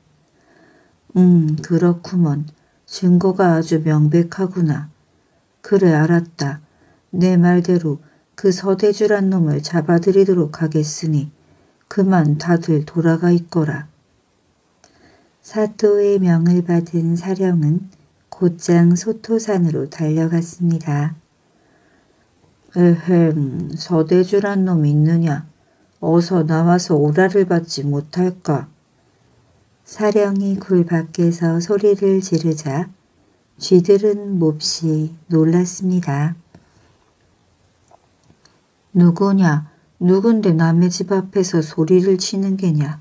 그렇구먼. 증거가 아주 명백하구나. 그래, 알았다. 내 말대로 그 서대주란 놈을 잡아들이도록 하겠으니 그만 다들 돌아가 있거라. 사또의 명을 받은 사령은 곧장 소토산으로 달려갔습니다. 에헴, 서대주란 놈 있느냐? 어서 나와서 오라를 받지 못할까? 사령이 굴 밖에서 소리를 지르자 쥐들은 몹시 놀랐습니다. 누구냐? 누군데 남의 집 앞에서 소리를 치는 게냐?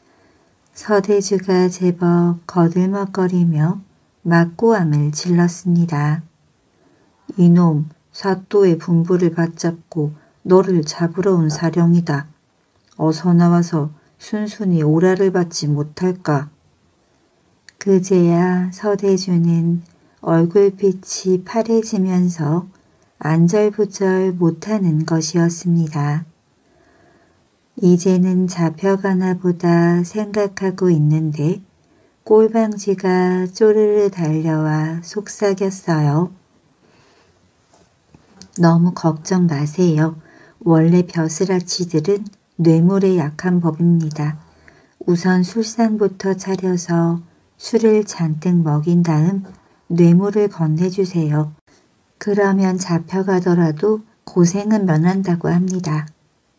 서대주가 제법 거들먹거리며 막고함을 질렀습니다. 이놈, 사또의 분부를 받잡고 너를 잡으러 온 사령이다. 어서 나와서 순순히 오라를 받지 못할까? 그제야 서대주는 얼굴빛이 파래지면서 안절부절 못하는 것이었습니다. 이제는 잡혀가나 보다 생각하고 있는데 꼴방쥐가 쪼르르 달려와 속삭였어요. 너무 걱정 마세요. 원래 벼슬아치들은 뇌물에 약한 법입니다. 우선 술상부터 차려서 술을 잔뜩 먹인 다음 뇌물을 건네주세요. 그러면 잡혀가더라도 고생은 면한다고 합니다.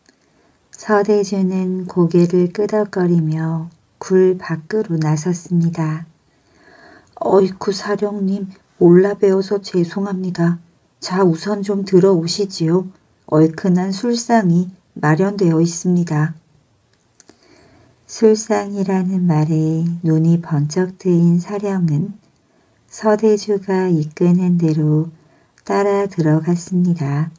서대주는 고개를 끄덕거리며 굴 밖으로 나섰습니다. 어이쿠 사령님, 몰라배워서 죄송합니다. 자, 우선 좀 들어오시지요. 얼큰한 술상이 마련되어 있습니다. 술상이라는 말에 눈이 번쩍 뜨인 사령은 서대주가 이끄는 대로 따라 들어갔습니다.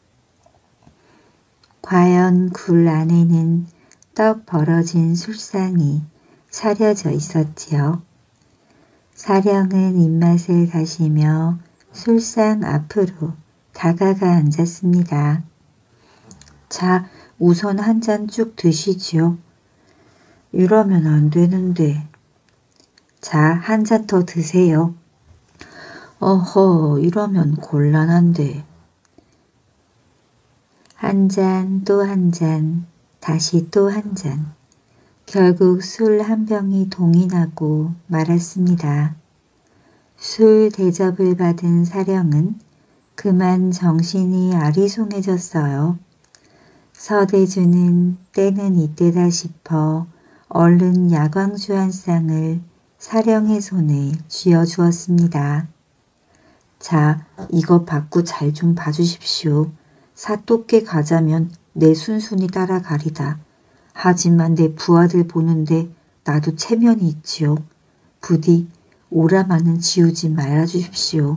과연 굴 안에는 떡 벌어진 술상이 차려져 있었지요. 사령은 입맛을 다시며 술상 앞으로 다가가 앉았습니다. 자, 우선 한 잔 쭉 드시지요. 이러면 안 되는데. 자, 한 잔 더 드세요. 어허, 이러면 곤란한데. 한 잔, 또 한 잔, 다시 또 한 잔. 결국 술 한 병이 동이 나고 말았습니다. 술 대접을 받은 사령은 그만 정신이 아리송해졌어요. 서대주는 때는 이때다 싶어 얼른 야광주 한 쌍을 사령의 손에 쥐어주었습니다. 자, 이거 받고 잘 좀 봐주십시오. 사또께 가자면 내 순순히 따라가리다. 하지만 내 부하들 보는데 나도 체면이 있지요. 부디 오라마는 지우지 말아주십시오.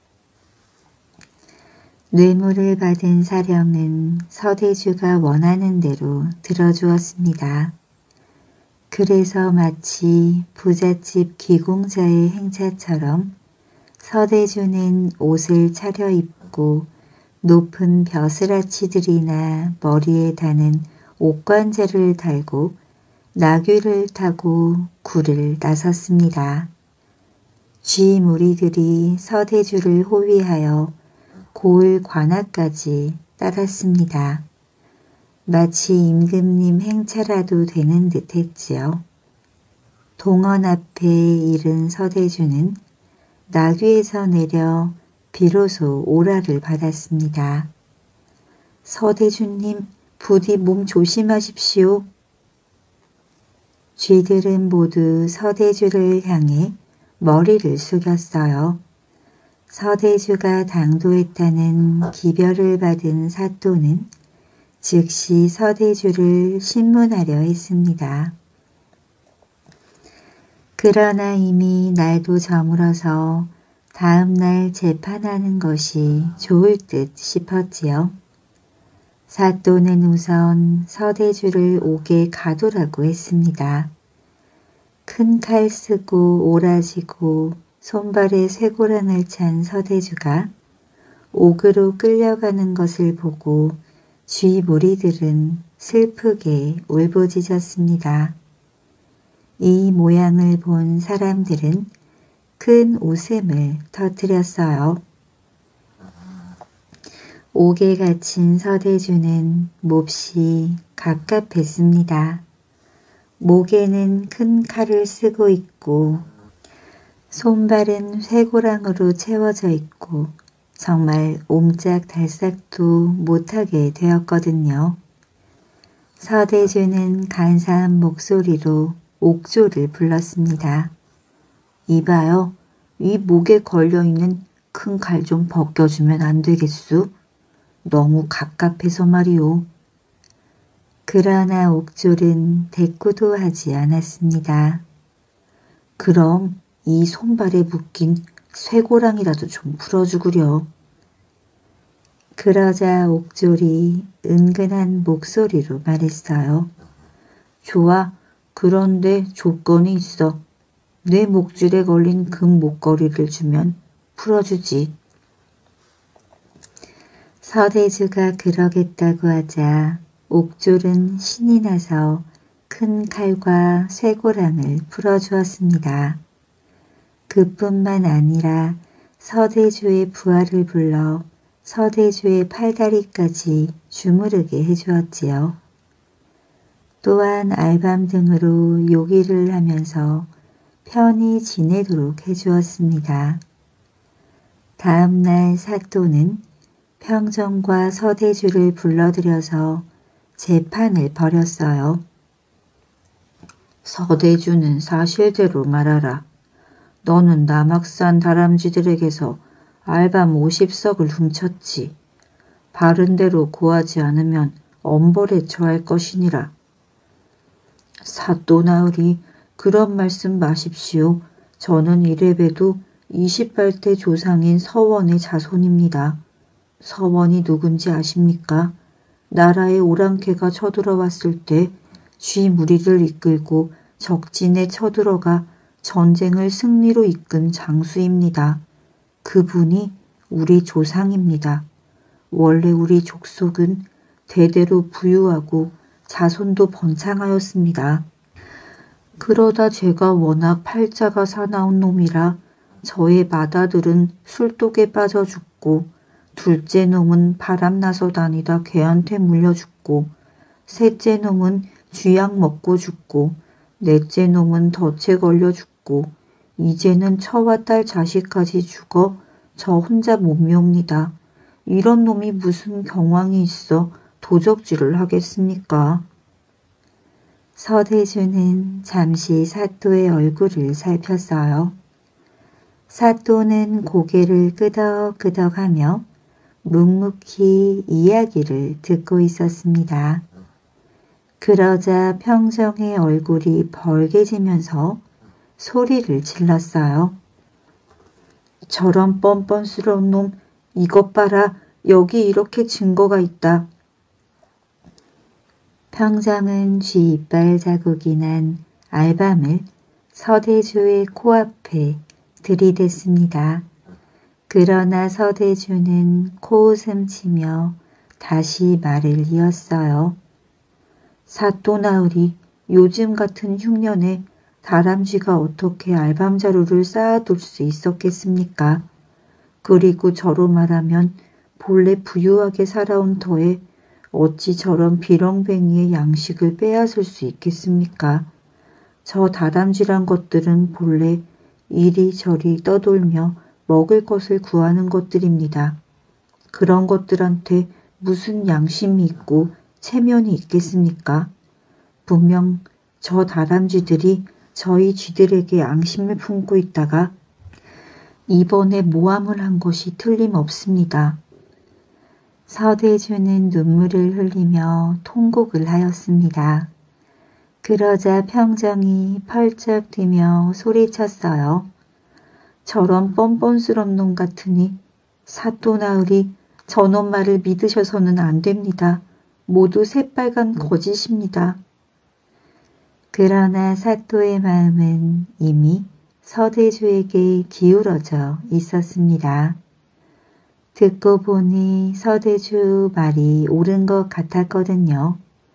뇌물을 받은 사령은 서대주가 원하는 대로 들어주었습니다. 그래서 마치 부잣집 귀공자의 행차처럼 서대주는 옷을 차려입고 높은 벼슬아치들이나 머리에 다는 옥관제를 달고 나귀를 타고 굴을 나섰습니다. 쥐 무리들이 서대주를 호위하여 고을 관악까지 따랐습니다. 마치 임금님 행차라도 되는 듯 했지요. 동원 앞에 이른 서대주는 나귀에서 내려 비로소 오라를 받았습니다. 서대주님, 부디 몸 조심하십시오. 쥐들은 모두 서대주를 향해 머리를 숙였어요. 서대주가 당도했다는 기별을 받은 사또는 즉시 서대주를 신문하려 했습니다. 그러나 이미 날도 저물어서 다음 날 재판하는 것이 좋을 듯 싶었지요. 사또는 우선 서대주를 옥에 가두라고 했습니다. 큰 칼 쓰고 오라지고 손발에 쇠고랑을 찬 서대주가 옥으로 끌려가는 것을 보고 쥐 무리들은 슬프게 울부짖었습니다. 이 모양을 본 사람들은 큰 웃음을 터뜨렸어요. 옥에 갇힌 서대주는 몹시 갑갑했습니다. 목에는 큰 칼을 쓰고 있고 손발은 쇠고랑으로 채워져 있고 정말 옴짝달싹도 못하게 되었거든요. 서대주는 간사한 목소리로 옥조를 불렀습니다. 이봐요. 이 목에 걸려있는 큰 칼 좀 벗겨주면 안 되겠소? 너무 갑갑해서 말이오. 그러나 옥졸은 대꾸도 하지 않았습니다. 그럼 이 손발에 묶인 쇠고랑이라도 좀 풀어주구려. 그러자 옥졸이 은근한 목소리로 말했어요. 좋아. 그런데 조건이 있어. 내 목줄에 걸린 금 목걸이를 주면 풀어주지. 서대주가 그러겠다고 하자 옥졸은 신이 나서 큰 칼과 쇠고랑을 풀어주었습니다. 그뿐만 아니라 서대주의 부하를 불러 서대주의 팔다리까지 주무르게 해주었지요. 또한 알밤 등으로 요기를 하면서 편히 지내도록 해주었습니다. 다음 날 사또는 평정과 서대주를 불러들여서 재판을 벌였어요. 서대주는 사실대로 말하라. 너는 남악산 다람쥐들에게서 알밤 50석을 훔쳤지. 바른대로 고하지 않으면 엄벌에 처할 것이니라. 사또나으리 그런 말씀 마십시오. 저는 이래봬도 28대 조상인 서원의 자손입니다. 서원이 누군지 아십니까? 나라에 오랑캐가 쳐들어왔을 때 쥐 무리를 이끌고 적진에 쳐들어가 전쟁을 승리로 이끈 장수입니다. 그분이 우리 조상입니다. 원래 우리 족속은 대대로 부유하고 자손도 번창하였습니다. 그러다 제가 워낙 팔자가 사나운 놈이라 저의 맏아들은 술독에 빠져 죽고 둘째 놈은 바람나서 다니다 개한테 물려 죽고 셋째 놈은 쥐약 먹고 죽고 넷째 놈은 덫에 걸려 죽고 이제는 처와 딸 자식까지 죽어 저 혼자 몸이옵니다. 이런 놈이 무슨 경황이 있어 도적질을 하겠습니까? 서대주는 잠시 사또의 얼굴을 살폈어요. 사또는 고개를 끄덕끄덕하며 묵묵히 이야기를 듣고 있었습니다. 그러자 평정의 얼굴이 벌개지면서 소리를 질렀어요. 저런 뻔뻔스러운 놈 이것 봐라. 여기 이렇게 증거가 있다. 평정은 쥐 이빨 자국이 난 알밤을 서대주의 코앞에 들이댔습니다. 그러나 서대주는 코웃음 치며 다시 말을 이었어요. 사또나으리 요즘 같은 흉년에 다람쥐가 어떻게 알밤자루를 쌓아둘 수 있었겠습니까? 그리고 저로 말하면 본래 부유하게 살아온 터에 어찌 저런 비렁뱅이의 양식을 빼앗을 수 있겠습니까? 저 다람쥐란 것들은 본래 이리저리 떠돌며 먹을 것을 구하는 것들입니다. 그런 것들한테 무슨 양심이 있고 체면이 있겠습니까? 분명 저 다람쥐들이 저희 쥐들에게 양심을 품고 있다가 이번에 모함을 한 것이 틀림없습니다. 서대주는 눈물을 흘리며 통곡을 하였습니다. 그러자 평정이 펄쩍 뛰며 소리쳤어요. 저런 뻔뻔스런 놈 같으니 사또나으리 저놈 말을 믿으셔서는 안 됩니다. 모두 새빨간 거짓입니다. 그러나 사또의 마음은 이미 서대주에게 기울어져 있었습니다. 듣고 보니 서대주 말이 옳은 것 같았거든요.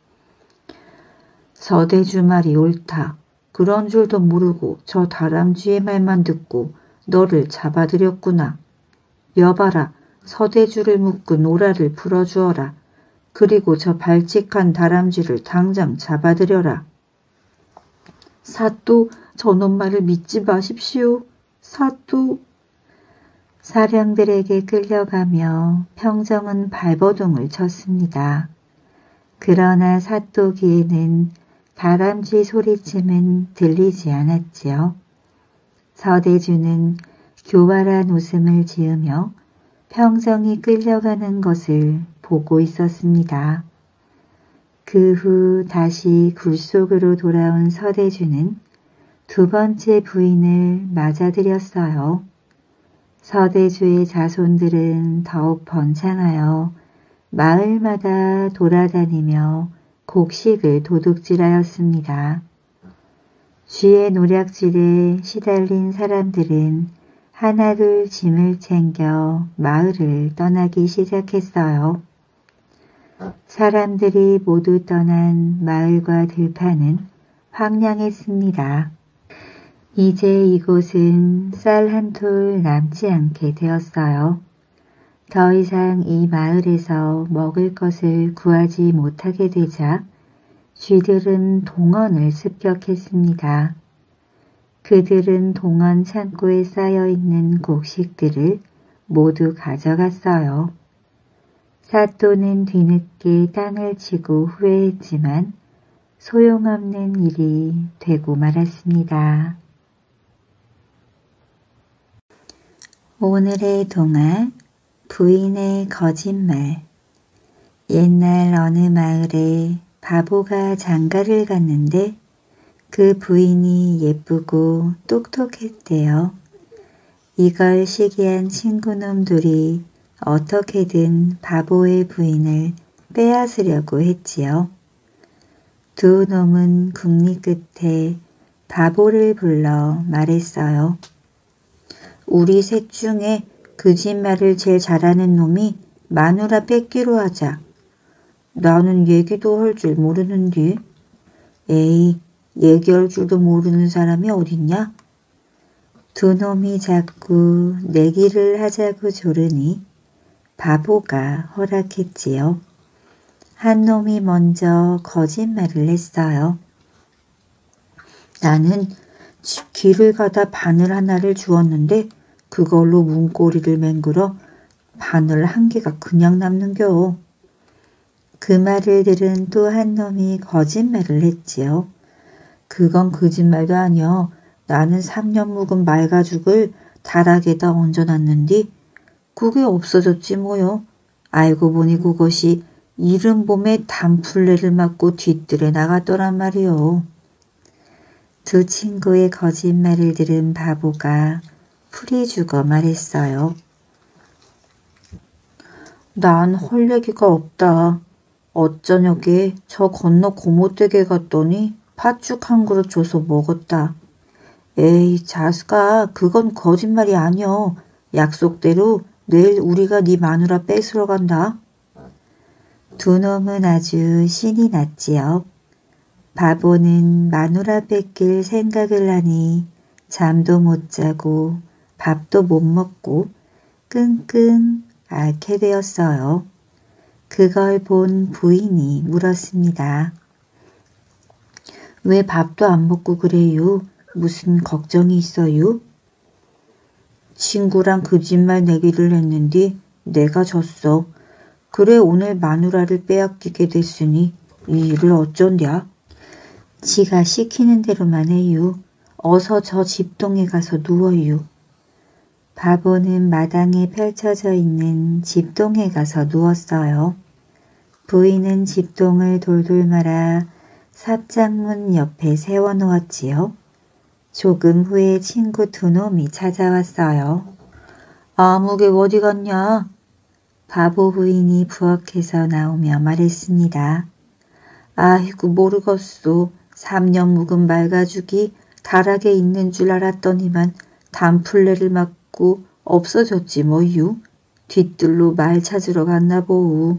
서대주 말이 옳다. 그런 줄도 모르고 저 다람쥐의 말만 듣고 너를 잡아들였구나. 여봐라. 서대주를 묶은 오라를 풀어주어라. 그리고 저 발칙한 다람쥐를 당장 잡아들여라. 사또, 저놈 말을 믿지 마십시오. 사또. 사령들에게 끌려가며 평정은 발버둥을 쳤습니다. 그러나 사또 귀에는 다람쥐 소리침은 들리지 않았지요. 서대주는 교활한 웃음을 지으며 평정이 끌려가는 것을 보고 있었습니다. 그 후 다시 굴속으로 돌아온 서대주는 두 번째 부인을 맞아들였어요. 서대주의 자손들은 더욱 번창하여 마을마다 돌아다니며 곡식을 도둑질하였습니다. 쥐의 노략질에 시달린 사람들은 하나둘 짐을 챙겨 마을을 떠나기 시작했어요. 사람들이 모두 떠난 마을과 들판은 황량했습니다. 이제 이곳은 쌀 한 톨 남지 않게 되었어요. 더 이상 이 마을에서 먹을 것을 구하지 못하게 되자 쥐들은 동원을 습격했습니다. 그들은 동원 창고에 쌓여있는 곡식들을 모두 가져갔어요. 사또는 뒤늦게 땅을 치고 후회했지만 소용없는 일이 되고 말았습니다. 오늘의 동화 부인의 거짓말. 옛날 어느 마을에 바보가 장가를 갔는데 그 부인이 예쁘고 똑똑했대요. 이걸 시기한 친구놈들이 어떻게든 바보의 부인을 빼앗으려고 했지요. 두 놈은 국리 끝에 바보를 불러 말했어요. 우리 셋 중에 거짓말을 제일 잘하는 놈이 마누라 뺏기로 하자. 나는 얘기도 할 줄 모르는디. 에이, 얘기할 줄도 모르는 사람이 어딨냐? 두 놈이 자꾸 내기를 하자고 조르니 바보가 허락했지요. 한 놈이 먼저 거짓말을 했어요. 나는 길을 가다 바늘 하나를 주었는데 그걸로 문고리를 맹글어 바늘 한 개가 그냥 남는겨. 그 말을 들은 또 한 놈이 거짓말을 했지요. 그건 거짓말도 아니여. 나는 3년 묵은 말가죽을 다락에다 얹어놨는디 그게 없어졌지 뭐요. 알고 보니 그것이 이른 봄에 단풀레를 맞고 뒤뜰에 나갔더란 말이요. 두 친구의 거짓말을 들은 바보가 풀이 죽어 말했어요. 난 할 얘기가 없다. 어쩌녁에 저 건너 고모댁에 갔더니 팥죽 한 그릇 줘서 먹었다. 에이 자스가 그건 거짓말이 아니여. 약속대로 내일 우리가 네 마누라 뺏으러 간다. 두 놈은 아주 신이 났지요. 바보는 마누라 뺏길 생각을 하니 잠도 못 자고 밥도 못 먹고 끙끙 앓게 되었어요. 그걸 본 부인이 물었습니다. 왜 밥도 안 먹고 그래요? 무슨 걱정이 있어요? 친구랑 거짓말 내기를 했는데 내가 졌어. 그래 오늘 마누라를 빼앗기게 됐으니 이 일을 어쩐랴? 지가 시키는 대로만 해요. 어서 저 집동에 가서 누워요. 바보는 마당에 펼쳐져 있는 집동에 가서 누웠어요. 부인은 집동을 돌돌 말아 삽장문 옆에 세워놓았지요. 조금 후에 친구 두 놈이 찾아왔어요. 아무개 어디 갔냐? 바보 부인이 부엌에서 나오며 말했습니다. 아이고 모르겠소. 3년 묵은 말가죽이 다락에 있는 줄 알았더니만 단풀레를 맞고 없어졌지 뭐유. 뒤뜰로 말 찾으러 갔나 보우.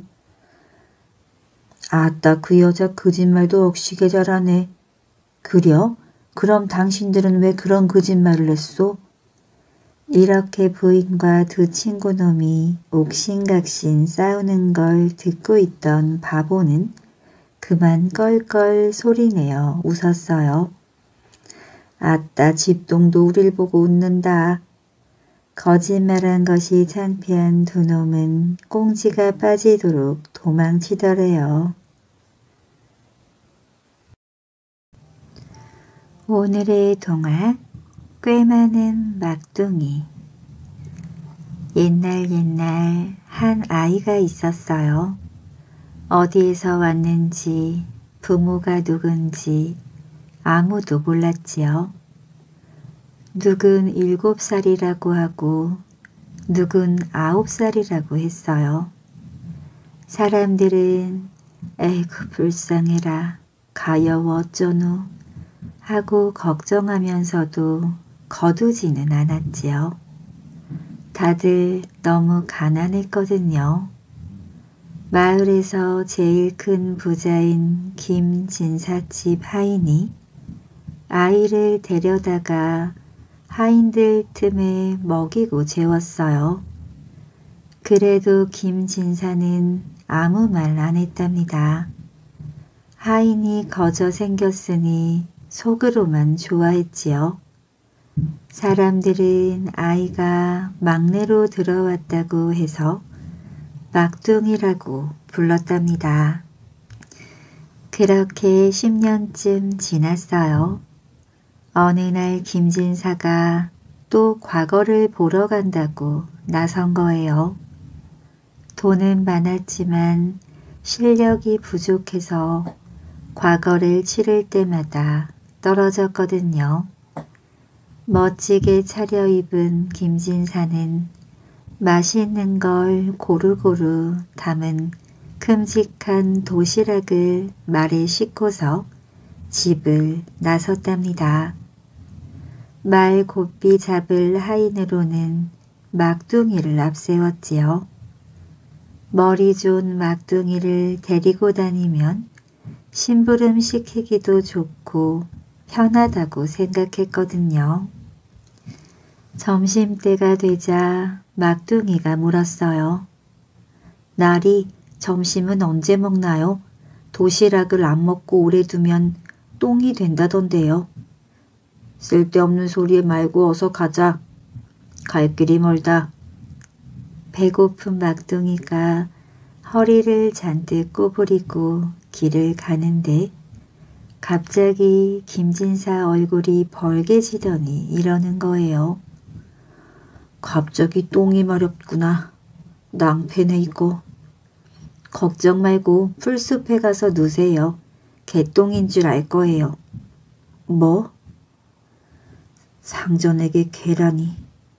아따 그 여자 거짓말도 억시게 잘하네. 그려? 그럼 당신들은 왜 그런 거짓말을 했소? 이렇게 부인과 두 친구놈이 옥신각신 싸우는 걸 듣고 있던 바보는 그만 껄껄 소리내어 웃었어요. 아따, 집동도 우릴 보고 웃는다. 거짓말한 것이 창피한 두 놈은 꽁지가 빠지도록 도망치더래요. 오늘의 동화, 꽤 많은 막둥이. 옛날 한 아이가 있었어요. 어디에서 왔는지, 부모가 누군지 아무도 몰랐지요. 누군 7살이라고 하고 누군 9살이라고 했어요. 사람들은 에이구 불쌍해라, 가여워 어쩌노 하고 걱정하면서도 거두지는 않았지요. 다들 너무 가난했거든요. 마을에서 제일 큰 부자인 김진사집 하인이 아이를 데려다가 하인들 틈에 먹이고 재웠어요. 그래도 김진사는 아무 말 안 했답니다. 하인이 거저 생겼으니 속으로만 좋아했지요. 사람들은 아이가 막내로 들어왔다고 해서 막둥이라고 불렀답니다. 그렇게 10년쯤 지났어요. 어느 날 김진사가 또 과거를 보러 간다고 나선 거예요. 돈은 많았지만 실력이 부족해서 과거를 치를 때마다 떨어졌거든요. 멋지게 차려입은 김진사는 맛있는 걸 고루고루 담은 큼직한 도시락을 말에 싣고서 집을 나섰답니다. 말 곱비 잡을 하인으로는 막둥이를 앞세웠지요. 머리 좋은 막둥이를 데리고 다니면 심부름 시키기도 좋고 편하다고 생각했거든요. 점심때가 되자 막둥이가 물었어요. 나리, 점심은 언제 먹나요? 도시락을 안 먹고 오래 두면 똥이 된다던데요. 쓸데없는 소리 말고 어서 가자. 갈 길이 멀다. 배고픈 막둥이가 허리를 잔뜩 구부리고 길을 가는데 갑자기 김진사 얼굴이 벌개지더니 이러는 거예요. 갑자기 똥이 마렵구나. 낭패네 이거. 걱정 말고 풀숲에 가서 누세요. 개똥인 줄 알 거예요. 뭐? 상전에게 계라니.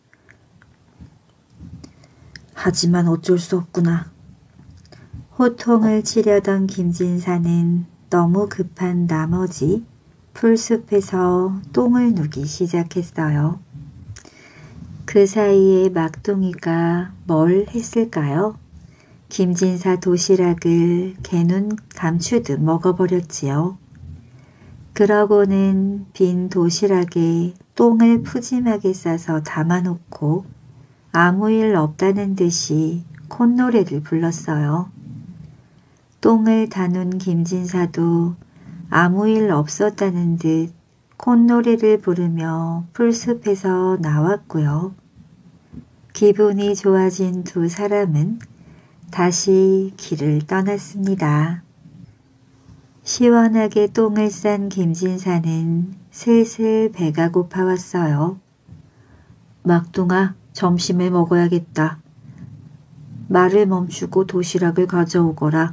하지만 어쩔 수 없구나. 호통을 치려던 김진사는 너무 급한 나머지 풀숲에서 똥을 누기 시작했어요. 그 사이에 막둥이가 뭘 했을까요? 김진사 도시락을 개눈 감추듯 먹어버렸지요. 그러고는 빈 도시락에 똥을 푸짐하게 싸서 담아놓고 아무 일 없다는 듯이 콧노래를 불렀어요. 똥을 다눈 김진사도 아무 일 없었다는 듯 콧노래를 부르며 풀숲에서 나왔고요. 기분이 좋아진 두 사람은 다시 길을 떠났습니다. 시원하게 똥을 싼 김진사는 슬슬 배가 고파왔어요. 막둥아, 점심에 먹어야겠다. 말을 멈추고 도시락을 가져오거라.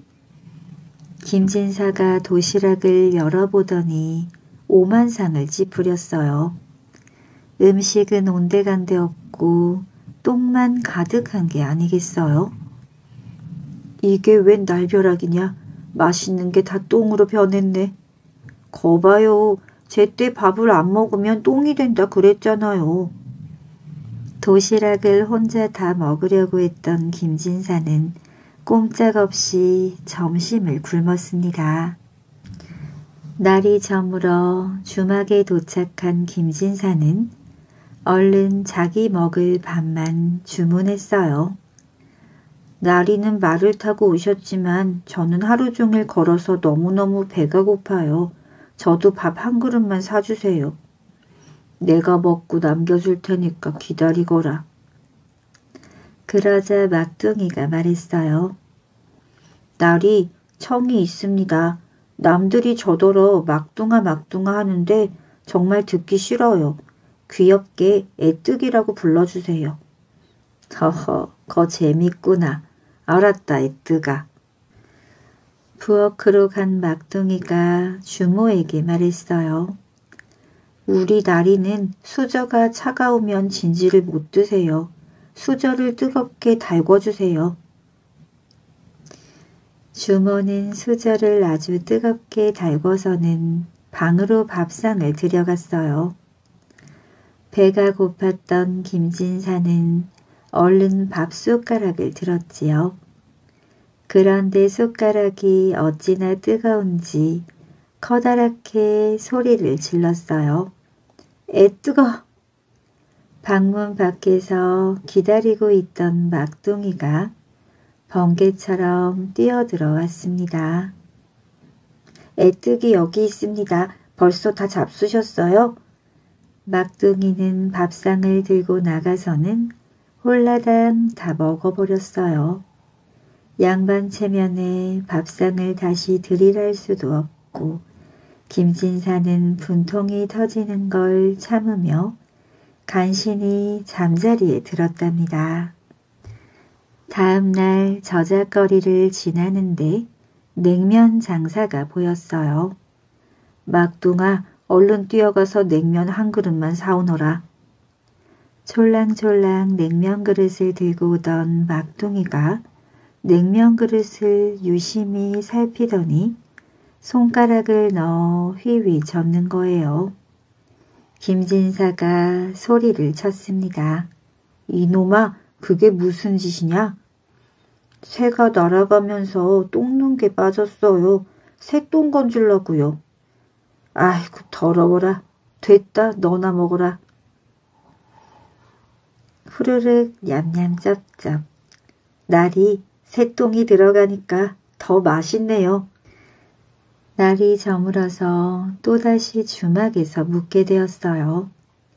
김진사가 도시락을 열어보더니 오만상을 찌푸렸어요. 음식은 온데간데 없고 똥만 가득한 게 아니겠어요? 이게 웬 날벼락이냐? 맛있는 게 다 똥으로 변했네. 거봐요. 제때 밥을 안 먹으면 똥이 된다 그랬잖아요. 도시락을 혼자 다 먹으려고 했던 김진사는 꼼짝없이 점심을 굶었습니다. 날이 저물어 주막에 도착한 김진사는 얼른 자기 먹을 밥만 주문했어요. 나리는 말을 타고 오셨지만 저는 하루 종일 걸어서 너무너무 배가 고파요. 저도 밥 한 그릇만 사주세요. 내가 먹고 남겨줄 테니까 기다리거라. 그러자 막둥이가 말했어요. 나리, 청이 있습니다. 남들이 저더러 막둥아 하는데 정말 듣기 싫어요. 귀엽게 애뜨기라고 불러주세요. 허허, 거 재밌구나. 알았다, 애뜨가. 부엌으로 간 막둥이가 주모에게 말했어요. 우리 나리는 수저가 차가우면 진지를 못 드세요. 수저를 뜨겁게 달궈주세요. 주모는 수저를 아주 뜨겁게 달궈서는 방으로 밥상을 들여갔어요. 배가 고팠던 김진사는 얼른 밥 숟가락을 들었지요. 그런데 숟가락이 어찌나 뜨거운지 커다랗게 소리를 질렀어요. 애 뜨거! 방문 밖에서 기다리고 있던 막둥이가 번개처럼 뛰어들어왔습니다. 애뜨기 여기 있습니다. 벌써 다 잡수셨어요? 막둥이는 밥상을 들고 나가서는 홀라당 다 먹어버렸어요. 양반 체면에 밥상을 다시 들이랄 수도 없고 김진사는 분통이 터지는 걸 참으며 간신히 잠자리에 들었답니다. 다음 날 저작거리를 지나는데 냉면 장사가 보였어요. 막둥아, 얼른 뛰어가서 냉면 한 그릇만 사오너라. 촐랑촐랑 냉면 그릇을 들고 오던 막둥이가 냉면 그릇을 유심히 살피더니 손가락을 넣어 휘휘 젓는 거예요. 김진사가 소리를 쳤습니다. 이놈아, 그게 무슨 짓이냐? 새가 날아가면서 똥 게 빠졌어요. 새똥 건질라고요. 아이고 더러워라. 됐다, 너나 먹어라. 후루룩 냠냠 쩝쩝. 날이 새똥이 들어가니까 더 맛있네요. 날이 저물어서 또다시 주막에서 묵게 되었어요.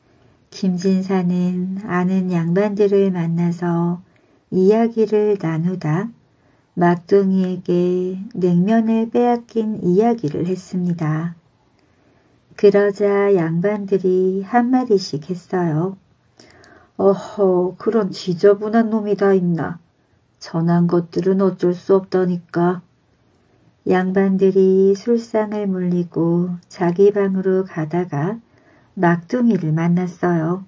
김진사는 아는 양반들을 만나서 이야기를 나누다 막둥이에게 냉면을 빼앗긴 이야기를 했습니다. 그러자 양반들이 한마디씩 했어요. 어허, 그런 지저분한 놈이 다 있나. 전한 것들은 어쩔 수 없다니까. 양반들이 술상을 물리고 자기 방으로 가다가 막둥이를 만났어요.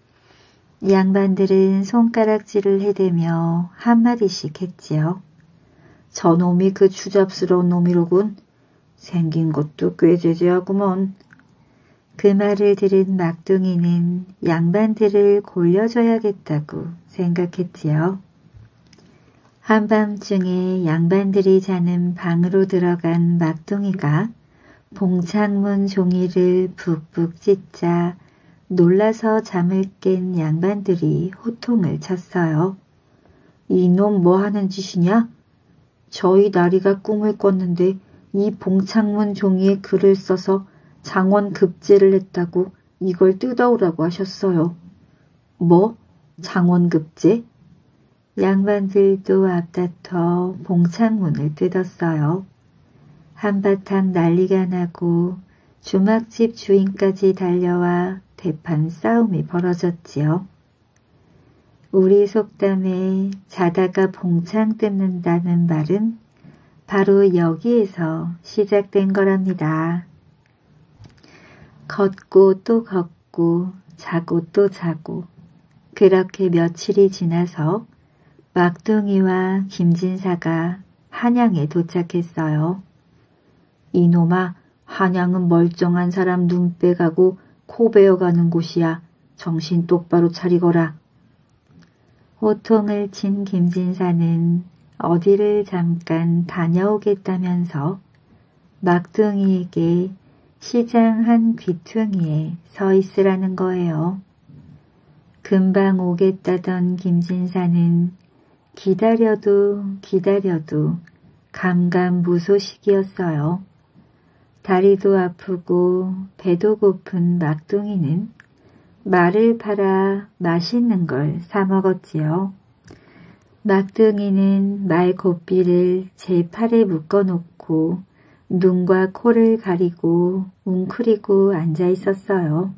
양반들은 손가락질을 해대며 한마디씩 했지요. 저놈이 그 추잡스러운 놈이로군. 생긴 것도 꽤 제지하구먼. 그 말을 들은 막둥이는 양반들을 골려줘야겠다고 생각했지요. 한밤중에 양반들이 자는 방으로 들어간 막둥이가 봉창문 종이를 푹푹 찢자 놀라서 잠을 깬 양반들이 호통을 쳤어요. 이놈 뭐 하는 짓이냐? 저희 나리가 꿈을 꿨는데 이 봉창문 종이에 글을 써서 장원급제를 했다고 이걸 뜯어오라고 하셨어요. 뭐? 장원급제? 양반들도 앞다퉈 봉창문을 뜯었어요. 한바탕 난리가 나고 주막집 주인까지 달려와 대판 싸움이 벌어졌지요. 우리 속담에 자다가 봉창 뜯는다는 말은 바로 여기에서 시작된 거랍니다. 걷고 또 걷고 자고 또 자고 그렇게 며칠이 지나서 막둥이와 김진사가 한양에 도착했어요. 이놈아, 한양은 멀쩡한 사람 눈 빼가고 코 베어가는 곳이야. 정신 똑바로 차리거라. 호통을 친 김진사는 어디를 잠깐 다녀오겠다면서 막둥이에게 시장 한 귀퉁이에 서 있으라는 거예요. 금방 오겠다던 김진사는 기다려도 기다려도 감감무소식이었어요. 다리도 아프고 배도 고픈 막둥이는 말을 팔아 맛있는 걸 사 먹었지요. 막둥이는 말 고삐를 제 팔에 묶어놓고 눈과 코를 가리고 웅크리고 앉아 있었어요.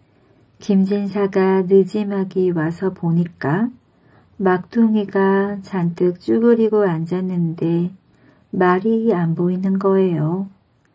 김진사가 느지막이 와서 보니까 막둥이가 잔뜩 쭈그리고 앉았는데 말이 안 보이는 거예요.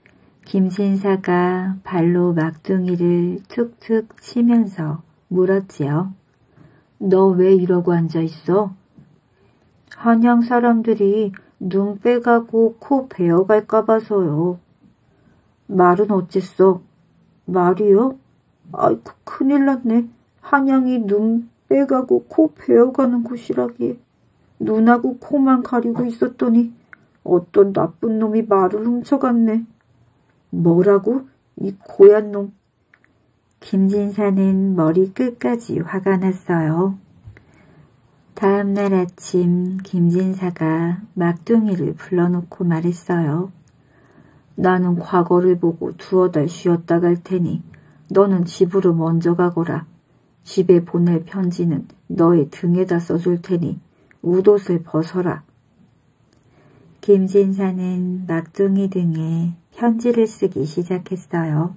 김진사가 발로 막둥이를 툭툭 치면서 물었지요. 너 왜 이러고 앉아있어? 한양 사람들이 눈 빼가고 코 베어갈까 봐서요. 말은 어쨌어? 말이요? 아이고 큰일 났네. 한양이 눈 빼가고 코 베어가는 곳이라기에 눈하고 코만 가리고 있었더니 어떤 나쁜 놈이 말을 훔쳐갔네. 뭐라고? 이 고얀 놈. 김진사는 머리 끝까지 화가 났어요. 다음 날 아침 김진사가 막둥이를 불러놓고 말했어요. 나는 과거를 보고 두어 달 쉬었다 갈 테니 너는 집으로 먼저 가거라. 집에 보낼 편지는 너의 등에다 써줄 테니 웃옷을 벗어라. 김진사는 막둥이 등에 편지를 쓰기 시작했어요.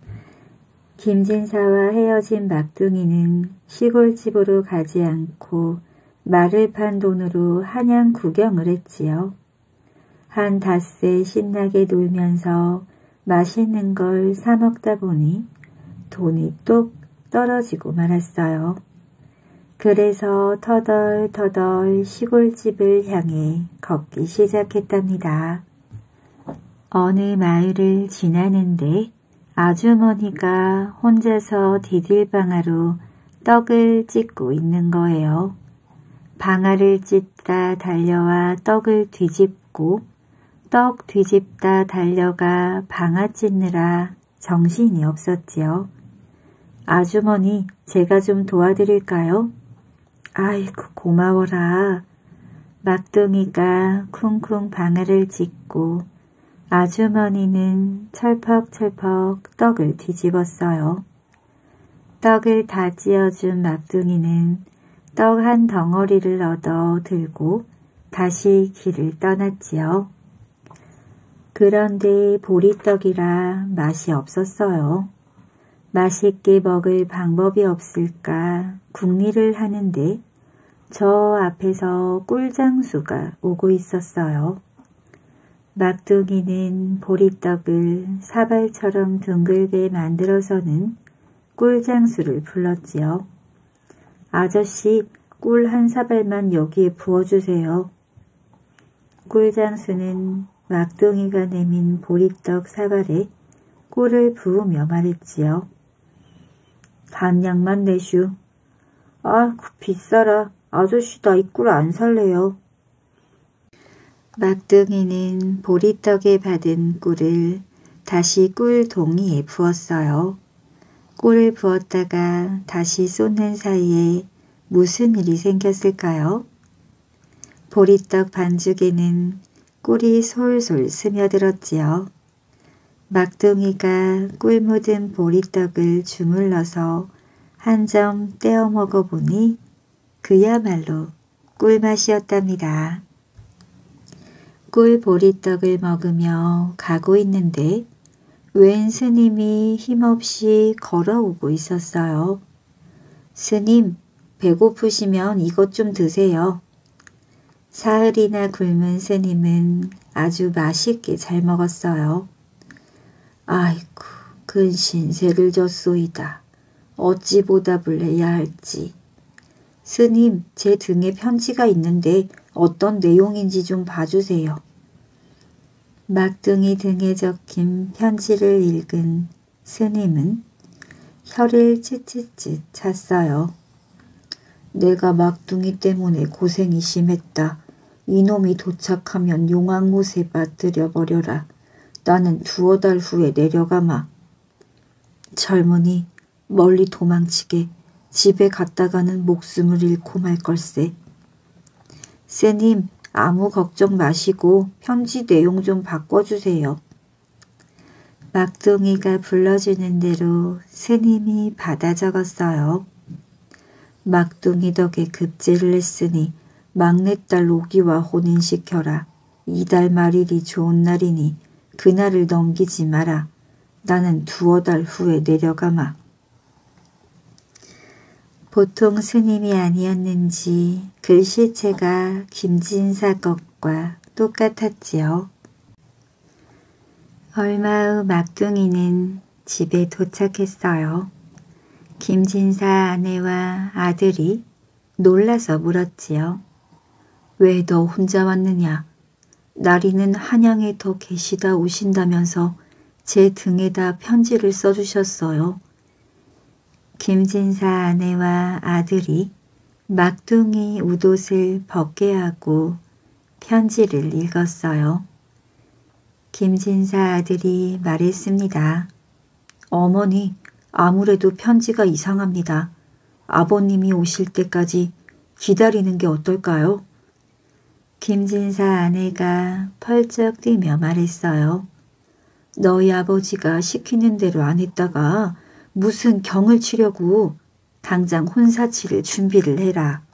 김진사와 헤어진 막둥이는 시골집으로 가지 않고 말을 판 돈으로 한양 구경을 했지요. 한 닷새 신나게 놀면서 맛있는 걸 사 먹다 보니 돈이 뚝 떨어지고 말았어요. 그래서 터덜터덜 시골집을 향해 걷기 시작했답니다. 어느 마을을 지나는데 아주머니가 혼자서 디딜방아로 떡을 찢고 있는 거예요. 방아를 찢다 달려와 떡을 뒤집고 떡 뒤집다 달려가 방아 찢느라 정신이 없었지요. 아주머니, 제가 좀 도와드릴까요? 아이고 고마워라. 막둥이가 쿵쿵 방아를 찢고 아주머니는 철퍽철퍽 떡을 뒤집었어요. 떡을 다 찧어준 막둥이는 떡 한 덩어리를 얻어 들고 다시 길을 떠났지요. 그런데 보리떡이라 맛이 없었어요. 맛있게 먹을 방법이 없을까 궁리를 하는데 저 앞에서 꿀장수가 오고 있었어요. 막둥이는 보리떡을 사발처럼 둥글게 만들어서는 꿀장수를 불렀지요. 아저씨, 꿀 한 사발만 여기에 부어주세요. 꿀장수는 막둥이가 내민 보리떡 사발에 꿀을 부으며 말했지요. 반냥만 내슈. 아, 비싸라. 아저씨 나 이 꿀 안 살래요. 막둥이는 보리떡에 받은 꿀을 다시 꿀 동이에 부었어요. 꿀을 부었다가 다시 쏟는 사이에 무슨 일이 생겼을까요? 보리떡 반죽에는 꿀이 솔솔 스며들었지요. 막둥이가 꿀 묻은 보리떡을 주물러서 한 점 떼어 먹어보니 그야말로 꿀맛이었답니다. 꿀 보리떡을 먹으며 가고 있는데 웬 스님이 힘없이 걸어오고 있었어요. 스님, 배고프시면 이것 좀 드세요. 사흘이나 굶은 스님은 아주 맛있게 잘 먹었어요. 아이고, 근신세를 졌소이다. 어찌 보답을 해야 할지. 스님, 제 등에 편지가 있는데 어떤 내용인지 좀 봐주세요. 막둥이 등에 적힌 편지를 읽은 스님은 혀를 찢찢찢 찼어요. 내가 막둥이 때문에 고생이 심했다. 이놈이 도착하면 용왕못에 빠뜨려 버려라. 나는 두어 달 후에 내려가마. 젊은이 멀리 도망치게 집에 갔다가는 목숨을 잃고 말 걸세. 쎄님, 아무 걱정 마시고 편지 내용 좀 바꿔주세요. 막둥이가 불러주는 대로 스님이 받아 적었어요. 막둥이 덕에 급제를 했으니 막내딸 오기와 혼인시켜라. 이달 말일이 좋은 날이니 그날을 넘기지 마라. 나는 2달 후에 내려가마. 보통 스님이 아니었는지 글씨체가 김진사 것과 똑같았지요. 얼마 후 막둥이는 집에 도착했어요. 김진사 아내와 아들이 놀라서 물었지요. 왜 너 혼자 왔느냐? 나리는 한양에 더 계시다 오신다면서 제 등에다 편지를 써주셨어요. 김진사 아내와 아들이 막둥이 웃옷을 벗게 하고 편지를 읽었어요. 김진사 아들이 말했습니다. 어머니, 아무래도 편지가 이상합니다. 아버님이 오실 때까지 기다리는 게 어떨까요? 김진사 아내가 펄쩍 뛰며 말했어요. 너희 아버지가 시키는 대로 안 했다가 무슨 경을 치려고. 당장 혼사치를 준비를 해라.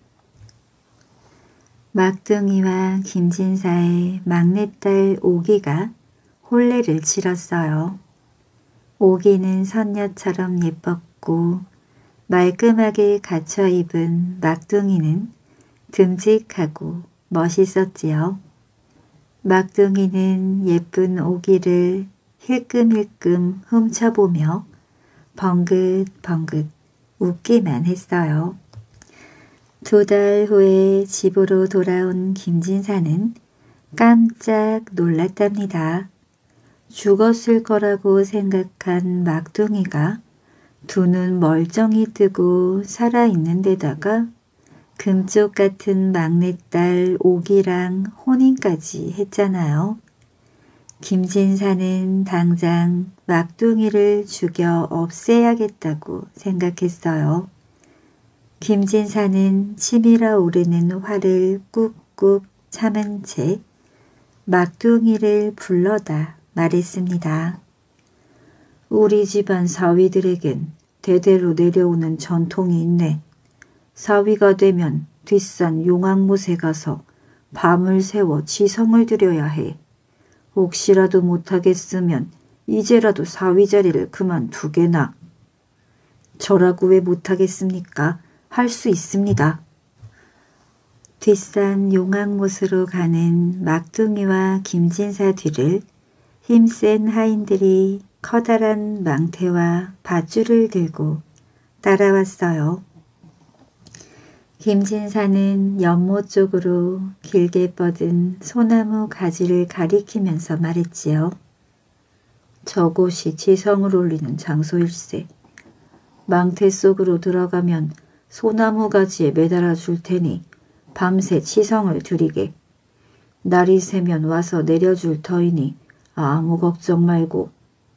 막둥이와 김진사의 막내딸 오기가 혼례를 치렀어요. 오기는 선녀처럼 예뻤고 말끔하게 갖춰 입은 막둥이는 듬직하고 멋있었지요. 막둥이는 예쁜 오기를 힐끔힐끔 훔쳐보며 벙긋벙긋 웃기만 했어요. 2달 후에 집으로 돌아온 김진사는 깜짝 놀랐답니다. 죽었을 거라고 생각한 막둥이가 2눈 멀쩡히 뜨고 살아있는 데다가 금쪽 같은 막내딸 오기랑 혼인까지 했잖아요. 김진사는 당장 막둥이를 죽여 없애야겠다고 생각했어요. 김진사는 치밀어 오르는 화를 꾹꾹 참은 채 막둥이를 불러다 말했습니다. 우리 집안 사위들에겐 대대로 내려오는 전통이 있네. 사위가 되면 뒷산 용왕못에 가서 밤을 새워 지성을 드려야 해. 혹시라도 못하겠으면 이제라도 사위 자리를 그만두게나. 저라고 왜 못하겠습니까? 할 수 있습니다. 뒷산 용왕못으로 가는 막둥이와 김진사 뒤를 힘센 하인들이 커다란 망태와 밧줄을 들고 따라왔어요. 김진사는 연못 쪽으로 길게 뻗은 소나무 가지를 가리키면서 말했지요. 저곳이 지성을 올리는 장소일세. 망태 속으로 들어가면 소나무 가지에 매달아 줄 테니 밤새 치성을 드리게. 날이 새면 와서 내려줄 터이니 아무 걱정 말고.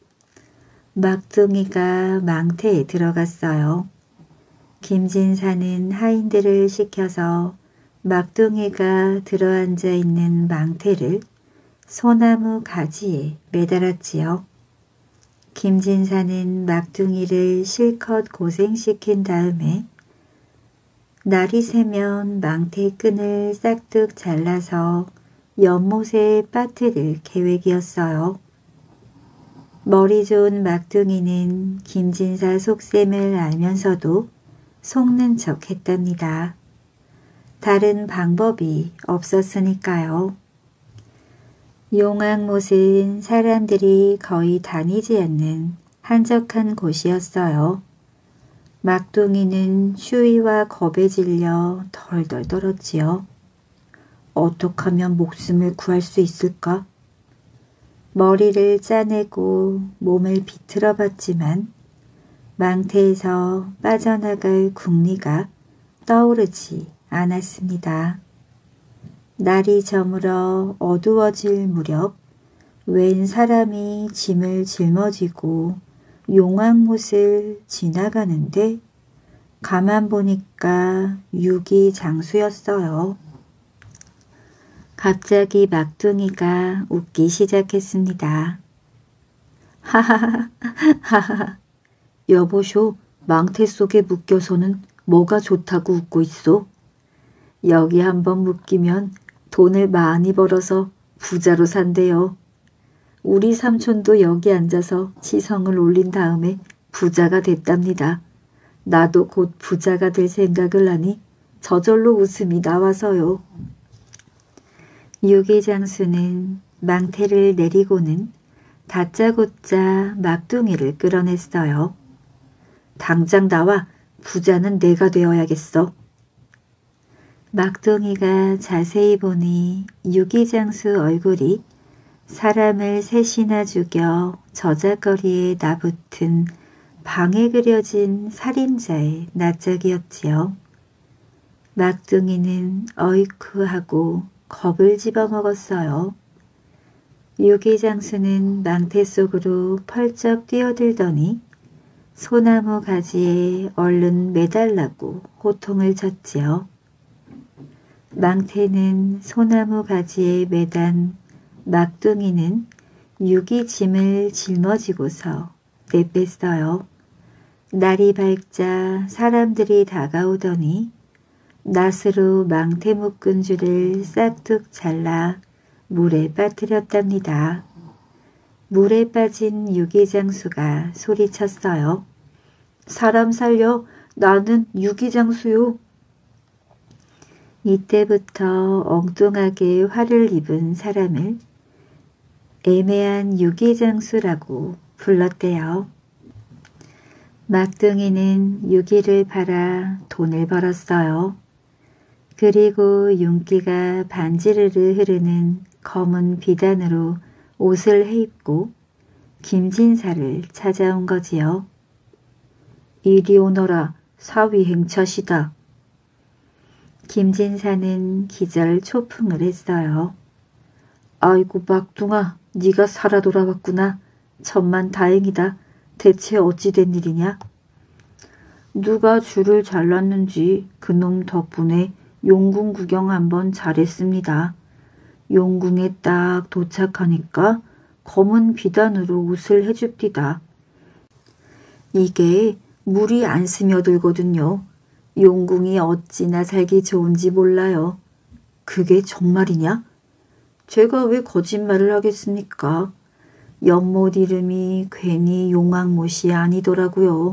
막둥이가 망태에 들어갔어요. 김진사는 하인들을 시켜서 막둥이가 들어앉아 있는 망태를 소나무 가지에 매달았지요. 김진사는 막둥이를 실컷 고생시킨 다음에 날이 새면 망태 끈을 싹둑 잘라서 연못에 빠뜨릴 계획이었어요. 머리 좋은 막둥이는 김진사 속셈을 알면서도 속는 척 했답니다. 다른 방법이 없었으니까요. 용왕못은 사람들이 거의 다니지 않는 한적한 곳이었어요. 막둥이는 추위와 겁에 질려 덜덜 떨었지요. 어떻게 하면 목숨을 구할 수 있을까? 머리를 짜내고 몸을 비틀어 봤지만 망태에서 빠져나갈 궁리가 떠오르지 않았습니다. 날이 저물어 어두워질 무렵 웬 사람이 짐을 짊어지고 용왕못을 지나가는데 가만 보니까 유기장수였어요. 갑자기 막둥이가 웃기 시작했습니다. 하하하하하. 여보쇼, 망태 속에 묶여서는 뭐가 좋다고 웃고 있어? 여기 한번 묶이면 돈을 많이 벌어서 부자로 산대요. 우리 삼촌도 여기 앉아서 시성을 올린 다음에 부자가 됐답니다. 나도 곧 부자가 될 생각을 하니 저절로 웃음이 나와서요. 유기장수는 망태를 내리고는 다짜고짜 막둥이를 끌어냈어요. 당장 나와. 부자는 내가 되어야겠어. 막둥이가 자세히 보니 유기장수 얼굴이 사람을 셋이나 죽여 저작거리에 나붙은 방에 그려진 살인자의 낯짝이었지요. 막둥이는 어이쿠 하고 겁을 집어먹었어요. 유기장수는 망태 속으로 펄쩍 뛰어들더니 소나무 가지에 얼른 매달라고 호통을 쳤지요. 망태는 소나무 가지에 매단 막둥이는 유기짐을 짊어지고서 내뺐어요. 날이 밝자 사람들이 다가오더니 낫으로 망태 묶은 줄을 싹둑 잘라 물에 빠뜨렸답니다. 물에 빠진 유기장수가 소리쳤어요. 사람 살려, 나는 유기장수요. 이때부터 엉뚱하게 화를 입은 사람을 애매한 유기장수라고 불렀대요. 막둥이는 유기를 팔아 돈을 벌었어요. 그리고 윤기가 반지르르 흐르는 검은 비단으로 옷을 해입고 김진사를 찾아온 거지요. 이리 오너라, 사위행차시다. 김진사는 기절 초풍을 했어요. 아이고 막둥아, 네가 살아 돌아왔구나. 천만 다행이다. 대체 어찌 된 일이냐? 누가 줄을 잘랐는지 그놈 덕분에 용궁 구경 한번 잘했습니다. 용궁에 딱 도착하니까 검은 비단으로 옷을 해줍디다. 이게 물이 안 스며들거든요. 용궁이 어찌나 살기 좋은지 몰라요. 그게 정말이냐? 제가 왜 거짓말을 하겠습니까? 연못 이름이 괜히 용왕못이 아니더라고요.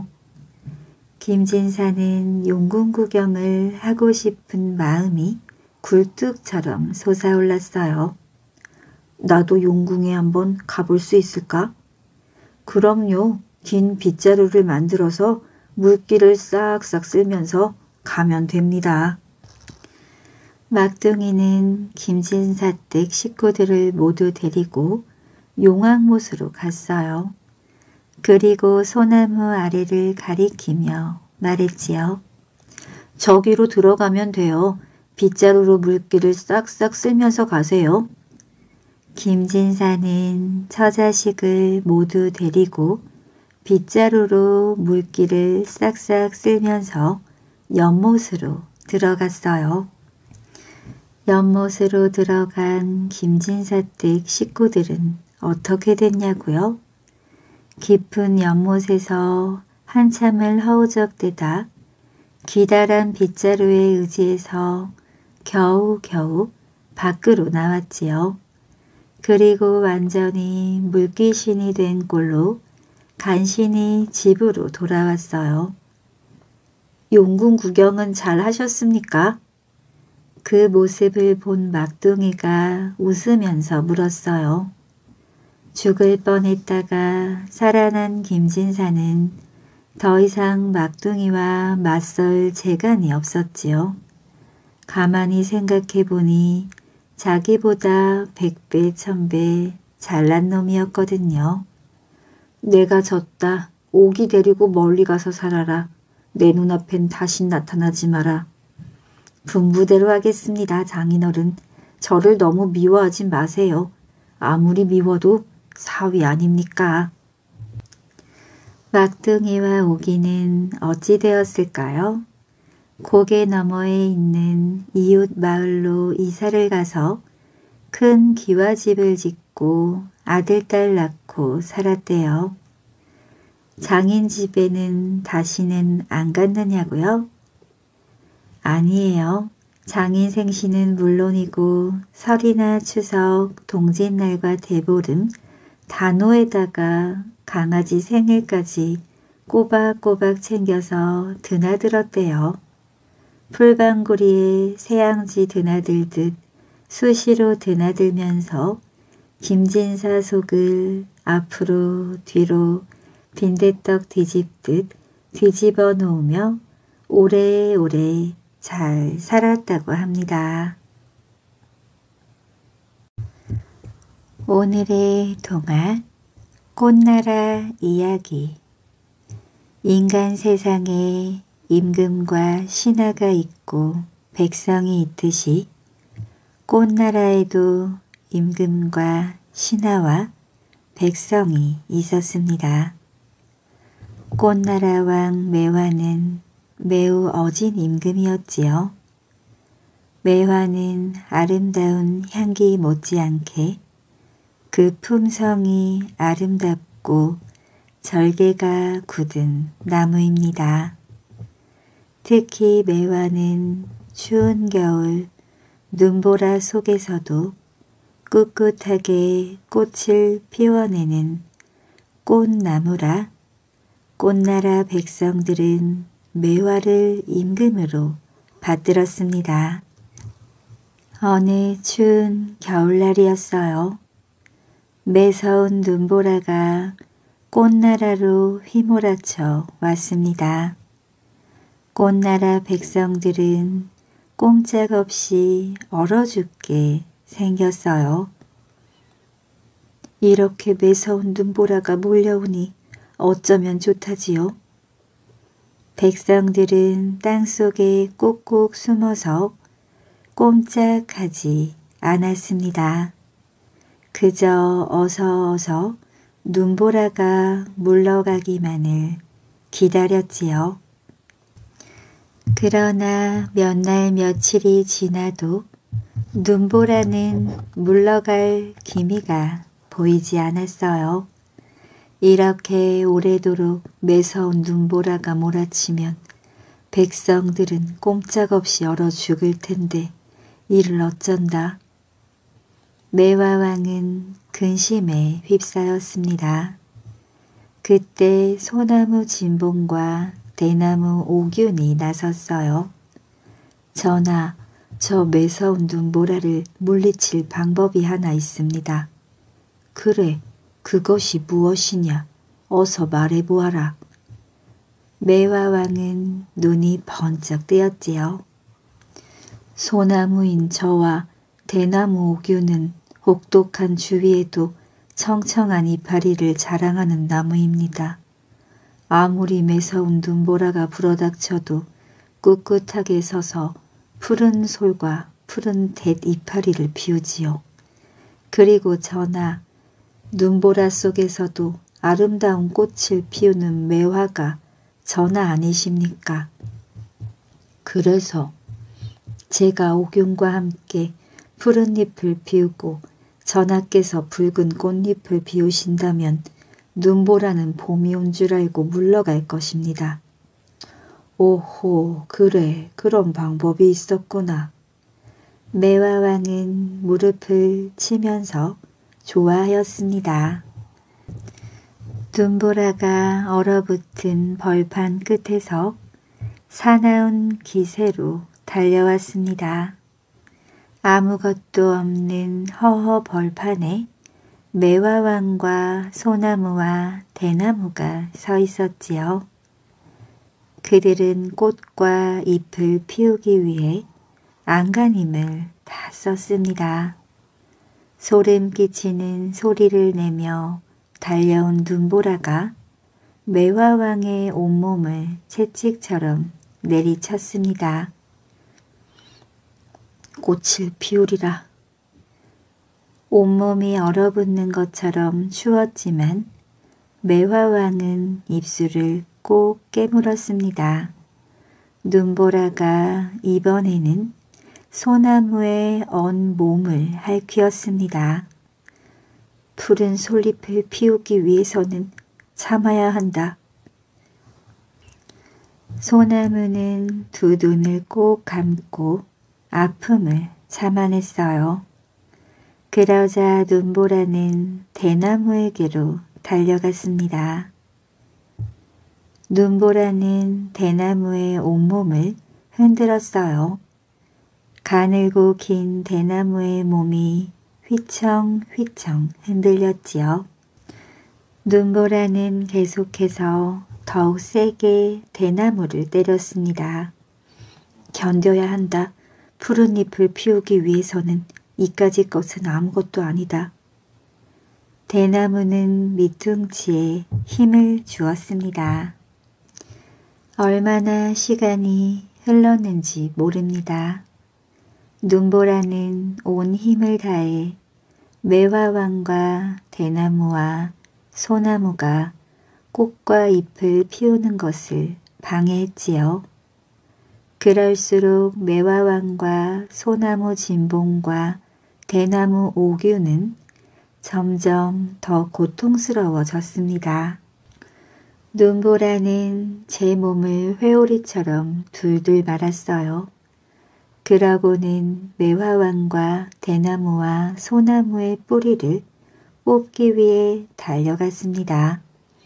김진사는 용궁 구경을 하고 싶은 마음이 굴뚝처럼 솟아올랐어요. 나도 용궁에 한번 가볼 수 있을까? 그럼요. 긴 빗자루를 만들어서 물기를 싹싹 쓸면서 가면 됩니다. 막둥이는 김진사 댁 식구들을 모두 데리고 용왕못으로 갔어요. 그리고 소나무 아래를 가리키며 말했지요. 저기로 들어가면 돼요. 빗자루로 물기를 싹싹 쓸면서 가세요. 김진사는 처자식을 모두 데리고 빗자루로 물기를 싹싹 쓸면서 연못으로 들어갔어요. 연못으로 들어간 김진사 댁 식구들은 어떻게 됐냐고요? 깊은 연못에서 한참을 허우적대다 기다란 빗자루에 의지해서 겨우겨우 밖으로 나왔지요. 그리고 완전히 물귀신이 된 꼴로 간신히 집으로 돌아왔어요. 용궁 구경은 잘 하셨습니까? 그 모습을 본 막둥이가 웃으면서 물었어요. 죽을 뻔했다가 살아난 김진사는 더 이상 막둥이와 맞설 재간이 없었지요. 가만히 생각해보니 자기보다 100배, 1000배 잘난 놈이었거든요. 내가 졌다. 오기 데리고 멀리 가서 살아라. 내 눈앞엔 다시 나타나지 마라. 분부대로 하겠습니다, 장인어른. 저를 너무 미워하지 마세요. 아무리 미워도 사위 아닙니까? 막둥이와 오기는 어찌 되었을까요? 고개 너머에 있는 이웃 마을로 이사를 가서 큰 기와집을 짓고 아들, 딸 낳고 살았대요. 장인 집에는 다시는 안 갔느냐고요? 아니에요. 장인 생신은 물론이고 설이나 추석, 동짓날과 대보름, 단오에다가 강아지 생일까지 꼬박꼬박 챙겨서 드나들었대요. 풀방구리에 새양지 드나들듯 수시로 드나들면서 김진사 속을 앞으로 뒤로 빈대떡 뒤집듯 뒤집어 놓으며 오래오래 잘 살았다고 합니다. 오늘의 동화 꽃나라 이야기. 인간 세상에 임금과 신하가 있고 백성이 있듯이 꽃나라에도 임금과 신하와 백성이 있었습니다. 꽃나라 왕 매화는 매우 어진 임금이었지요. 매화는 아름다운 향기 못지않게 그 품성이 아름답고 절개가 굳은 나무입니다. 특히 매화는 추운 겨울 눈보라 속에서도 꿋꿋하게 꽃을 피워내는 꽃나무라 꽃나라 백성들은 매화를 임금으로 받들었습니다. 어느 추운 겨울날이었어요. 매서운 눈보라가 꽃나라로 휘몰아쳐 왔습니다. 꽃나라 백성들은 꼼짝없이 얼어 죽게 생겼어요. 이렇게 매서운 눈보라가 몰려오니 어쩌면 좋다지요. 백성들은 땅속에 꼭꼭 숨어서 꼼짝하지 않았습니다. 그저 어서 눈보라가 물러가기만을 기다렸지요. 그러나 몇 날 며칠이 지나도 눈보라는 물러갈 기미가 보이지 않았어요. 이렇게 오래도록 매서운 눈보라가 몰아치면 백성들은 꼼짝없이 얼어 죽을 텐데 이를 어쩐다. 매화왕은 근심에 휩싸였습니다. 그때 소나무 진봉과 대나무 오균이 나섰어요. 전하, 저 매서운 눈보라를 물리칠 방법이 하나 있습니다. 그래, 그것이 무엇이냐? 어서 말해보아라. 매화왕은 눈이 번쩍 뜨였지요. 소나무인 저와 대나무 오균은 혹독한 주위에도 청청한 이파리를 자랑하는 나무입니다. 아무리 매서운 눈보라가 불어닥쳐도 꿋꿋하게 서서 푸른 솔과 푸른 돛 이파리를 피우지요. 그리고 전하, 눈보라 속에서도 아름다운 꽃을 피우는 매화가 전하 아니십니까? 그래서 제가 오균과 함께 푸른 잎을 피우고 전하께서 붉은 꽃잎을 피우신다면 눈보라는 봄이 온 줄 알고 물러갈 것입니다. 오호, 그래, 그런 방법이 있었구나. 매화왕은 무릎을 치면서 좋아하였습니다. 눈보라가 얼어붙은 벌판 끝에서 사나운 기세로 달려왔습니다. 아무것도 없는 허허 벌판에 매화왕과 소나무와 대나무가 서 있었지요. 그들은 꽃과 잎을 피우기 위해 안간힘을 다 썼습니다. 소름 끼치는 소리를 내며 달려온 눈보라가 매화왕의 온몸을 채찍처럼 내리쳤습니다. 꽃을 피우리라. 온몸이 얼어붙는 것처럼 추웠지만 매화왕은 입술을 꼭 깨물었습니다. 눈보라가 이번에는 소나무에 언 몸을 핥히었습니다. 푸른 솔잎을 피우기 위해서는 참아야 한다. 소나무는 두 눈을 꼭 감고 아픔을 참아냈어요. 그러자 눈보라는 대나무에게로 달려갔습니다. 눈보라는 대나무의 온몸을 흔들었어요. 가늘고 긴 대나무의 몸이 휘청휘청 흔들렸지요. 눈보라는 계속해서 더욱 세게 대나무를 때렸습니다. 견뎌야 한다. 푸른 잎을 피우기 위해서는 이까지 것은 아무것도 아니다. 대나무는 밑둥치에 힘을 주었습니다. 얼마나 시간이 흘렀는지 모릅니다. 눈보라는 온 힘을 다해 매화왕과 대나무와 소나무가 꽃과 잎을 피우는 것을 방해했지요. 그럴수록 매화왕과 소나무 진봉과 대나무 오규는 점점 더 고통스러워졌습니다. 눈보라는 제 몸을 회오리처럼 둘둘 말았어요. 그러고는 매화왕과 대나무와 소나무의 뿌리를 뽑기 위해 달려갔습니다.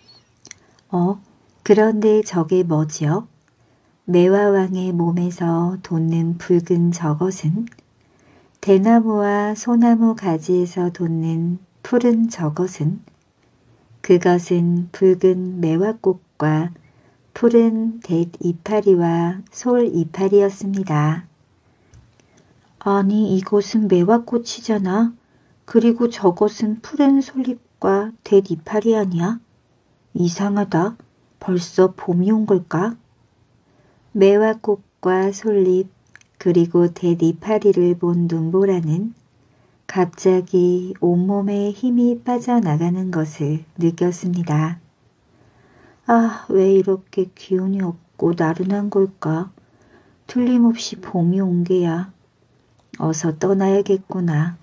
그런데 저게 뭐지요? 매화왕의 몸에서 돋는 붉은 저것은? 대나무와 소나무 가지에서 돋는 푸른 저것은? 그것은 붉은 매화꽃과 푸른 돛 이파리와 솔 이파리였습니다. 아니, 이것은 매화꽃이잖아. 그리고 저것은 푸른 솔잎과 돛 이파리 아니야? 이상하다. 벌써 봄이 온 걸까? 매화꽃과 솔잎 그리고 돛 이파리를 본 눈보라는 갑자기 온몸에 힘이 빠져나가는 것을 느꼈습니다. 아, 왜 이렇게 기운이 없고 나른한 걸까? 틀림없이 봄이 온 게야. 어서 떠나야겠구나.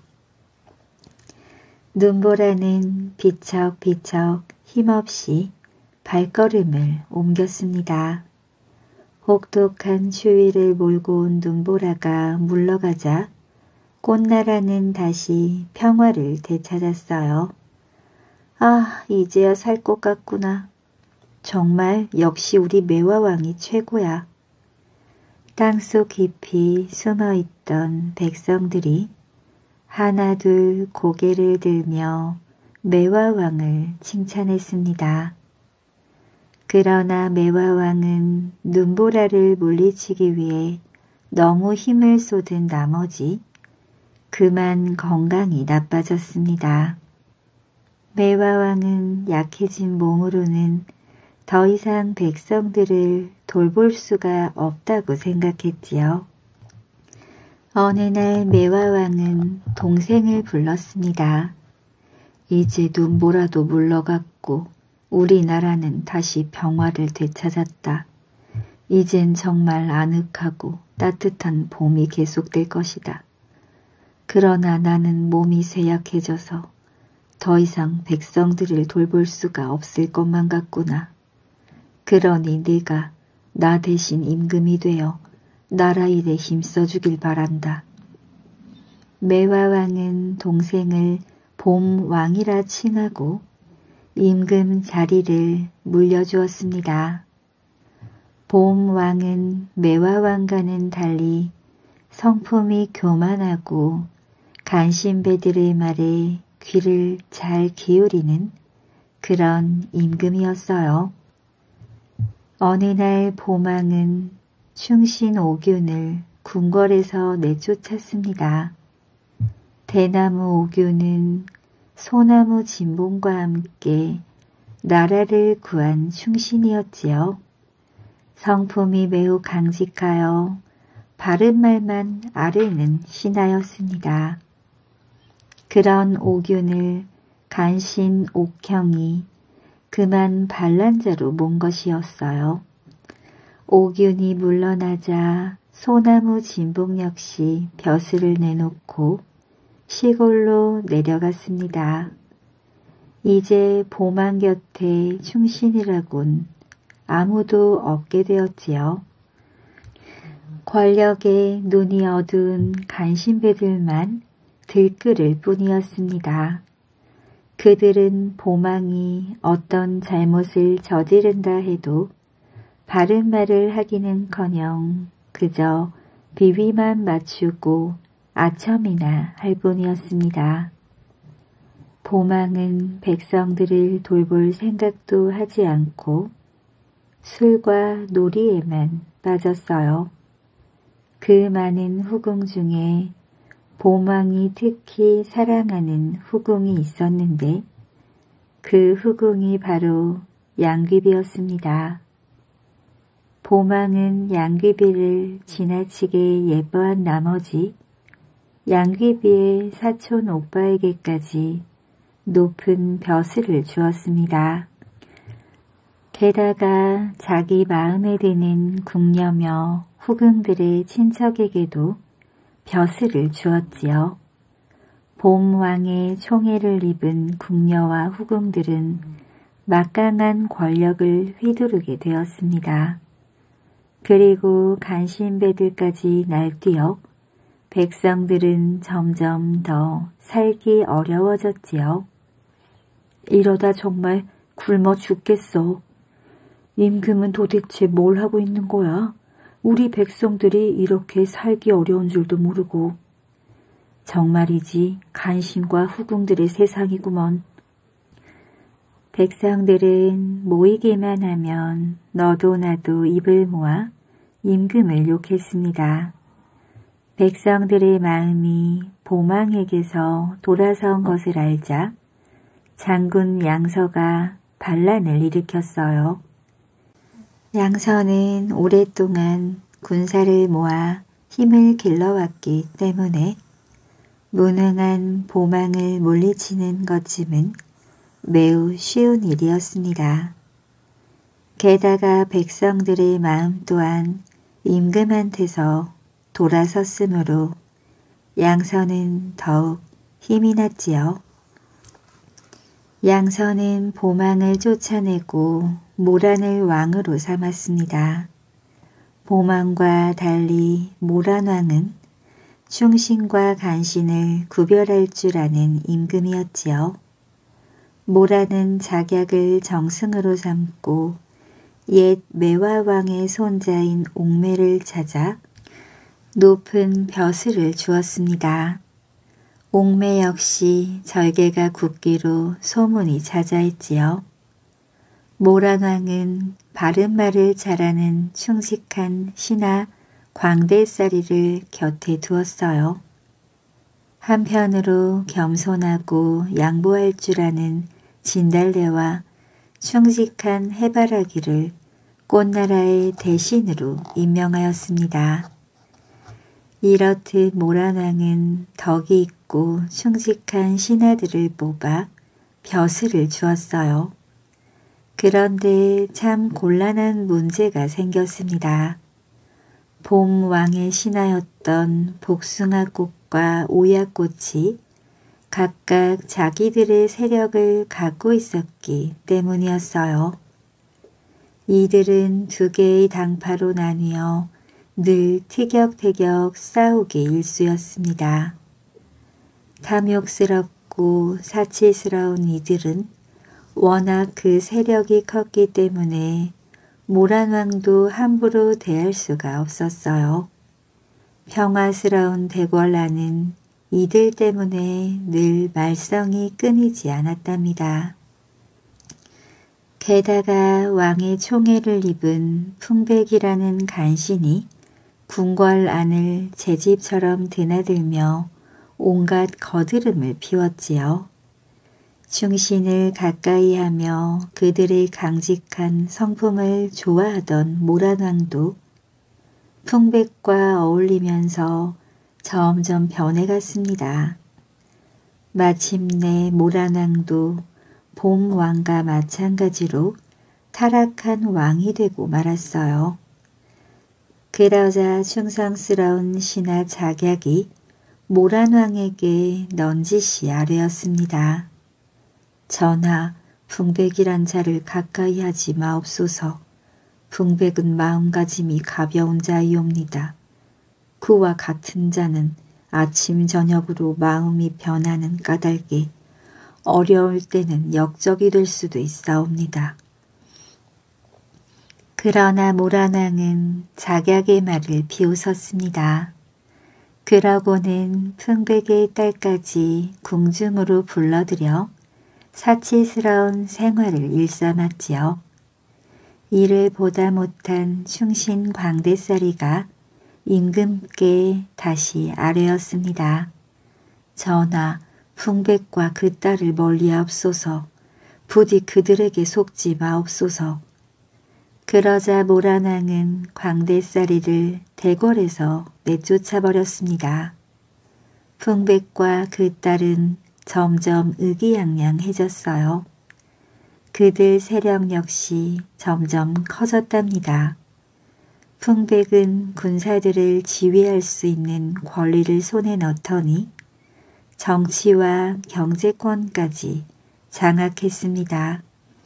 눈보라는 비척비척 힘없이 발걸음을 옮겼습니다. 혹독한 추위를 몰고 온 눈보라가 물러가자 꽃나라는 다시 평화를 되찾았어요. 아, 이제야 살 것 같구나. 정말 역시 우리 매화왕이 최고야. 땅속 깊이 숨어있던 백성들이 하나둘 고개를 들며 매화왕을 칭찬했습니다. 그러나 매화왕은 눈보라를 물리치기 위해 너무 힘을 쏟은 나머지 그만 건강이 나빠졌습니다. 매화왕은 약해진 몸으로는 더 이상 백성들을 돌볼 수가 없다고 생각했지요. 어느 날 매화왕은 동생을 불렀습니다. 이제 눈보라도 물러갔고 우리나라는 다시 평화를 되찾았다. 이젠 정말 아늑하고 따뜻한 봄이 계속될 것이다. 그러나 나는 몸이 쇠약해져서 더 이상 백성들을 돌볼 수가 없을 것만 같구나. 그러니 네가 나 대신 임금이 되어 나라 일에 힘써주길 바란다. 매화왕은 동생을 봄왕이라 칭하고 임금 자리를 물려주었습니다. 봄왕은 매화왕과는 달리 성품이 교만하고 간신배들의 말에 귀를 잘 기울이는 그런 임금이었어요. 어느 날 봄왕은 충신 오균을 궁궐에서 내쫓았습니다. 대나무 오균은 소나무 진봉과 함께 나라를 구한 충신이었지요. 성품이 매우 강직하여 바른 말만 아뢰는 신하였습니다. 그런 오균을 간신 옥형이 그만 반란자로 몬 것이었어요. 옥윤이 물러나자 소나무 진봉 역시 벼슬을 내놓고 시골로 내려갔습니다. 이제 보망 곁에 충신이라곤 아무도 없게 되었지요. 권력에 눈이 어두운 간신배들만 들끓을 뿐이었습니다. 그들은 보망이 어떤 잘못을 저지른다 해도 바른 말을 하기는커녕 그저 비위만 맞추고 아첨이나 할 뿐이었습니다. 보망은 백성들을 돌볼 생각도 하지 않고 술과 놀이에만 빠졌어요. 그 많은 후궁 중에 보망이 특히 사랑하는 후궁이 있었는데 그 후궁이 바로 양귀비였습니다. 보망은 양귀비를 지나치게 예뻐한 나머지 양귀비의 사촌 오빠에게까지 높은 벼슬을 주었습니다. 게다가 자기 마음에 드는 궁녀며 후궁들의 친척에게도 벼슬을 주었지요. 봄왕의 총애를 입은 궁녀와 후궁들은 막강한 권력을 휘두르게 되었습니다. 그리고 간신배들까지 날뛰어 백성들은 점점 더 살기 어려워졌지요. 이러다 정말 굶어 죽겠어. 임금은 도대체 뭘 하고 있는 거야? 우리 백성들이 이렇게 살기 어려운 줄도 모르고. 정말이지 간신과 후궁들의 세상이구먼. 백성들은 모이기만 하면 너도 나도 입을 모아 임금을 욕했습니다. 백성들의 마음이 보망에게서 돌아선 것을 알자 장군 양서가 반란을 일으켰어요. 양서는 오랫동안 군사를 모아 힘을 길러왔기 때문에 무능한 보망을 물리치는 것쯤은 매우 쉬운 일이었습니다. 게다가 백성들의 마음 또한 임금한테서 돌아섰으므로 양서는 더욱 힘이 났지요. 양서는 보망을 쫓아내고 모란을 왕으로 삼았습니다. 보망과 달리 모란왕은 충신과 간신을 구별할 줄 아는 임금이었지요. 모란은 작약을 정승으로 삼고 옛 매화왕의 손자인 옥매를 찾아 높은 벼슬을 주었습니다. 옥매 역시 절개가 굳기로 소문이 자자했지요. 모란왕은 바른 말을 잘하는 충직한 신하 광대살이를 곁에 두었어요. 한편으로 겸손하고 양보할 줄 아는 진달래와 충직한 해바라기를 꽃나라의 대신으로 임명하였습니다. 이렇듯 모란왕은 덕이 있고 충직한 신하들을 뽑아 벼슬을 주었어요. 그런데 참 곤란한 문제가 생겼습니다. 봄 왕의 신하였던 복숭아꽃과 오야꽃이 각각 자기들의 세력을 갖고 있었기 때문이었어요. 이들은 두 개의 당파로 나뉘어 늘 티격태격 싸우기 일쑤였습니다. 탐욕스럽고 사치스러운 이들은 워낙 그 세력이 컸기 때문에 모란왕도 함부로 대할 수가 없었어요. 평화스러운 대궐라는 이들 때문에 늘 말썽이 끊이지 않았답니다. 게다가 왕의 총애를 입은 풍백이라는 간신이 궁궐 안을 제 집처럼 드나들며 온갖 거드름을 피웠지요. 충신을 가까이 하며 그들의 강직한 성품을 좋아하던 모란왕도 풍백과 어울리면서 점점 변해갔습니다. 마침내 모란왕도 봄 왕과 마찬가지로 타락한 왕이 되고 말았어요. 그러자 충성스러운 신하 작약이 모란왕에게 넌지시 아뢰었습니다. 전하, 풍백이란 자를 가까이 하지 마옵소서. 풍백은 마음가짐이 가벼운 자이옵니다. 그와 같은 자는 아침 저녁으로 마음이 변하는 까닭에 어려울 때는 역적이 될 수도 있사옵니다. 그러나 모란왕은 작약의 말을 비웃었습니다. 그러고는 풍백의 딸까지 궁중으로 불러들여 사치스러운 생활을 일삼았지요. 이를 보다 못한 충신 광대살이가 임금께 다시 아뢰었습니다. 전하, 풍백과 그 딸을 멀리하옵소서. 부디 그들에게 속지 마옵소서. 그러자 모란왕은 광대살이를 대궐에서 내쫓아버렸습니다. 풍백과 그 딸은 점점 의기양양해졌어요. 그들 세력 역시 점점 커졌답니다. 풍백은 군사들을 지휘할 수 있는 권리를 손에 넣더니 정치와 경제권까지 장악했습니다.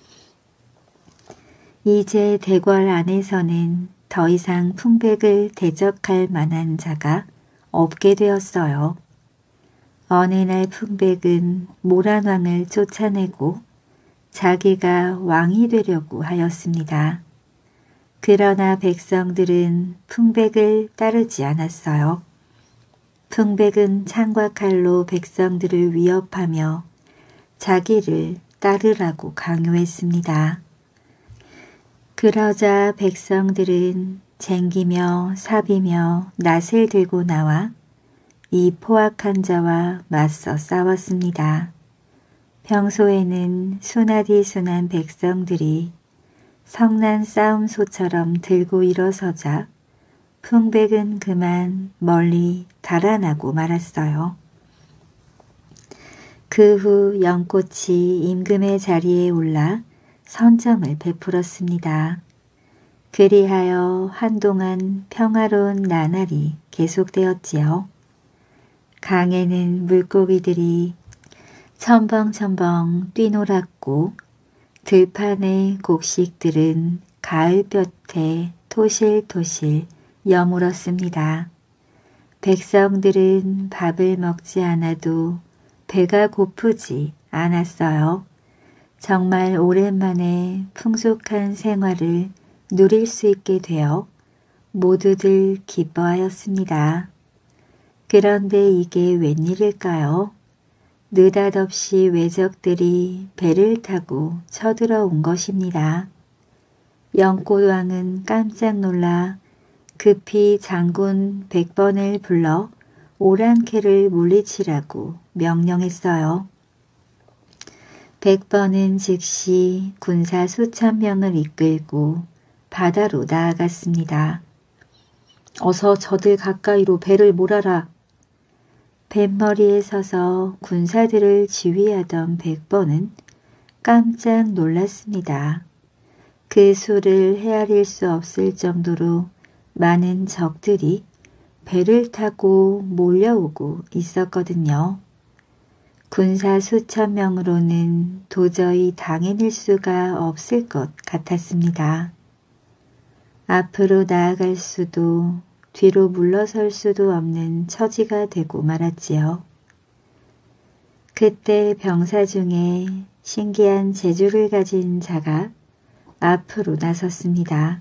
이제 대궐 안에서는 더 이상 풍백을 대적할 만한 자가 없게 되었어요. 어느 날 풍백은 모란왕을 쫓아내고 자기가 왕이 되려고 하였습니다. 그러나 백성들은 풍백을 따르지 않았어요. 풍백은 창과 칼로 백성들을 위협하며 자기를 따르라고 강요했습니다. 그러자 백성들은 쟁기며 삽이며 낫을 들고 나와 이 포악한 자와 맞서 싸웠습니다. 평소에는 순하디 순한 백성들이 성난 싸움소처럼 들고 일어서자 풍백은 그만 멀리 달아나고 말았어요. 그 후 연꽃이 임금의 자리에 올라 선정을 베풀었습니다. 그리하여 한동안 평화로운 나날이 계속되었지요. 강에는 물고기들이 첨벙첨벙 뛰놀았고 들판의 곡식들은 가을볕에 토실토실 여물었습니다. 백성들은 밥을 먹지 않아도 배가 고프지 않았어요. 정말 오랜만에 풍족한 생활을 누릴 수 있게 되어 모두들 기뻐하였습니다. 그런데 이게 웬일일까요? 느닷없이 외적들이 배를 타고 쳐들어온 것입니다. 연꽃왕은 깜짝 놀라 급히 장군 100번을 불러 오랑캐를 물리치라고 명령했어요. 100번은 즉시 군사 수천 명을 이끌고 바다로 나아갔습니다. 어서 저들 가까이로 배를 몰아라. 뱃머리에 서서 군사들을 지휘하던 100번은 깜짝 놀랐습니다. 그 수를 헤아릴 수 없을 정도로 많은 적들이 배를 타고 몰려오고 있었거든요. 군사 수천 명으로는 도저히 당해낼 수가 없을 것 같았습니다. 앞으로 나아갈 수도 뒤로 물러설 수도 없는 처지가 되고 말았지요. 그때 병사 중에 신기한 재주를 가진 자가 앞으로 나섰습니다.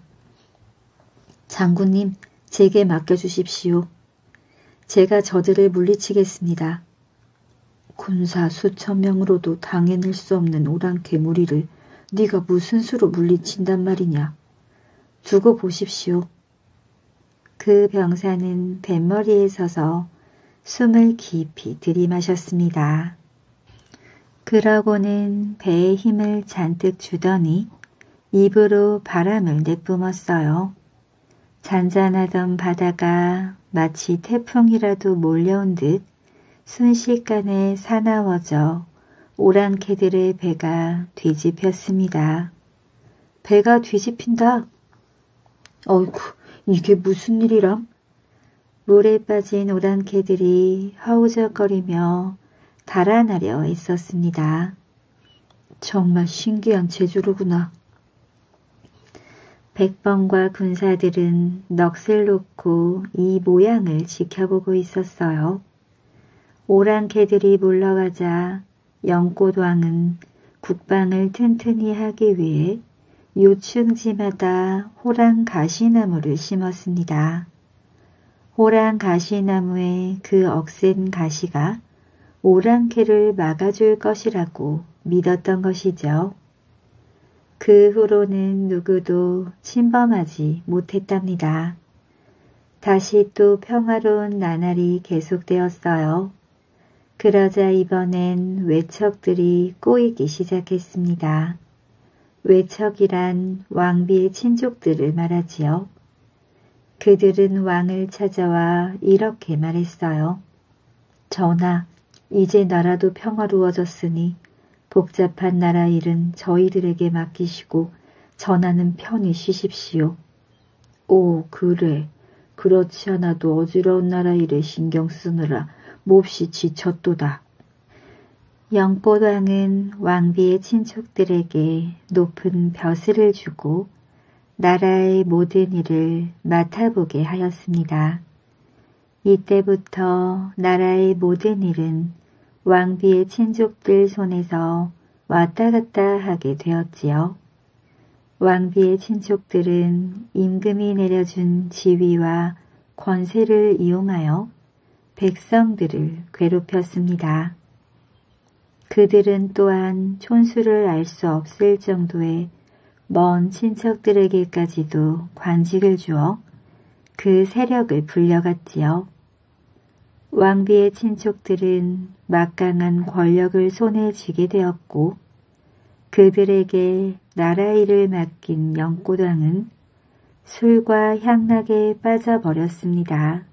장군님, 제게 맡겨주십시오. 제가 저들을 물리치겠습니다. 군사 수천 명으로도 당해낼 수 없는 오랑캐 무리를 네가 무슨 수로 물리친단 말이냐. 두고 보십시오. 그 병사는 뱃머리에 서서 숨을 깊이 들이마셨습니다. 그러고는 배에 힘을 잔뜩 주더니 입으로 바람을 내뿜었어요. 잔잔하던 바다가 마치 태풍이라도 몰려온 듯 순식간에 사나워져 오랑캐들의 배가 뒤집혔습니다. 배가 뒤집힌다. 어이구, 이게 무슨 일이람? 물에 빠진 오랑캐들이 허우적거리며 달아나려 애썼습니다. 정말 신기한 재주로구나. 백범과 군사들은 넋을 놓고 이 모양을 지켜보고 있었어요. 오랑캐들이 물러가자 영꽃왕은 국방을 튼튼히 하기 위해 요충지마다 호랑 가시나무를 심었습니다. 호랑 가시나무의 그 억센 가시가 오랑캐를 막아줄 것이라고 믿었던 것이죠. 그 후로는 누구도 침범하지 못했답니다. 다시 또 평화로운 나날이 계속되었어요. 그러자 이번엔 외척들이 꼬이기 시작했습니다. 외척이란 왕비의 친족들을 말하지요. 그들은 왕을 찾아와 이렇게 말했어요. 전하, 이제 나라도 평화로워졌으니 복잡한 나라 일은 저희들에게 맡기시고 전하는 편히 쉬십시오. 오, 그래. 그렇지 않아도 어지러운 나라 일에 신경 쓰느라 몹시 지쳤도다. 영꽃왕은 왕비의 친족들에게 높은 벼슬을 주고 나라의 모든 일을 맡아보게 하였습니다. 이때부터 나라의 모든 일은 왕비의 친족들 손에서 왔다 갔다 하게 되었지요. 왕비의 친족들은 임금이 내려준 지위와 권세를 이용하여 백성들을 괴롭혔습니다. 그들은 또한 촌수를 알 수 없을 정도의 먼 친척들에게까지도 관직을 주어 그 세력을 불려갔지요. 왕비의 친족들은 막강한 권력을 손에 쥐게 되었고 그들에게 나라 일을 맡긴 영꽃왕은 술과 향락에 빠져버렸습니다.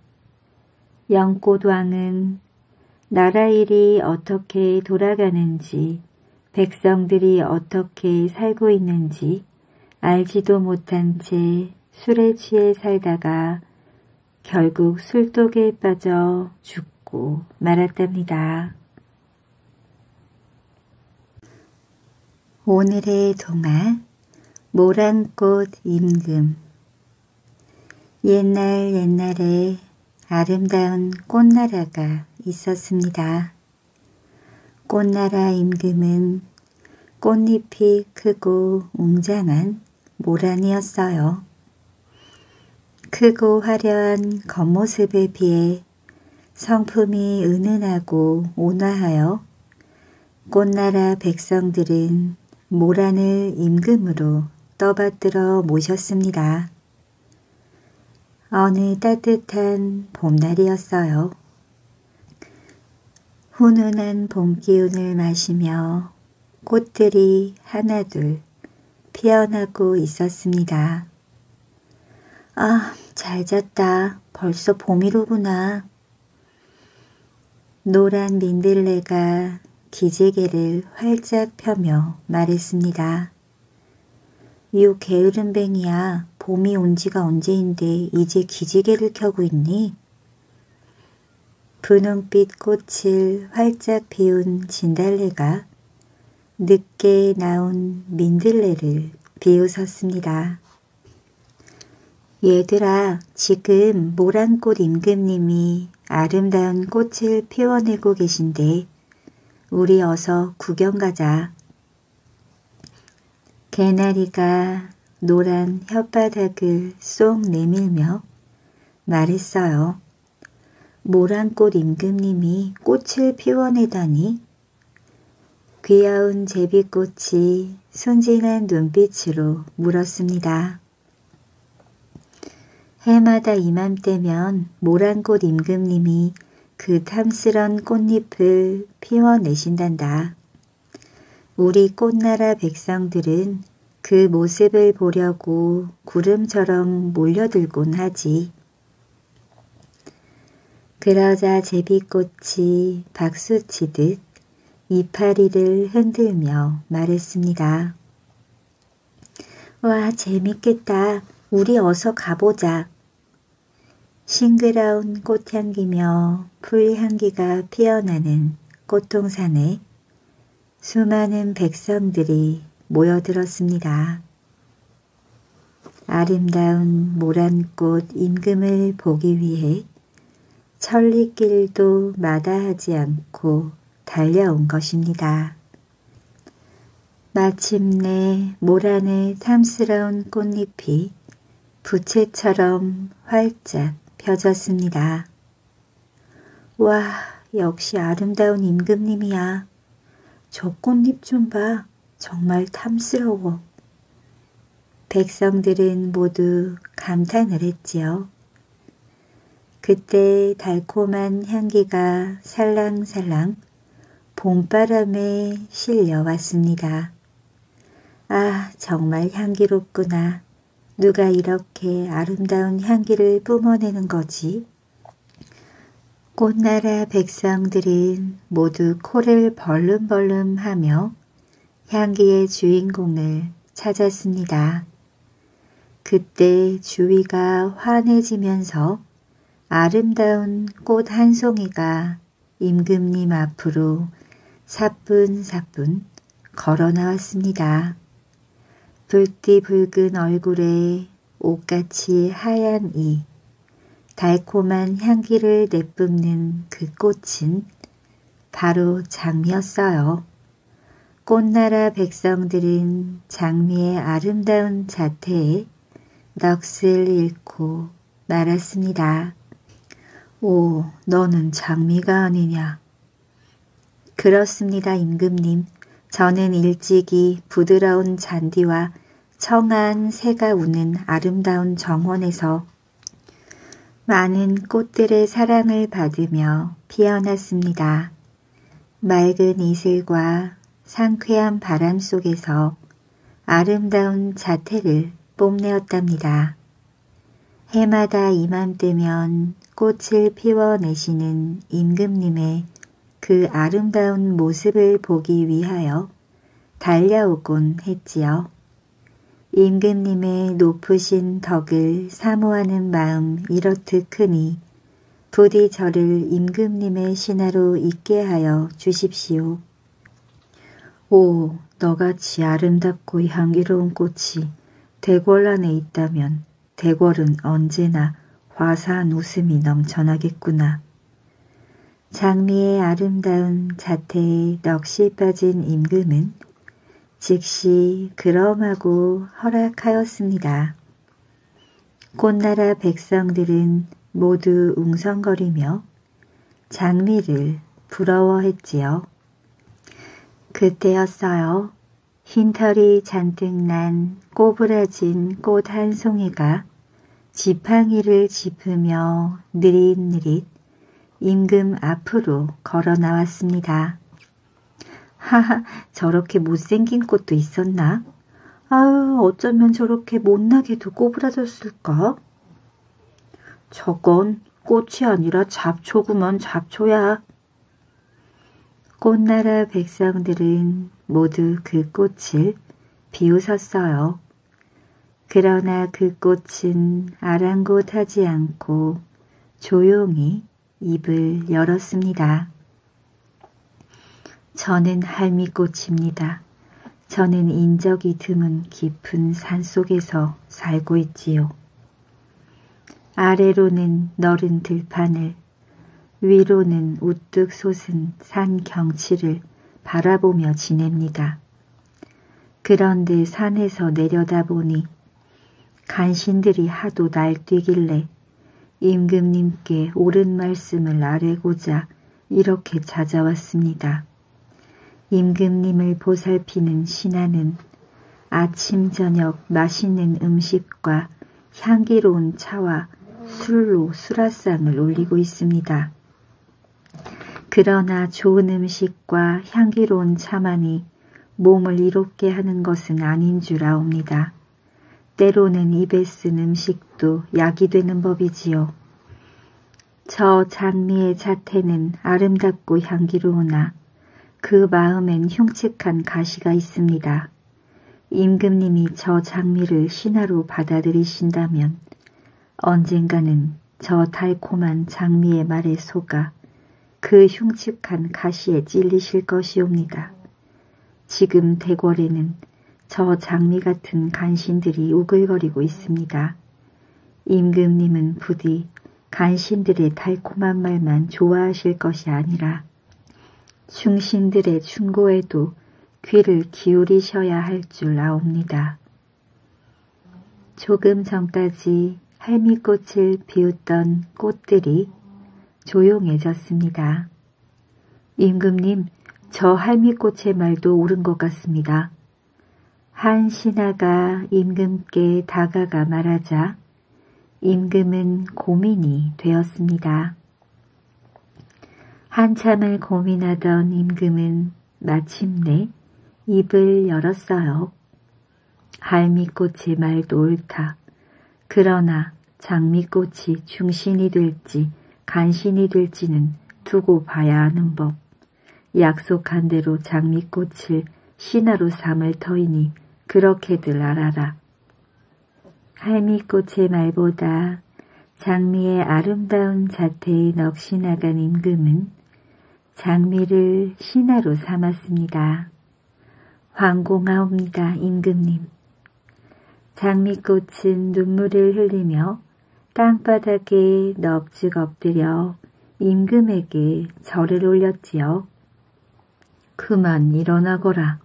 영꽃왕은 나라 일이 어떻게 돌아가는지 백성들이 어떻게 살고 있는지 알지도 못한 채 술에 취해 살다가 결국 술독에 빠져 죽고 말았답니다. 오늘의 동화 모란꽃 임금. 옛날에 아름다운 꽃나라가 있었습니다. 꽃나라 임금은 꽃잎이 크고 웅장한 모란이었어요. 크고 화려한 겉모습에 비해 성품이 은은하고 온화하여 꽃나라 백성들은 모란을 임금으로 떠받들어 모셨습니다. 어느 따뜻한 봄날이었어요. 훈훈한 봄 기운을 마시며 꽃들이 하나둘 피어나고 있었습니다. 아, 잘 잤다. 벌써 봄이로구나. 노란 민들레가 기지개를 활짝 펴며 말했습니다. 요 게으름뱅이야. 봄이 온 지가 언제인데 이제 기지개를 켜고 있니? 분홍빛 꽃을 활짝 피운 진달래가 늦게 나온 민들레를 비웃었습니다. 얘들아, 지금 모란꽃 임금님이 아름다운 꽃을 피워내고 계신데 우리 어서 구경 가자. 개나리가 노란 혓바닥을 쏙 내밀며 말했어요. 모란꽃 임금님이 꽃을 피워내다니? 귀여운 제비꽃이 순진한 눈빛으로 물었습니다. 해마다 이맘때면 모란꽃 임금님이 그 탐스런 꽃잎을 피워내신단다. 우리 꽃나라 백성들은 그 모습을 보려고 구름처럼 몰려들곤 하지. 그러자 제비꽃이 박수치듯 이파리를 흔들며 말했습니다. 와, 재밌겠다. 우리 어서 가보자. 싱그러운 꽃향기며 풀향기가 피어나는 꽃동산에 수많은 백성들이 모여들었습니다. 아름다운 모란꽃 임금을 보기 위해 천리길도 마다하지 않고 달려온 것입니다. 마침내 모란의 탐스러운 꽃잎이 부채처럼 활짝 펴졌습니다. 와, 역시 아름다운 임금님이야. 저 꽃잎 좀 봐. 정말 탐스러워. 백성들은 모두 감탄을 했지요. 그때 달콤한 향기가 살랑살랑 봄바람에 실려왔습니다. 아, 정말 향기롭구나. 누가 이렇게 아름다운 향기를 뿜어내는 거지? 꽃나라 백성들은 모두 코를 벌름벌름 하며 향기의 주인공을 찾았습니다. 그때 주위가 환해지면서 아름다운 꽃 한 송이가 임금님 앞으로 사뿐사뿐 걸어 나왔습니다. 붉디 붉은 얼굴에 옷같이 하얀 이, 달콤한 향기를 내뿜는 그 꽃은 바로 장미였어요. 꽃나라 백성들은 장미의 아름다운 자태에 넋을 잃고 말았습니다. 오, 너는 장미가 아니냐? 그렇습니다, 임금님. 저는 일찍이 부드러운 잔디와 청아한 새가 우는 아름다운 정원에서 많은 꽃들의 사랑을 받으며 피어났습니다. 맑은 이슬과 상쾌한 바람 속에서 아름다운 자태를 뽐내었답니다. 해마다 이맘때면 꽃을 피워내시는 임금님의 그 아름다운 모습을 보기 위하여 달려오곤 했지요. 임금님의 높으신 덕을 사모하는 마음 이렇듯 크니 부디 저를 임금님의 신하로 있게 하여 주십시오. 오, 너같이 아름답고 향기로운 꽃이 대궐 안에 있다면 대궐은 언제나 화사한 웃음이 넘쳐나겠구나. 장미의 아름다운 자태에 넋이 빠진 임금은 즉시 그럼하고 허락하였습니다. 꽃나라 백성들은 모두 웅성거리며 장미를 부러워했지요. 그때였어요. 흰털이 잔뜩 난 꼬부라진 꽃 한 송이가 지팡이를 짚으며 느릿느릿 임금 앞으로 걸어 나왔습니다. 하하, 저렇게 못생긴 꽃도 있었나? 아유, 어쩌면 저렇게 못나게도 꼬부라졌을까? 저건 꽃이 아니라 잡초구먼, 잡초야. 꽃나라 백성들은 모두 그 꽃을 비웃었어요. 그러나 그 꽃은 아랑곳하지 않고 조용히 입을 열었습니다. 저는 할미꽃입니다. 저는 인적이 드문 깊은 산속에서 살고 있지요. 아래로는 너른 들판을, 위로는 우뚝 솟은 산 경치를 바라보며 지냅니다. 그런데 산에서 내려다보니 간신들이 하도 날뛰길래 임금님께 옳은 말씀을 아뢰고자 이렇게 찾아왔습니다. 임금님을 보살피는 신하는 아침 저녁 맛있는 음식과 향기로운 차와 술로 수라상을 올리고 있습니다. 그러나 좋은 음식과 향기로운 차만이 몸을 이롭게 하는 것은 아닌 줄 아옵니다. 때로는 입에 쓴 음식도 약이 되는 법이지요. 저 장미의 자태는 아름답고 향기로우나 그 마음엔 흉측한 가시가 있습니다. 임금님이 저 장미를 신하로 받아들이신다면 언젠가는 저 달콤한 장미의 말에 속아 그 흉측한 가시에 찔리실 것이옵니다. 지금 대궐에는 저 장미 같은 간신들이 우글거리고 있습니다. 임금님은 부디 간신들의 달콤한 말만 좋아하실 것이 아니라 충신들의 충고에도 귀를 기울이셔야 할 줄 아옵니다. 조금 전까지 할미꽃을 피웠던 꽃들이 조용해졌습니다. 임금님, 저 할미꽃의 말도 옳은 것 같습니다. 한 신하가 임금께 다가가 말하자 임금은 고민이 되었습니다. 한참을 고민하던 임금은 마침내 입을 열었어요. 할미꽃의 말도 옳다. 그러나 장미꽃이 중신이 될지 간신이 될지는 두고 봐야 하는 법. 약속한 대로 장미꽃을 신하로 삼을 터이니 그렇게들 알아라. 할미꽃의 말보다 장미의 아름다운 자태에 넋이 나간 임금은 장미를 신하로 삼았습니다. 황공하옵니다, 임금님. 장미꽃은 눈물을 흘리며 땅바닥에 넙죽 엎드려 임금에게 절을 올렸지요. 그만 일어나거라.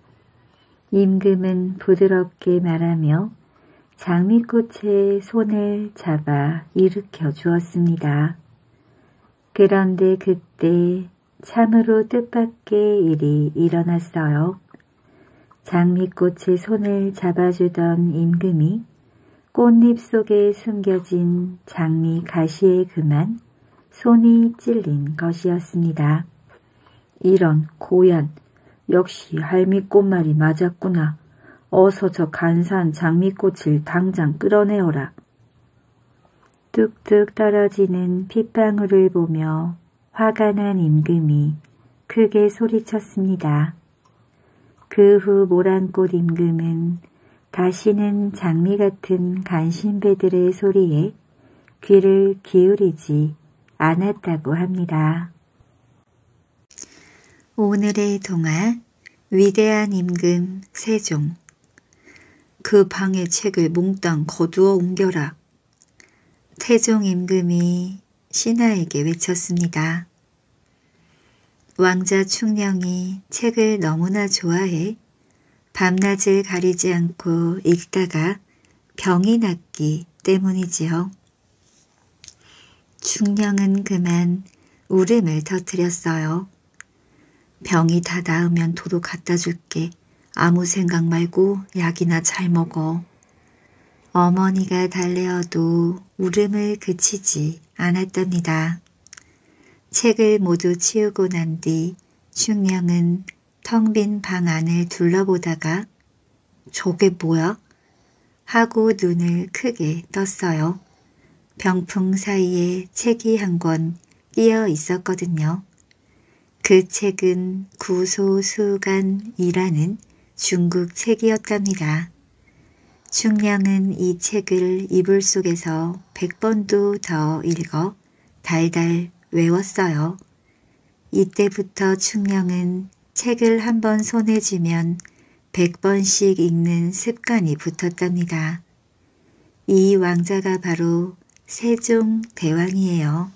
임금은 부드럽게 말하며 장미꽃의 손을 잡아 일으켜 주었습니다. 그런데 그때 참으로 뜻밖의 일이 일어났어요. 장미꽃의 손을 잡아주던 임금이 꽃잎 속에 숨겨진 장미 가시에 그만 손이 찔린 것이었습니다. 이런 고얀, 역시 할미꽃 말이 맞았구나. 어서 저 간사한 장미꽃을 당장 끌어내어라. 뚝뚝 떨어지는 핏방울을 보며 화가 난 임금이 크게 소리쳤습니다. 그 후 모란꽃 임금은 다시는 장미 같은 간신배들의 소리에 귀를 기울이지 않았다고 합니다. 오늘의 동화 위대한 임금 세종. 그 방의 책을 몽땅 거두어 옮겨라. 태종 임금이 신하에게 외쳤습니다. 왕자 충령이 책을 너무나 좋아해 밤낮을 가리지 않고 읽다가 병이 났기 때문이지요. 충령은 그만 울음을 터뜨렸어요. 병이 다 나으면 도로 갖다 줄게. 아무 생각 말고 약이나 잘 먹어. 어머니가 달래어도 울음을 그치지 않았답니다. 책을 모두 치우고 난 뒤 충령은 텅 빈 방 안을 둘러보다가 저게 뭐야? 하고 눈을 크게 떴어요. 병풍 사이에 책이 한 권 끼어 있었거든요. 그 책은 구소수간이라는 중국 책이었답니다. 충령은 이 책을 이불 속에서 100번도 더 읽어 달달 외웠어요. 이때부터 충령은 책을 한 번 손에 쥐면 100번씩 읽는 습관이 붙었답니다. 이 왕자가 바로 세종 대왕이에요.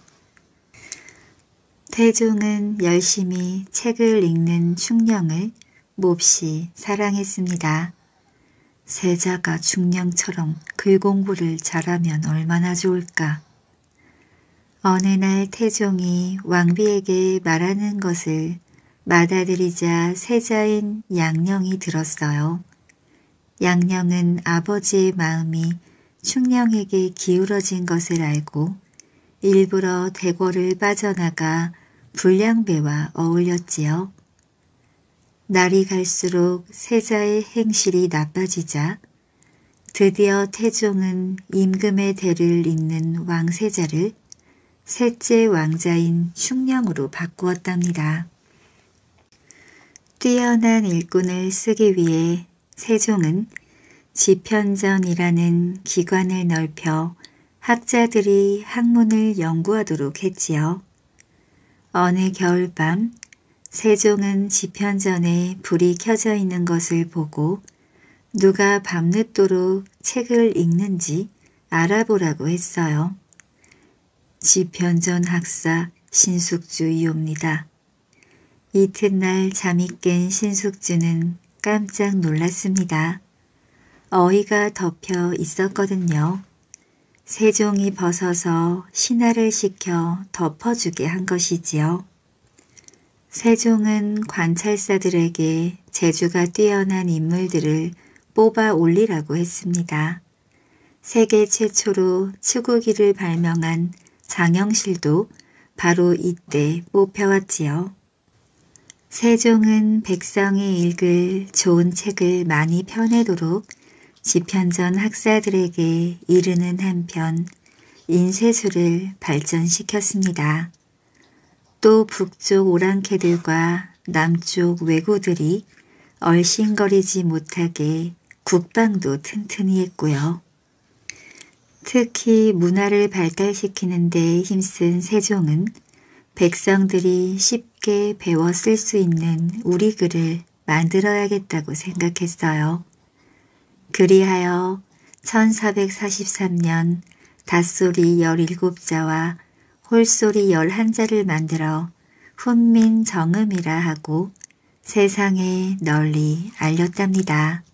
태종은 열심히 책을 읽는 충령을 몹시 사랑했습니다. 세자가 충령처럼 글 공부를 잘하면 얼마나 좋을까. 어느 날 태종이 왕비에게 말하는 것을 맏아들이자 세자인 양령이 들었어요. 양령은 아버지의 마음이 충령에게 기울어진 것을 알고 일부러 대궐을 빠져나가 불량배와 어울렸지요. 날이 갈수록 세자의 행실이 나빠지자 드디어 태종은 임금의 대를 잇는 왕세자를 셋째 왕자인 충령으로 바꾸었답니다. 뛰어난 일꾼을 쓰기 위해 세종은 지편전이라는 기관을 넓혀 학자들이 학문을 연구하도록 했지요. 어느 겨울밤 세종은 지편전에 불이 켜져 있는 것을 보고 누가 밤늦도록 책을 읽는지 알아보라고 했어요. 지편전 학사 신숙주이옵니다. 이튿날 잠이 깬 신숙주는 깜짝 놀랐습니다. 어이가 덮여 있었거든요. 세종이 벗어서 신하를 시켜 덮어주게 한 것이지요. 세종은 관찰사들에게 재주가 뛰어난 인물들을 뽑아 올리라고 했습니다. 세계 최초로 치구기를 발명한 장영실도 바로 이때 뽑혀왔지요. 세종은 백성이 읽을 좋은 책을 많이 펴내도록 지편전 학사들에게 이르는 한편 인쇄술을 발전시켰습니다. 또 북쪽 오랑캐들과 남쪽 왜구들이 얼씬거리지 못하게 국방도 튼튼히 했고요. 특히 문화를 발달시키는 데 힘쓴 세종은 백성들이 쉽게 배워 쓸 수 있는 우리글을 만들어야겠다고 생각했어요. 그리하여 1443년 닷소리 17자와 홀소리 11자를 만들어 훈민정음이라 하고 세상에 널리 알렸답니다.